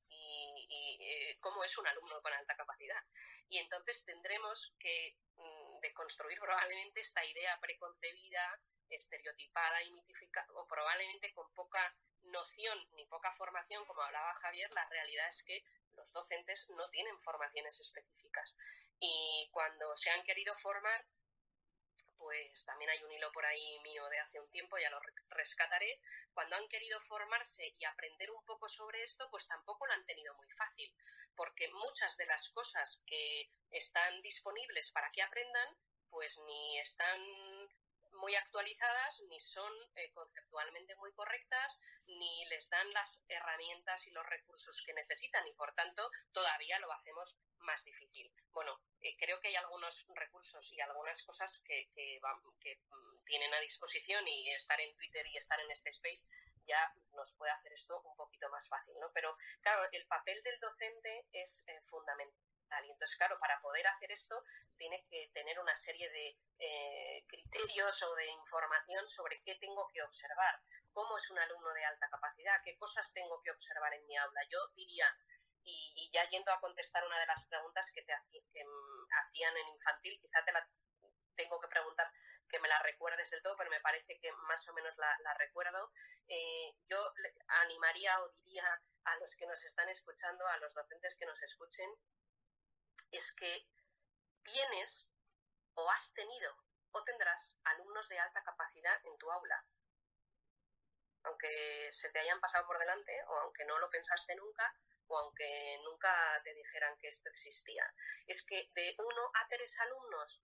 [SPEAKER 2] cómo es un alumno con alta capacidad. Y entonces tendremos que deconstruir probablemente esta idea preconcebida, estereotipada y mitificada, o probablemente con poca noción ni poca formación, como hablaba Javier. La realidad es que los docentes no tienen formaciones específicas. Y cuando se han querido formar, pues también hay un hilo por ahí mío de hace un tiempo, ya lo rescataré. Cuando han querido formarse y aprender un poco sobre esto, pues tampoco lo han tenido muy fácil, porque muchas de las cosas que están disponibles para que aprendan, pues ni están muy actualizadas, ni son conceptualmente muy correctas, ni les dan las herramientas y los recursos que necesitan, y por tanto todavía lo hacemos más difícil. Bueno, creo que hay algunos recursos y algunas cosas que tienen a disposición, y estar en Twitter y estar en este space ya nos puede hacer esto un poquito más fácil, ¿no? Pero claro, el papel del docente es fundamental. Y entonces, claro, para poder hacer esto tiene que tener una serie de criterios o de información sobre qué tengo que observar, cómo es un alumno de alta capacidad, qué cosas tengo que observar en mi aula. Yo diría, y ya yendo a contestar una de las preguntas que hacían en infantil, quizá te la tengo que preguntar que me la recuerdes del todo, pero me parece que más o menos la recuerdo. Yo animaría o diría a los que nos están escuchando, a los docentes que nos escuchen, es que tienes o has tenido o tendrás alumnos de alta capacidad en tu aula. Aunque se te hayan pasado por delante, o aunque no lo pensaste nunca, o aunque nunca te dijeran que esto existía. Es que de 1 a 3 alumnos,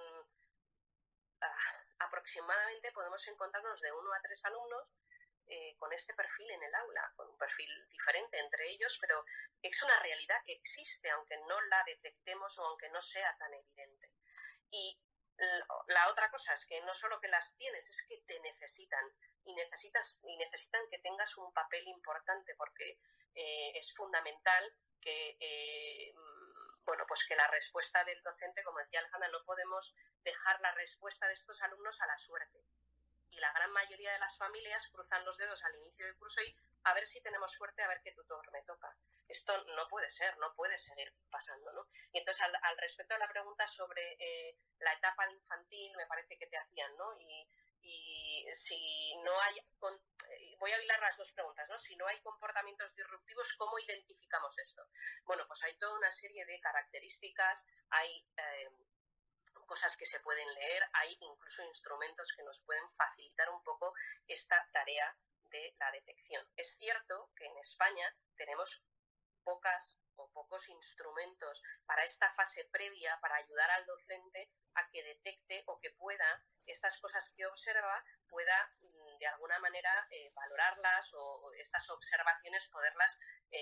[SPEAKER 2] aproximadamente podemos encontrarnos de 1 a 3 alumnos con este perfil en el aula, con un perfil diferente entre ellos, pero es una realidad que existe, aunque no la detectemos o aunque no sea tan evidente. Y la otra cosa es que no solo que las tienes, es que te necesitan, y necesitan que tengas un papel importante, porque es fundamental que pues que la respuesta del docente, como decía Alejandra, no podemos dejar la respuesta de estos alumnos a la suerte. Y la gran mayoría de las familias cruzan los dedos al inicio del curso y a ver si tenemos suerte, a ver qué tutor me toca. Esto no puede ser, no puede seguir pasando, ¿no? Y entonces, al respecto de la pregunta sobre la etapa de infantil, me parece que te hacían, ¿no? Y si no hay... voy a hilar las dos preguntas, ¿no? Si no hay comportamientos disruptivos, ¿cómo identificamos esto? Bueno, pues hay toda una serie de características, hay cosas que se pueden leer, hay incluso instrumentos que nos pueden facilitar un poco esta tarea de la detección. Es cierto que en España tenemos pocos instrumentos para esta fase previa, para ayudar al docente a que detecte o que pueda, estas cosas que observa, pueda de alguna manera valorarlas, o estas observaciones poderlas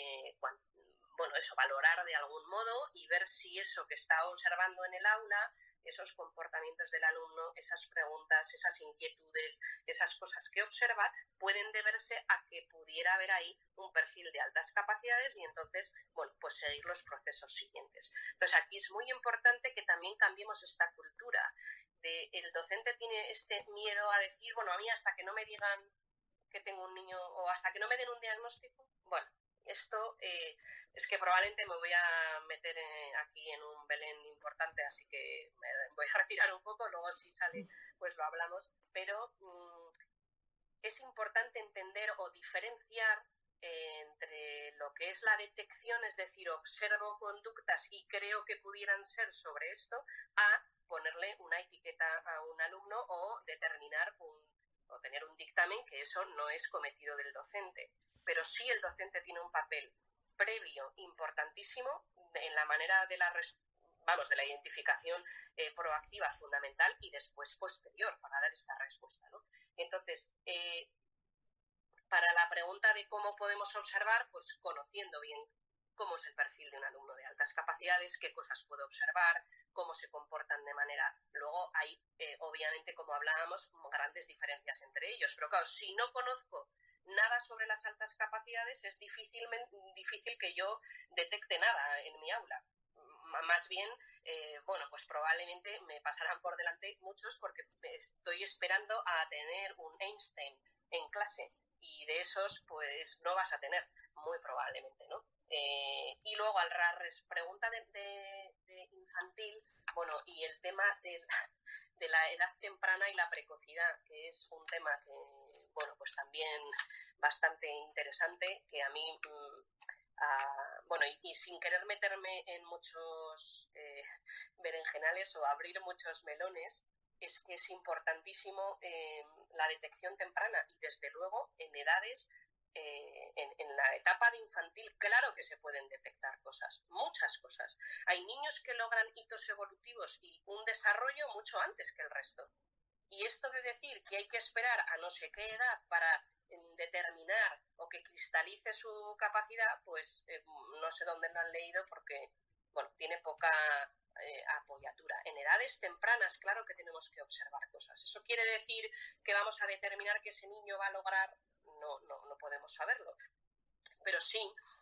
[SPEAKER 2] valorar de algún modo y ver si eso que está observando en el aula, esos comportamientos del alumno, esas preguntas, esas inquietudes, esas cosas que observa, pueden deberse a que pudiera haber ahí un perfil de altas capacidades, y entonces, pues seguir los procesos siguientes. Entonces aquí es muy importante que también cambiemos esta cultura. El docente tiene este miedo a decir, a mí hasta que no me digan que tengo un niño, o hasta que no me den un diagnóstico, esto es que probablemente me voy a meter aquí en un Belén importante, así que me voy a retirar un poco, luego si sale pues lo hablamos, pero es importante entender o diferenciar entre lo que es la detección, es decir, observo conductas y creo que pudieran ser sobre esto, a ponerle una etiqueta a un alumno o determinar o tener un dictamen que eso no es cometido del docente. Pero sí el docente tiene un papel previo importantísimo en la manera vamos, de la identificación proactiva fundamental y después posterior para dar esta respuesta, ¿no? Entonces, para la pregunta de cómo podemos observar, pues conociendo bien cómo es el perfil de un alumno de altas capacidades, qué cosas puedo observar, cómo se comportan de manera... Luego hay, obviamente, como hablábamos, grandes diferencias entre ellos. Pero claro, si no conozco nada sobre las altas capacidades, es difícil que yo detecte nada en mi aula. Más bien, bueno, pues probablemente me pasarán por delante muchos porque estoy esperando a tener un Einstein en clase y de esos pues no vas a tener, muy probablemente, ¿no? Y luego al pregunta de infantil, bueno, y el tema de la edad temprana y la precocidad, que es un tema que, bueno, pues también bastante interesante, que a mí... bueno, y sin querer meterme en muchos berenjenales o abrir muchos melones, es que es importantísimo la detección temprana y desde luego en edades, en la etapa de infantil, claro que se pueden detectar cosas, muchas cosas. Hay niños que logran hitos evolutivos y un desarrollo mucho antes que el resto. Y esto de decir que hay que esperar a no sé qué edad para determinar o que cristalice su capacidad, pues no sé dónde lo han leído porque, bueno, tiene poca apoyatura. En edades tempranas, claro que tenemos que observar cosas. ¿Eso quiere decir que vamos a determinar que ese niño va a lograr? No podemos saberlo. Pero sí,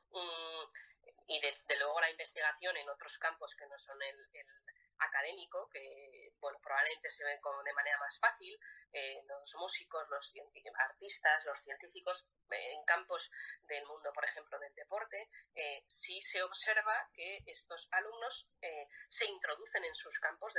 [SPEAKER 2] y desde luego la investigación en otros campos que no son el académico, que bueno, probablemente se ven de manera más fácil, los músicos, los artistas, los científicos, en campos del mundo, por ejemplo, del deporte, sí se observa que estos alumnos se introducen en sus campos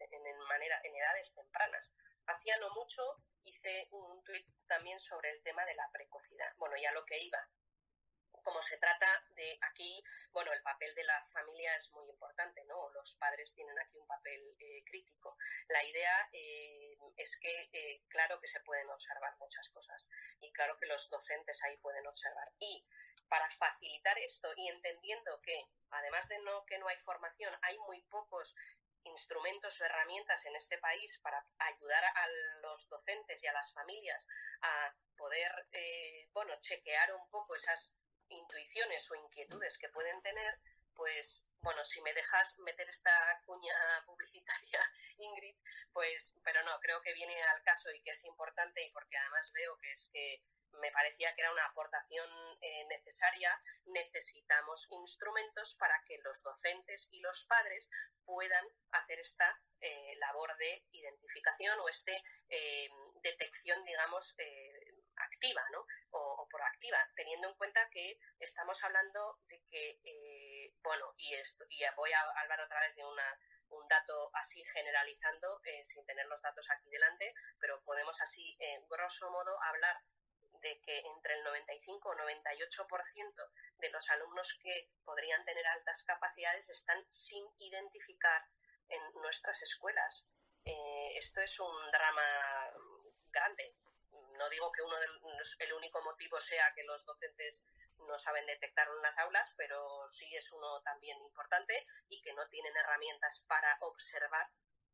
[SPEAKER 2] en edades tempranas. Hacía no mucho hice un tuit también sobre el tema de la precocidad. Bueno, ya lo que iba. Como se trata de aquí, bueno, el papel de la familia es muy importante, ¿no? Los padres tienen aquí un papel crítico. La idea es que, claro que se pueden observar muchas cosas y claro que los docentes ahí pueden observar. Y para facilitar esto y entendiendo que, además de que no hay formación, hay muy pocos instrumentos o herramientas en este país para ayudar a los docentes y a las familias a poder, bueno, chequear un poco esas intuiciones o inquietudes que pueden tener, pues bueno, si me dejas meter esta cuña publicitaria, Ingrid, pues, pero no, creo que viene al caso y que es importante y porque además veo que es que me parecía que era una aportación necesaria. Necesitamos instrumentos para que los docentes y los padres puedan hacer esta labor de identificación o detección, digamos, activa, ¿no? O proactiva, teniendo en cuenta que estamos hablando de que, bueno, y voy a hablar otra vez de un dato así generalizando, sin tener los datos aquí delante, pero podemos así, grosso modo, hablar de que entre el 95 o 98% de los alumnos que podrían tener altas capacidades están sin identificar en nuestras escuelas. Esto es un drama grande. No digo que el único motivo sea que los docentes no saben detectar en las aulas, pero sí es uno también importante y que no tienen herramientas para observar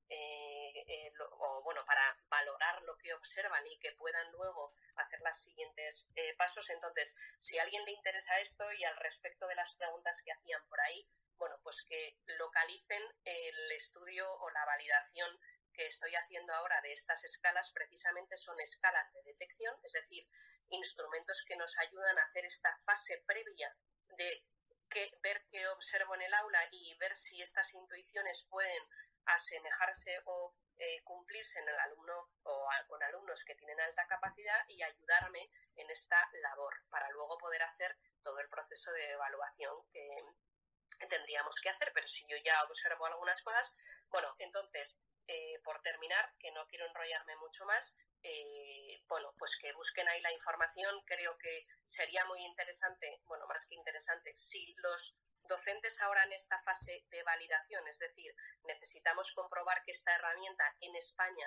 [SPEAKER 2] o bueno, para valorar lo que observan y que puedan luego hacer los siguientes pasos. Entonces, si a alguien le interesa esto y al respecto de las preguntas que hacían por ahí, bueno, pues que localicen el estudio o la validación que estoy haciendo ahora de estas escalas. Precisamente son escalas de detección, es decir, instrumentos que nos ayudan a hacer esta fase previa de ver qué observo en el aula y ver si estas intuiciones pueden asemejarse o cumplirse en el alumno o con alumnos que tienen alta capacidad y ayudarme en esta labor para luego poder hacer todo el proceso de evaluación que tendríamos que hacer. Pero si yo ya observo algunas cosas, bueno, entonces, por terminar, que no quiero enrollarme mucho más, bueno, pues que busquen ahí la información. Creo que sería muy interesante, bueno, más que interesante, si los docentes ahora en esta fase de validación, es decir, necesitamos comprobar que esta herramienta en España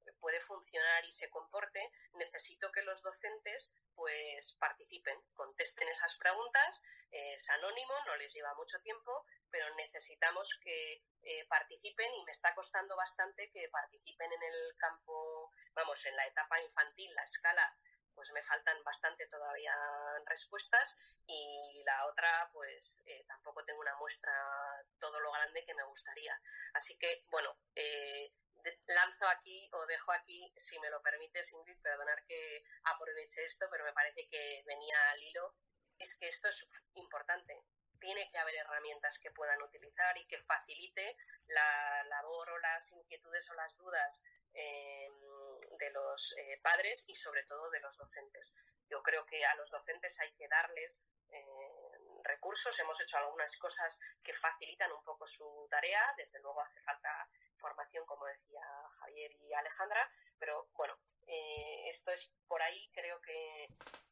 [SPEAKER 2] puede funcionar y se comporte, necesito que los docentes pues participen, contesten esas preguntas. Es anónimo, no les lleva mucho tiempo, pero necesitamos que participen, y me está costando bastante que participen en el campo, vamos, en la etapa infantil, la escala, pues me faltan bastante todavía respuestas, y la otra pues tampoco tengo una muestra todo lo grande que me gustaría. Así que, bueno, lanzo aquí o dejo aquí, si me lo permites, Ingrid, perdonar que aproveche esto, pero me parece que venía al hilo, es que esto es importante. Tiene que haber herramientas que puedan utilizar y que facilite la labor o las inquietudes o las dudas de los padres y sobre todo de los docentes. Yo creo que a los docentes hay que darles recursos. Hemos hecho algunas cosas que facilitan un poco su tarea. Desde luego hace falta formación, como decía Javier y Alejandra, pero bueno, esto es por ahí. Creo que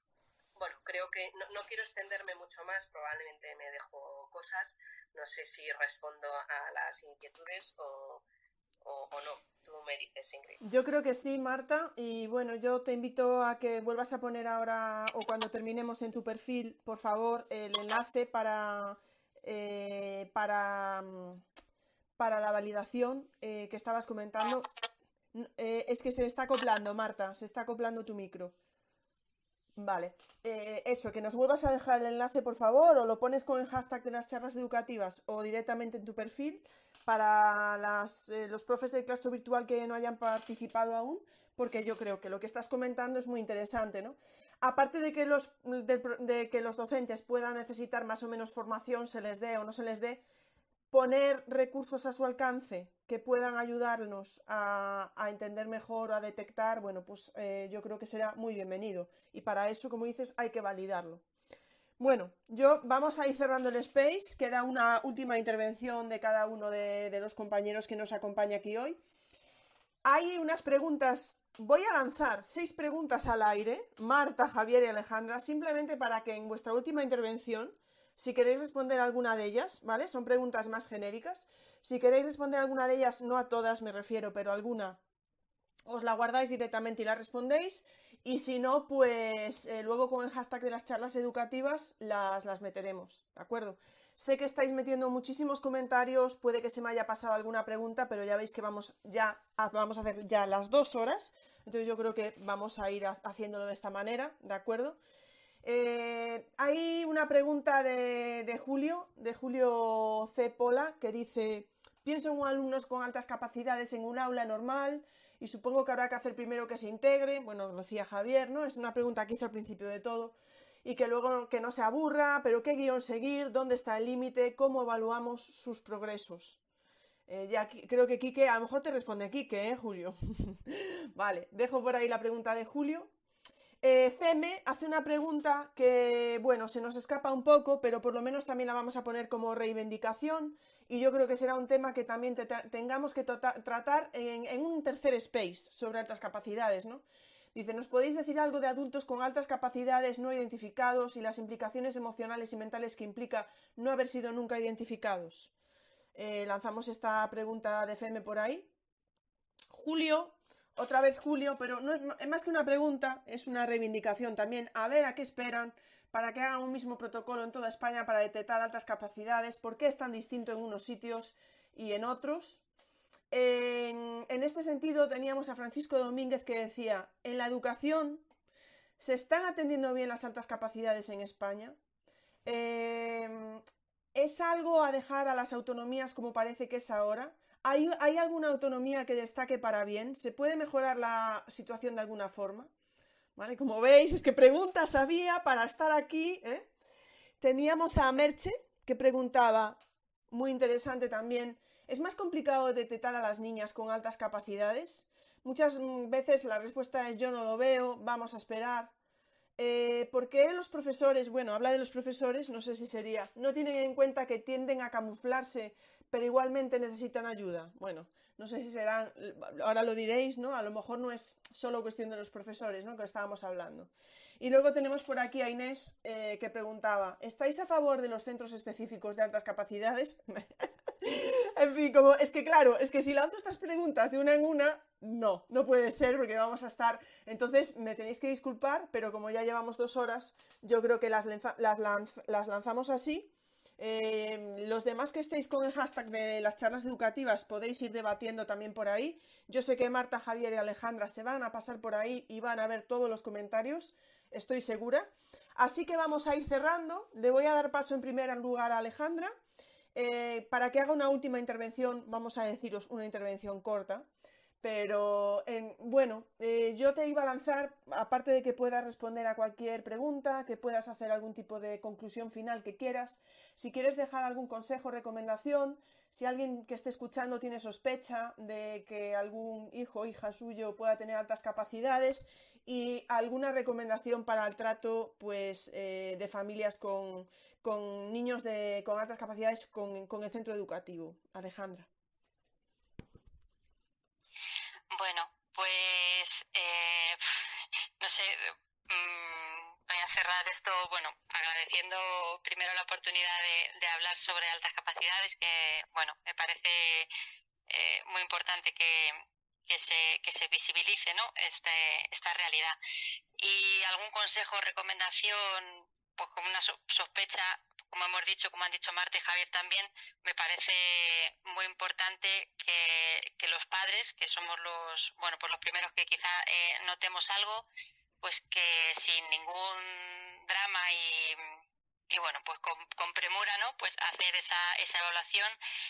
[SPEAKER 2] no quiero extenderme mucho más, probablemente me dejo cosas, no sé si respondo a las inquietudes o no. Tú me dices, Ingrid.
[SPEAKER 1] Yo creo que sí, Marta, y bueno, yo te invito a que vuelvas a poner ahora, o cuando terminemos en tu perfil, por favor, el enlace para la validación que estabas comentando. Es que se está acoplando, Marta, se está acoplando tu micro. Vale, eso, que nos vuelvas a dejar el enlace, por favor, o lo pones con el hashtag de las charlas educativas o directamente en tu perfil para los profes del claustro virtual que no hayan participado aún, porque yo creo que lo que estás comentando es muy interesante, ¿no? Aparte de que los docentes puedan necesitar más o menos formación, se les dé o no se les dé, poner recursos a su alcance que puedan ayudarnos a entender mejor o a detectar, bueno, pues yo creo que será muy bienvenido. Y para eso, como dices, hay que validarlo. Bueno, vamos a ir cerrando el space. Queda una última intervención de cada uno de los compañeros que nos acompaña aquí hoy. Hay unas preguntas, voy a lanzar 6 preguntas al aire, Marta, Javier y Alejandra, simplemente para que en vuestra última intervención, si queréis responder a alguna de ellas, ¿vale? Son preguntas más genéricas. Si queréis responder a alguna de ellas, no a todas me refiero, pero a alguna, os la guardáis directamente y la respondéis. Y si no, pues luego con el hashtag de las charlas educativas las meteremos, ¿de acuerdo? Sé que estáis metiendo muchísimos comentarios, puede que se me haya pasado alguna pregunta, pero ya veis que vamos a hacer ya las 2 horas. Entonces yo creo que vamos a ir haciéndolo de esta manera, ¿de acuerdo? Hay una pregunta de Julio C. Pola, que dice: pienso en alumnos con altas capacidades en un aula normal y supongo que habrá que hacer primero que se integre. Bueno, lo decía Javier, ¿no? Es una pregunta que hizo al principio de todo. Y que luego que no se aburra, pero ¿qué guión seguir? ¿Dónde está el límite? ¿Cómo evaluamos sus progresos? Creo que Quique, a lo mejor te responde Quique, Julio. Vale, dejo por ahí la pregunta de Julio. Feme hace una pregunta que, bueno, se nos escapa un poco, pero por lo menos también la vamos a poner como reivindicación, y yo creo que será un tema que también tengamos que tratar en un tercer space sobre altas capacidades, ¿no? Dice: ¿nos podéis decir algo de adultos con altas capacidades no identificados y las implicaciones emocionales y mentales que implica no haber sido nunca identificados? Lanzamos esta pregunta de Feme por ahí. Julio, otra vez Julio, pero no es más que una pregunta, es una reivindicación también. A ver a qué esperan para que hagan un mismo protocolo en toda España para detectar altas capacidades. ¿Por qué es tan distinto en unos sitios y en otros? En este sentido teníamos a Francisco Domínguez, que decía: en la educación se están atendiendo bien las altas capacidades en España. ¿Es algo a dejar a las autonomías como parece que es ahora? ¿Hay alguna autonomía que destaque para bien? ¿Se puede mejorar la situación de alguna forma? ¿Vale? Como veis, es que preguntas había para estar aquí, ¿eh? Teníamos a Merche, que preguntaba, muy interesante también: ¿es más complicado detectar a las niñas con altas capacidades? Muchas veces la respuesta es: yo no lo veo, vamos a esperar. ¿Por qué los profesores, bueno, habla de los profesores, no sé si sería, no tienen en cuenta que tienden a camuflarse, pero igualmente necesitan ayuda? Bueno, no sé si serán, ahora lo diréis, ¿no? A lo mejor no es solo cuestión de los profesores, ¿no?, que estábamos hablando. Y luego tenemos por aquí a Inés, que preguntaba: ¿estáis a favor de los centros específicos de altas capacidades? En fin, como es que claro, es que si lanzo estas preguntas de una en una, no puede ser porque vamos a estar... Entonces me tenéis que disculpar, pero como ya llevamos 2 horas, yo creo que las lanzamos así. Los demás que estéis con el hashtag de las charlas educativas podéis ir debatiendo también por ahí. Yo sé que Marta, Javier y Alejandra se van a pasar por ahí y van a ver todos los comentarios, estoy segura. Así que vamos a ir cerrando. Le voy a dar paso en primer lugar a Alejandra. Para que haga una última intervención, vamos a deciros una intervención corta, pero bueno, yo te iba a lanzar, aparte de que puedas responder a cualquier pregunta, que puedas hacer algún tipo de conclusión final que quieras, si quieres dejar algún consejo o recomendación, si alguien que esté escuchando tiene sospecha de que algún hijo o hija suyo pueda tener altas capacidades y alguna recomendación para el trato pues, de familias con niños con altas capacidades con el centro educativo. Alejandra.
[SPEAKER 3] Bueno, pues no sé, voy a cerrar esto, bueno, agradeciendo primero la oportunidad de hablar sobre altas capacidades, que bueno, me parece muy importante que se visibilice, ¿no? esta realidad. Y algún consejo o recomendación, pues como una sospecha, como hemos dicho, como han dicho Marta y Javier también, me parece muy importante que los padres, que somos pues los primeros que quizá notemos algo, pues que sin ningún drama y bueno, pues con premura, ¿no? Pues hacer esa evaluación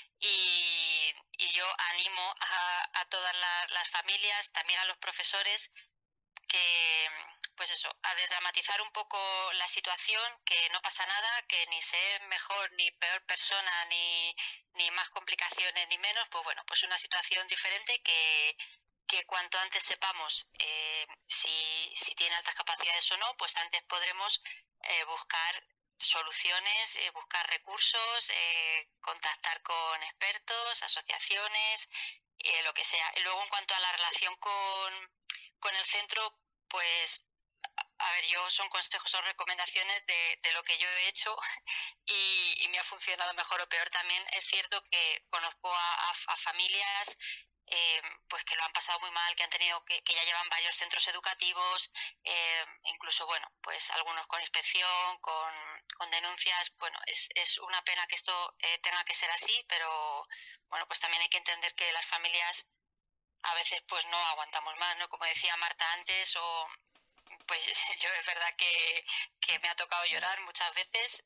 [SPEAKER 3] y yo animo a todas las familias, también a los profesores, que pues eso, a desdramatizar un poco la situación, que no pasa nada, que ni se es mejor ni peor persona, ni más complicaciones ni menos, pues bueno, pues una situación diferente que cuanto antes sepamos si tiene altas capacidades o no, pues antes podremos buscar soluciones, buscar recursos, contactar con expertos, asociaciones, lo que sea. Y luego en cuanto a la relación con el centro, pues a ver, son consejos o recomendaciones de lo que yo he hecho y me ha funcionado mejor o peor. También es cierto que conozco a familias pues que lo han pasado muy mal, que han tenido que ya llevan varios centros educativos, incluso bueno, pues algunos con inspección, con denuncias. Bueno, es una pena que esto tenga que ser así, pero bueno, pues también hay que entender que las familias a veces pues no aguantamos más, ¿no? Como decía Marta antes, pues yo es verdad que me ha tocado llorar muchas veces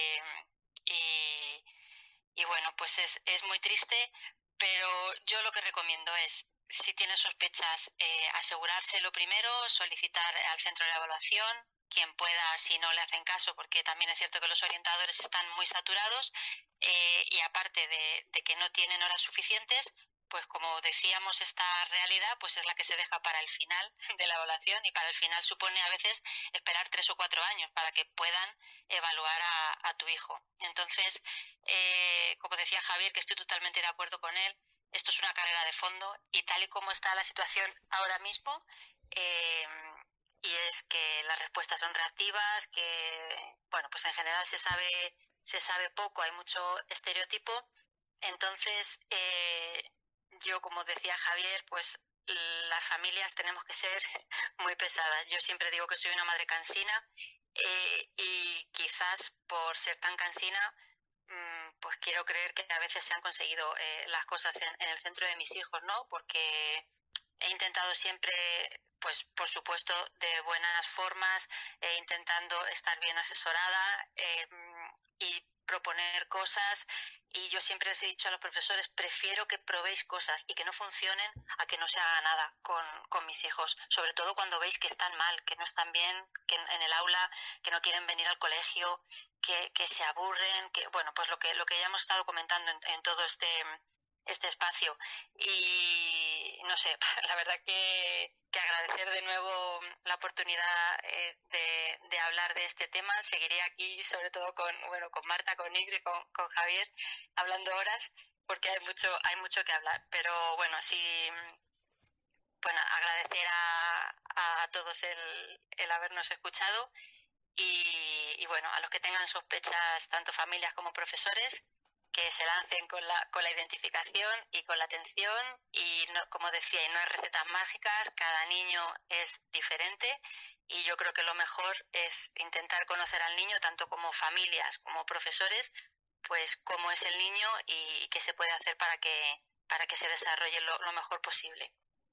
[SPEAKER 3] y bueno, pues es muy triste, pero yo lo que recomiendo es, si tienes sospechas, asegurarse lo primero, solicitar al centro de evaluación, quien pueda, si no le hacen caso, porque también es cierto que los orientadores están muy saturados y aparte de que no tienen horas suficientes, pues como decíamos, esta realidad pues es la que se deja para el final de la evaluación y para el final supone a veces esperar 3 o 4 años para que puedan evaluar a tu hijo. Entonces, como decía Javier, que estoy totalmente de acuerdo con él, esto es una carrera de fondo y tal y como está la situación ahora mismo, y es que las respuestas son reactivas, que bueno, pues en general se sabe poco, hay mucho estereotipo. Entonces, yo, como decía Javier, pues las familias tenemos que ser muy pesadas. Yo siempre digo que soy una madre cansina y quizás por ser tan cansina, pues quiero creer que a veces se han conseguido las cosas en el centro de mis hijos, ¿no? Porque he intentado siempre, pues por supuesto, de buenas formas, intentando estar bien asesorada y proponer cosas, y yo siempre les he dicho a los profesores, prefiero que probéis cosas y que no funcionen a que no se haga nada con mis hijos, sobre todo cuando veis que están mal, que no están bien, que en el aula, que no quieren venir al colegio, que se aburren, que bueno, pues lo que ya hemos estado comentando en todo este espacio. Y no sé, la verdad que agradecer de nuevo la oportunidad de hablar de este tema. Seguiré aquí, sobre todo con Marta, con Ingrid, con Javier, hablando horas, porque hay mucho que hablar. Pero bueno, sí, bueno, agradecer a todos el habernos escuchado y bueno, a los que tengan sospechas, tanto familias como profesores, que se lancen con la identificación y con la atención y, no, como decía, y no hay recetas mágicas, cada niño es diferente y yo creo que lo mejor es intentar conocer al niño, tanto como familias como profesores, pues cómo es el niño y qué se puede hacer para que se desarrolle lo mejor posible.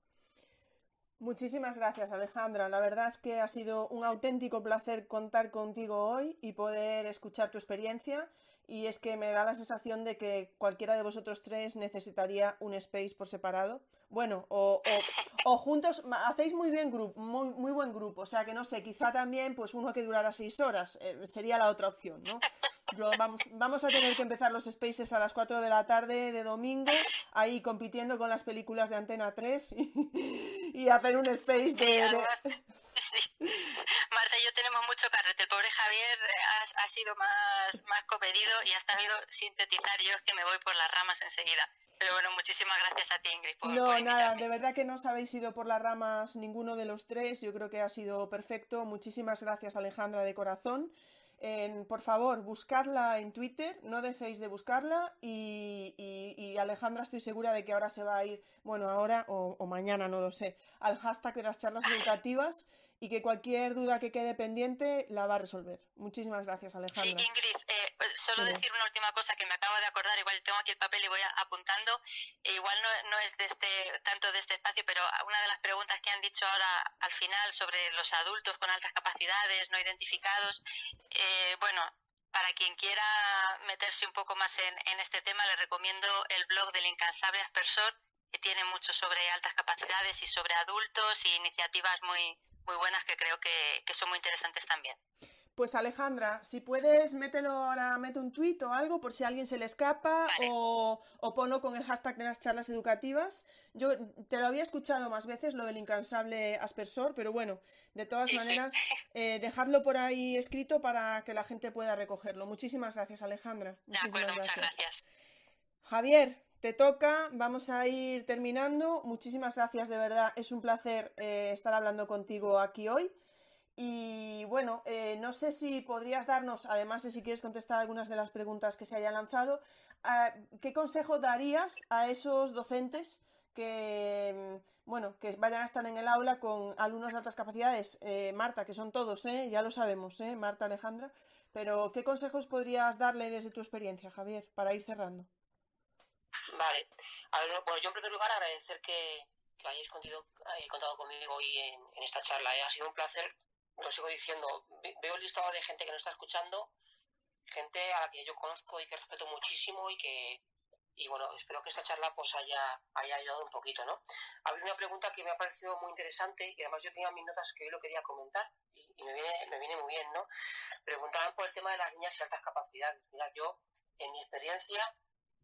[SPEAKER 1] Muchísimas gracias, Alejandra. La verdad es que ha sido un auténtico placer contar contigo hoy y poder escuchar tu experiencia. Y es que me da la sensación de que cualquiera de vosotros tres necesitaría un space por separado. Bueno, o juntos, hacéis muy bien muy buen grupo. O sea que no sé, quizá también pues uno que durara 6 horas sería la otra opción, ¿no? Vamos a tener que empezar los spaces a las 4 de la tarde de domingo, ahí compitiendo con las películas de Antena 3 y hacer un space
[SPEAKER 3] sí, además, sí. Marta y yo tenemos mucho carrete. El pobre Javier ha sido más comedido y ha sabido sintetizar. Yo es que me voy por las ramas enseguida. Pero bueno, muchísimas gracias a ti, Ingrid, por
[SPEAKER 1] nada,
[SPEAKER 3] invitarme.
[SPEAKER 1] de verdad que no os habéis ido por las ramas ninguno de los tres. Yo creo que ha sido perfecto. Muchísimas gracias, Alejandra, de corazón. Por favor, buscadla en Twitter, no dejéis de buscarla y Alejandra estoy segura de que ahora se va a ir, bueno, ahora o mañana, no lo sé, al hashtag de las charlas educativas y que cualquier duda que quede pendiente la va a resolver. Muchísimas gracias, Alejandra.
[SPEAKER 3] Sí, Ingrid, solo decir una última cosa que me acabo de acordar, igual tengo aquí el papel y voy apuntando, igual no es tanto de este espacio, pero una de las preguntas que han dicho ahora al final sobre los adultos con altas capacidades no identificados, bueno, para quien quiera meterse un poco más en este tema, le recomiendo el blog del incansable aspersor, que tiene mucho sobre altas capacidades y sobre adultos y iniciativas muy buenas que creo que son muy interesantes también.
[SPEAKER 1] Pues Alejandra, si puedes, mételo ahora, mete un tuit o algo por si a alguien se le escapa,
[SPEAKER 3] vale.
[SPEAKER 1] o ponlo con el hashtag de las charlas educativas. Yo te lo había escuchado más veces, lo del incansable aspersor, pero bueno, de todas maneras, dejadlo por ahí escrito para que la gente pueda recogerlo. Muchísimas gracias, Alejandra.
[SPEAKER 3] De acuerdo, muchas gracias.
[SPEAKER 1] Javier, te toca, vamos a ir terminando. Muchísimas gracias, de verdad, es un placer estar hablando contigo aquí hoy. Y bueno, no sé si podrías darnos, además de si quieres contestar algunas de las preguntas que se hayan lanzado, ¿qué consejo darías a esos docentes que, bueno, que vayan a estar en el aula con alumnos de altas capacidades? Marta, que son todos, ya lo sabemos, Marta, Alejandra, pero ¿qué consejos podrías darle desde tu experiencia, Javier, para ir cerrando?
[SPEAKER 4] Vale, a ver, bueno, yo en primer lugar agradecer que hayáis contado conmigo hoy en esta charla, ha sido un placer. Lo sigo diciendo, veo el listado de gente que nos está escuchando, gente a la que yo conozco y que respeto muchísimo y bueno, espero que esta charla pues haya ayudado un poquito, ¿no? Ha habido una pregunta que me ha parecido muy interesante y además yo tenía mis notas que hoy lo quería comentar y me viene muy bien, ¿no? Preguntaban por el tema de las niñas y altas capacidades. Mira, yo, en mi experiencia,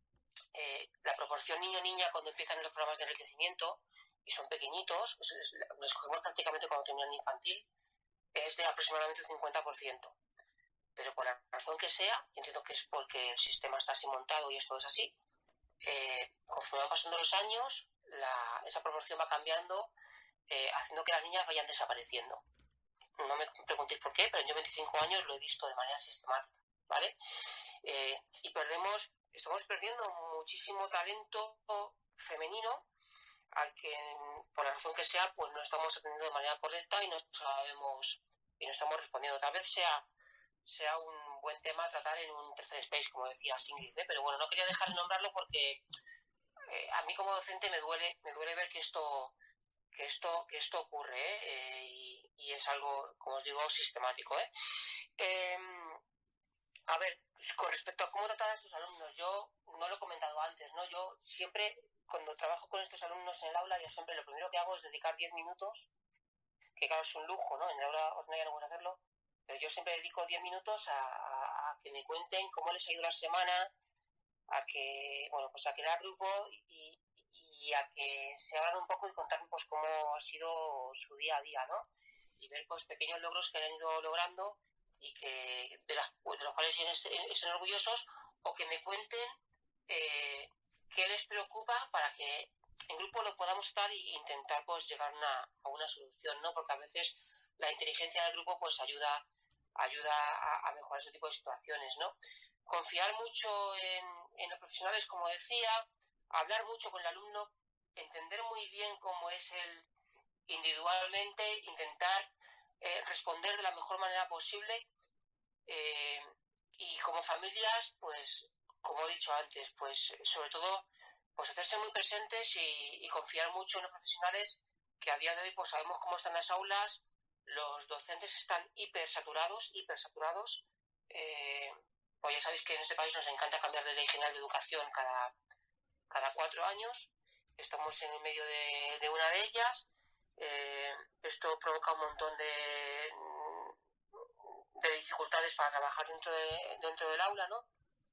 [SPEAKER 4] la proporción niño-niña cuando empiezan los programas de enriquecimiento y son pequeñitos, pues los cogemos prácticamente cuando terminan infantil, es de aproximadamente un 50%. Pero por la razón que sea, entiendo que es porque el sistema está así montado y esto es así, conforme van pasando los años, esa proporción va cambiando, haciendo que las niñas vayan desapareciendo. No me preguntéis por qué, pero yo en 25 años lo he visto de manera sistemática, ¿vale? Y estamos perdiendo muchísimo talento femenino al que, por la razón que sea, pues no estamos atendiendo de manera correcta y no sabemos y no estamos respondiendo. Tal vez sea un buen tema a tratar en un tercer space, como decía Ingrid, pero bueno, no quería dejar de nombrarlo porque a mí como docente me duele ver que esto ocurre, y es algo, como os digo, sistemático. A ver, con respecto a cómo tratar a estos alumnos, yo no lo he comentado antes, ¿no? Yo siempre, cuando trabajo con estos alumnos en el aula, yo siempre lo primero que hago es dedicar 10 minutos, que claro, es un lujo, ¿no? En el aula ordinaria no puedo hacerlo, pero yo siempre dedico 10 minutos a que me cuenten cómo les ha ido la semana, a que, bueno, pues a crear grupo y a que se abran un poco y contarme pues cómo ha sido su día a día, ¿no? Y ver pues pequeños logros que han ido logrando y que de los cuales estén orgullosos, o que me cuenten qué les preocupa para que en grupo lo podamos estar e intentar pues llegar a una solución, ¿no? Porque a veces la inteligencia del grupo pues ayuda a mejorar ese tipo de situaciones, ¿no? confiar mucho en los profesionales, como decía, hablar mucho con el alumno, entender muy bien cómo es él individualmente, intentar responder de la mejor manera posible, y como familias, pues, como he dicho antes, pues sobre todo, pues hacerse muy presentes y confiar mucho en los profesionales, que a día de hoy pues sabemos cómo están las aulas, los docentes están hipersaturados, pues ya sabéis que en este país nos encanta cambiar de ley general de educación cada 4 años, estamos en el medio de una de ellas, esto provoca un montón de dificultades para trabajar dentro del aula, ¿no?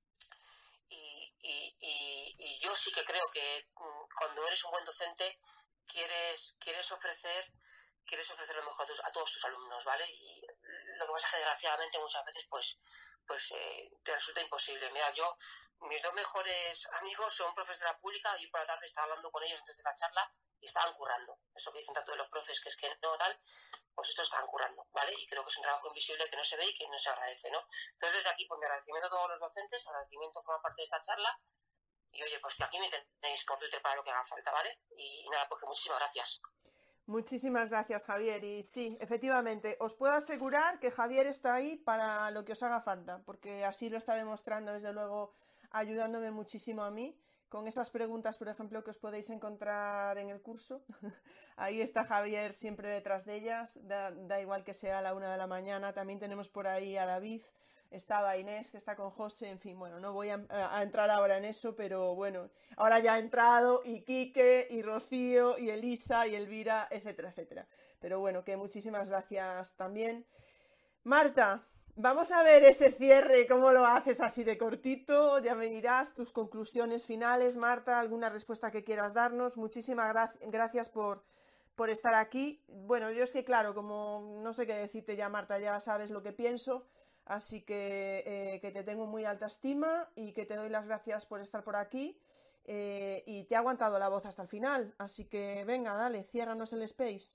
[SPEAKER 4] Y yo sí que creo que cuando eres un buen docente quieres ofrecer lo mejor a todos tus alumnos, ¿vale? Y lo que pasa es que desgraciadamente muchas veces pues te resulta imposible. Mira, mis 2 mejores amigos son profes de la pública, y por la tarde estaba hablando con ellos antes de la charla y estaban currando. Eso que dicen tanto de los profes, que es que no tal, pues estos estaban currando, ¿vale? Y creo que es un trabajo invisible que no se ve y que no se agradece, ¿no? Entonces desde aquí, pues mi agradecimiento a todos los docentes, agradecimiento a formar parte de esta charla, y oye, pues que aquí me tenéis por Twitter para lo que haga falta, ¿vale? Y nada, pues que muchísimas gracias.
[SPEAKER 1] Muchísimas gracias, Javier. Y sí, efectivamente, os puedo asegurar que Javier está ahí para lo que os haga falta, porque así lo está demostrando, desde luego, ayudándome muchísimo a mí con esas preguntas, por ejemplo, que os podéis encontrar en el curso. Ahí está Javier siempre detrás de ellas, da igual que sea a la 1 de la mañana. También tenemos por ahí a David, estaba Inés, que está con José, en fin, bueno, no voy a entrar ahora en eso, pero bueno, ahora ya ha entrado y Quique, y Rocío, y Elisa, y Elvira, etcétera, etcétera. Pero bueno, que muchísimas gracias también. Marta, vamos a ver ese cierre, cómo lo haces así de cortito, ya me dirás tus conclusiones finales, Marta, alguna respuesta que quieras darnos. Muchísimas gracias por estar aquí. Bueno, yo es que claro, como no sé qué decirte ya, Marta, ya sabes lo que pienso. Así que te tengo muy alta estima y que te doy las gracias por estar por aquí, y te ha aguantado la voz hasta el final. Así que venga, dale, ciérranos el space.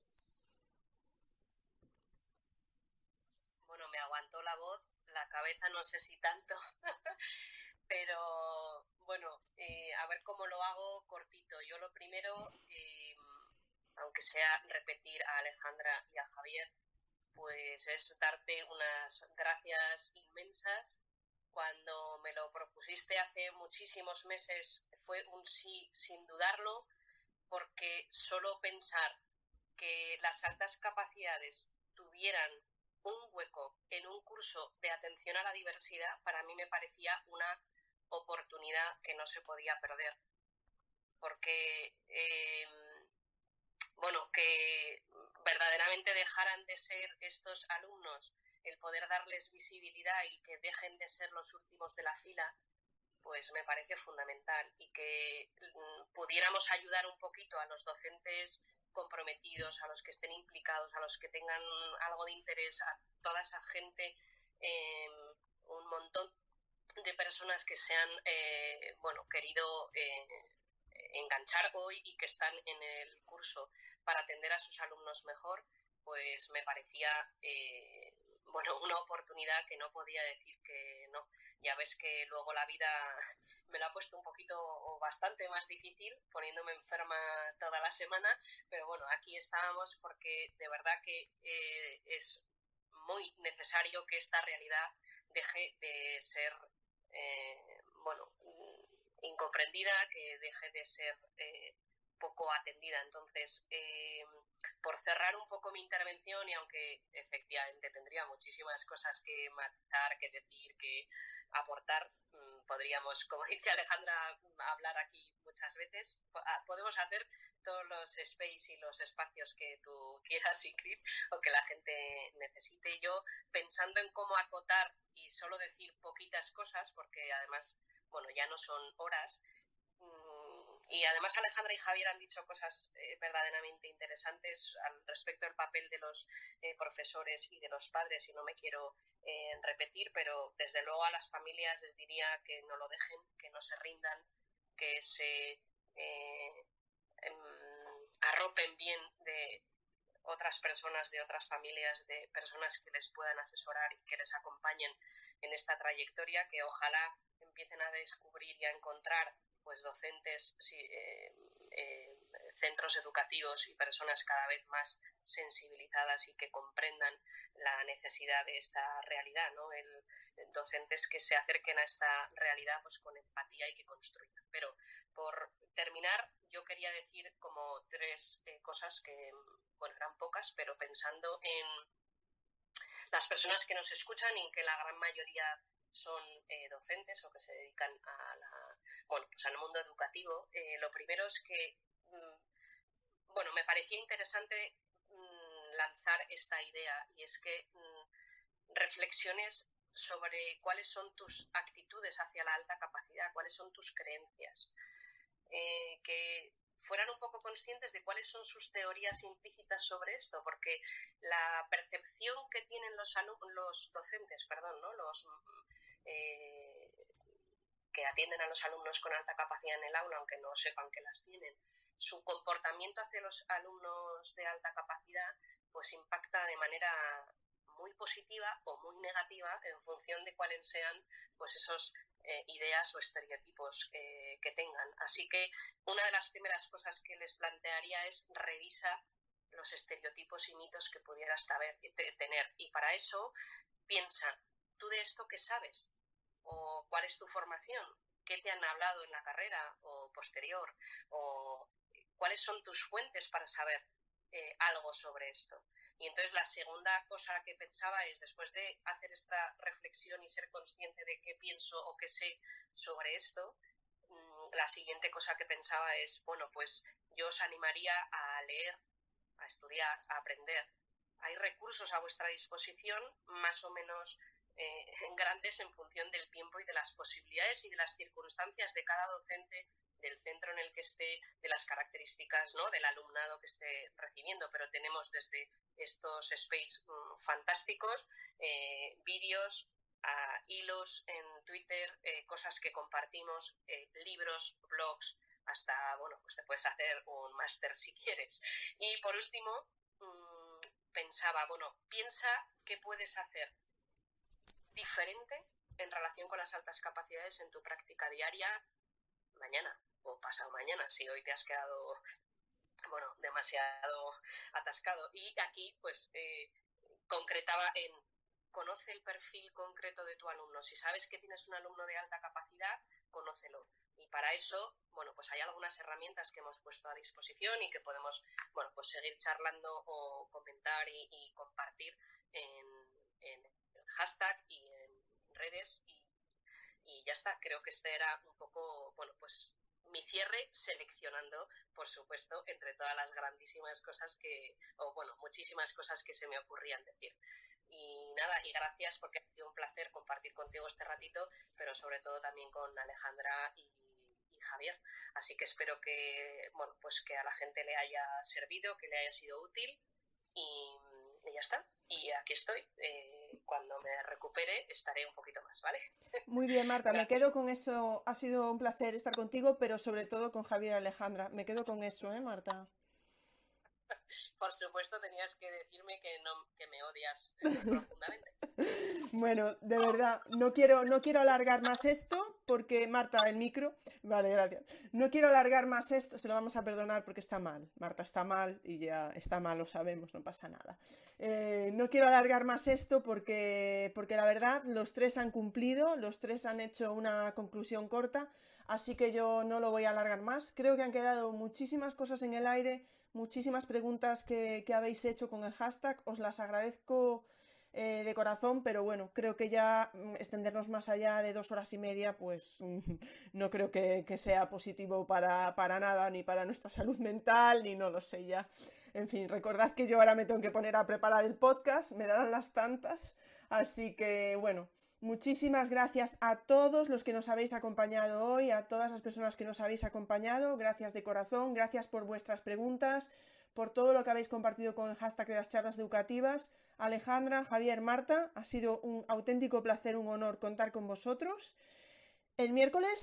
[SPEAKER 2] Bueno, me aguantó la voz, la cabeza no sé si tanto, pero bueno, a ver cómo lo hago cortito. Yo lo primero, aunque sea repetir a Alejandra y a Javier, pues es darte unas gracias inmensas. Cuando me lo propusiste hace muchísimos meses fue un sí sin dudarlo, porque solo pensar que las altas capacidades tuvieran un hueco en un curso de atención a la diversidad para mí me parecía una oportunidad que no se podía perder, porque bueno, que verdaderamente dejaran de ser estos alumnos, el poder darles visibilidad y que dejen de ser los últimos de la fila, pues me parece fundamental, y que pudiéramos ayudar un poquito a los docentes comprometidos, a los que estén implicados, a los que tengan algo de interés, a toda esa gente, un montón de personas que se han querido enganchar hoy y que están en el curso para atender a sus alumnos mejor, pues me parecía una oportunidad que no podía decir que no. Ya ves que luego la vida me la ha puesto un poquito o bastante más difícil, poniéndome enferma toda la semana, pero bueno, aquí estábamos porque de verdad que es muy necesario que esta realidad deje de ser incomprendida, que deje de ser poco atendida. Entonces, por cerrar un poco mi intervención, y aunque efectivamente tendría muchísimas cosas que matizar, que decir, que aportar, podríamos, como dice Alejandra, hablar aquí muchas veces. Podemos hacer todos los space y los espacios que tú quieras, Ingrid, o que la gente necesite. Yo, pensando en cómo acotar y solo decir poquitas cosas, porque además, ya no son horas, y además Alejandra y Javier han dicho cosas verdaderamente interesantes al respecto del papel de los profesores y de los padres, y no me quiero repetir, pero desde luego a las familias les diría que no lo dejen, que no se rindan, que se arropen bien de otras personas de otras familias, de personas que les puedan asesorar y que les acompañen en esta trayectoria, que ojalá empiecen a descubrir y a encontrar pues docentes, centros educativos y personas cada vez más sensibilizadas y que comprendan la necesidad de esta realidad, ¿no? Docentes que se acerquen a esta realidad pues con empatía y que construyan. Pero por terminar, yo quería decir como tres cosas que, bueno, eran pocas, pero pensando en las personas que nos escuchan y que la gran mayoría son docentes o que se dedican pues al mundo educativo. Lo primero es que me parecía interesante lanzar esta idea, y es que reflexiones sobre cuáles son tus actitudes hacia la alta capacidad, cuáles son tus creencias, que fueran un poco conscientes de cuáles son sus teorías implícitas sobre esto, porque la percepción que tienen los docentes, ¿no? Los que atienden a los alumnos con alta capacidad en el aula, aunque no sepan que las tienen, su comportamiento hacia los alumnos de alta capacidad pues impacta de manera muy positiva o muy negativa en función de cuáles sean pues esos ideas o estereotipos que tengan. Así que una de las primeras cosas que les plantearía es revisa los estereotipos y mitos que pudieras tener, y para eso piensa, ¿tú de esto qué sabes? ¿O cuál es tu formación? ¿Qué te han hablado en la carrera o posterior? ¿O cuáles son tus fuentes para saber algo sobre esto? Y entonces la segunda cosa que pensaba es, después de hacer esta reflexión y ser consciente de qué pienso o qué sé sobre esto, la siguiente cosa que pensaba es, pues yo os animaría a leer, a estudiar, a aprender. Hay recursos a vuestra disposición más o menos grandes en función del tiempo y de las posibilidades y de las circunstancias de cada docente, del centro en el que esté, de las características, ¿no?, del alumnado que esté recibiendo. Pero tenemos desde estos space fantásticos, vídeos, hilos en Twitter, cosas que compartimos, libros, blogs, hasta, pues te puedes hacer un máster si quieres. Y por último, pensaba, piensa qué puedes hacer diferente en relación con las altas capacidades en tu práctica diaria mañana o pasado mañana, si hoy te has quedado demasiado atascado. Y aquí pues concretaba en conoce el perfil concreto de tu alumno. Si sabes que tienes un alumno de alta capacidad, conócelo. Y para eso, pues hay algunas herramientas que hemos puesto a disposición y que podemos, pues seguir charlando o comentar y compartir en el hashtag y en redes, y ya está. Creo que este era un poco, pues mi cierre, seleccionando, por supuesto, entre todas las grandísimas cosas muchísimas cosas que se me ocurrían decir. Y nada, y gracias, porque ha sido un placer compartir contigo este ratito, pero sobre todo también con Alejandra y Javier. Así que espero que, pues que a la gente le haya servido, que le haya sido útil, y ya está. Y aquí estoy. Cuando me recupere estaré un poquito más, ¿vale?
[SPEAKER 1] Muy bien, Marta, me quedo con eso. Ha sido un placer estar contigo, pero sobre todo con Javier y Alejandra. Me quedo con eso, Marta?
[SPEAKER 2] Por supuesto, tenías que decirme que me odias profundamente.
[SPEAKER 1] Bueno, de verdad, no quiero alargar más esto, porque Marta, el micro, vale, gracias. No quiero alargar más esto, se lo vamos a perdonar porque está mal. Marta está mal y ya está mal, lo sabemos, no pasa nada. No quiero alargar más esto porque la verdad, los tres han cumplido, los tres han hecho una conclusión corta, así que yo no lo voy a alargar más. Creo que han quedado muchísimas cosas en el aire, muchísimas preguntas que habéis hecho con el hashtag, os las agradezco de corazón, pero creo que ya extendernos más allá de 2 horas y media, pues no creo que sea positivo para nada, ni para nuestra salud mental, ni no lo sé ya. En fin, recordad que yo ahora me tengo que poner a preparar el podcast, me darán las tantas, así que muchísimas gracias a todos los que nos habéis acompañado hoy, a todas las personas que nos habéis acompañado, gracias de corazón, gracias por vuestras preguntas, por todo lo que habéis compartido con el hashtag de las charlas educativas. Alejandra, Javier, Marta, ha sido un auténtico placer, un honor contar con vosotros. El miércoles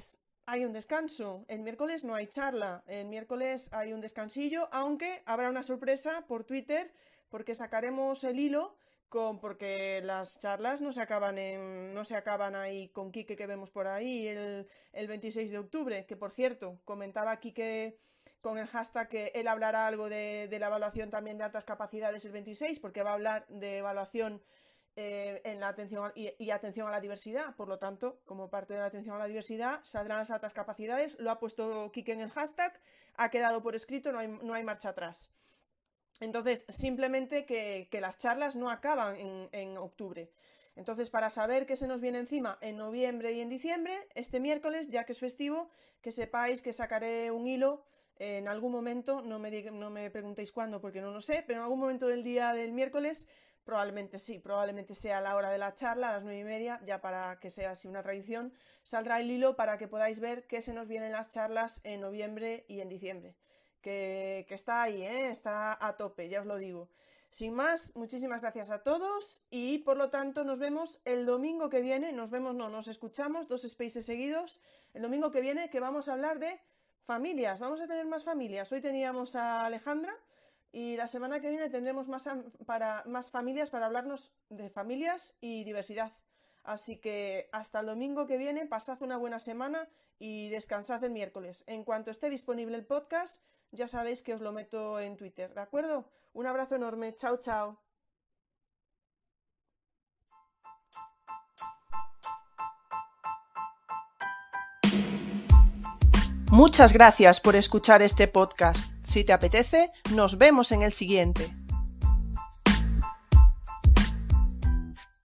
[SPEAKER 1] hay un descanso. El miércoles no hay charla. El miércoles hay un descansillo, aunque habrá una sorpresa por Twitter, porque sacaremos el hilo porque las charlas no se acaban ahí con Quique, que vemos por ahí el 26 de octubre, que por cierto, comentaba Quique con el hashtag que él hablará algo de la evaluación también de altas capacidades el 26, porque va a hablar de evaluación en la atención y atención a la diversidad. Por lo tanto, como parte de la atención a la diversidad, saldrán las altas capacidades. Lo ha puesto Quique en el hashtag, ha quedado por escrito, no hay marcha atrás. Entonces, simplemente que las charlas no acaban en octubre. Entonces, para saber qué se nos viene encima en noviembre y en diciembre, este miércoles, ya que es festivo, que sepáis que sacaré un hilo en algún momento, no me preguntéis cuándo porque no lo sé, pero en algún momento del día del miércoles, probablemente sea a la hora de la charla, a las 9:30, ya para que sea así una tradición, saldrá el hilo para que podáis ver qué se nos vienen las charlas en noviembre y en diciembre. Que está ahí, está a tope, ya os lo digo. Sin más, muchísimas gracias a todos y por lo tanto nos vemos el domingo que viene, nos escuchamos 2 spaces seguidos, el domingo que viene, que vamos a hablar de familias, vamos a tener más familias. Hoy teníamos a Alejandra y la semana que viene tendremos más familias para hablarnos de familias y diversidad. Así que hasta el domingo que viene, pasad una buena semana y descansad el miércoles. En cuanto esté disponible el podcast, ya sabéis que os lo meto en Twitter, ¿de acuerdo? Un abrazo enorme, chao, chao. Muchas gracias por escuchar este podcast. Si te apetece, nos vemos en el siguiente.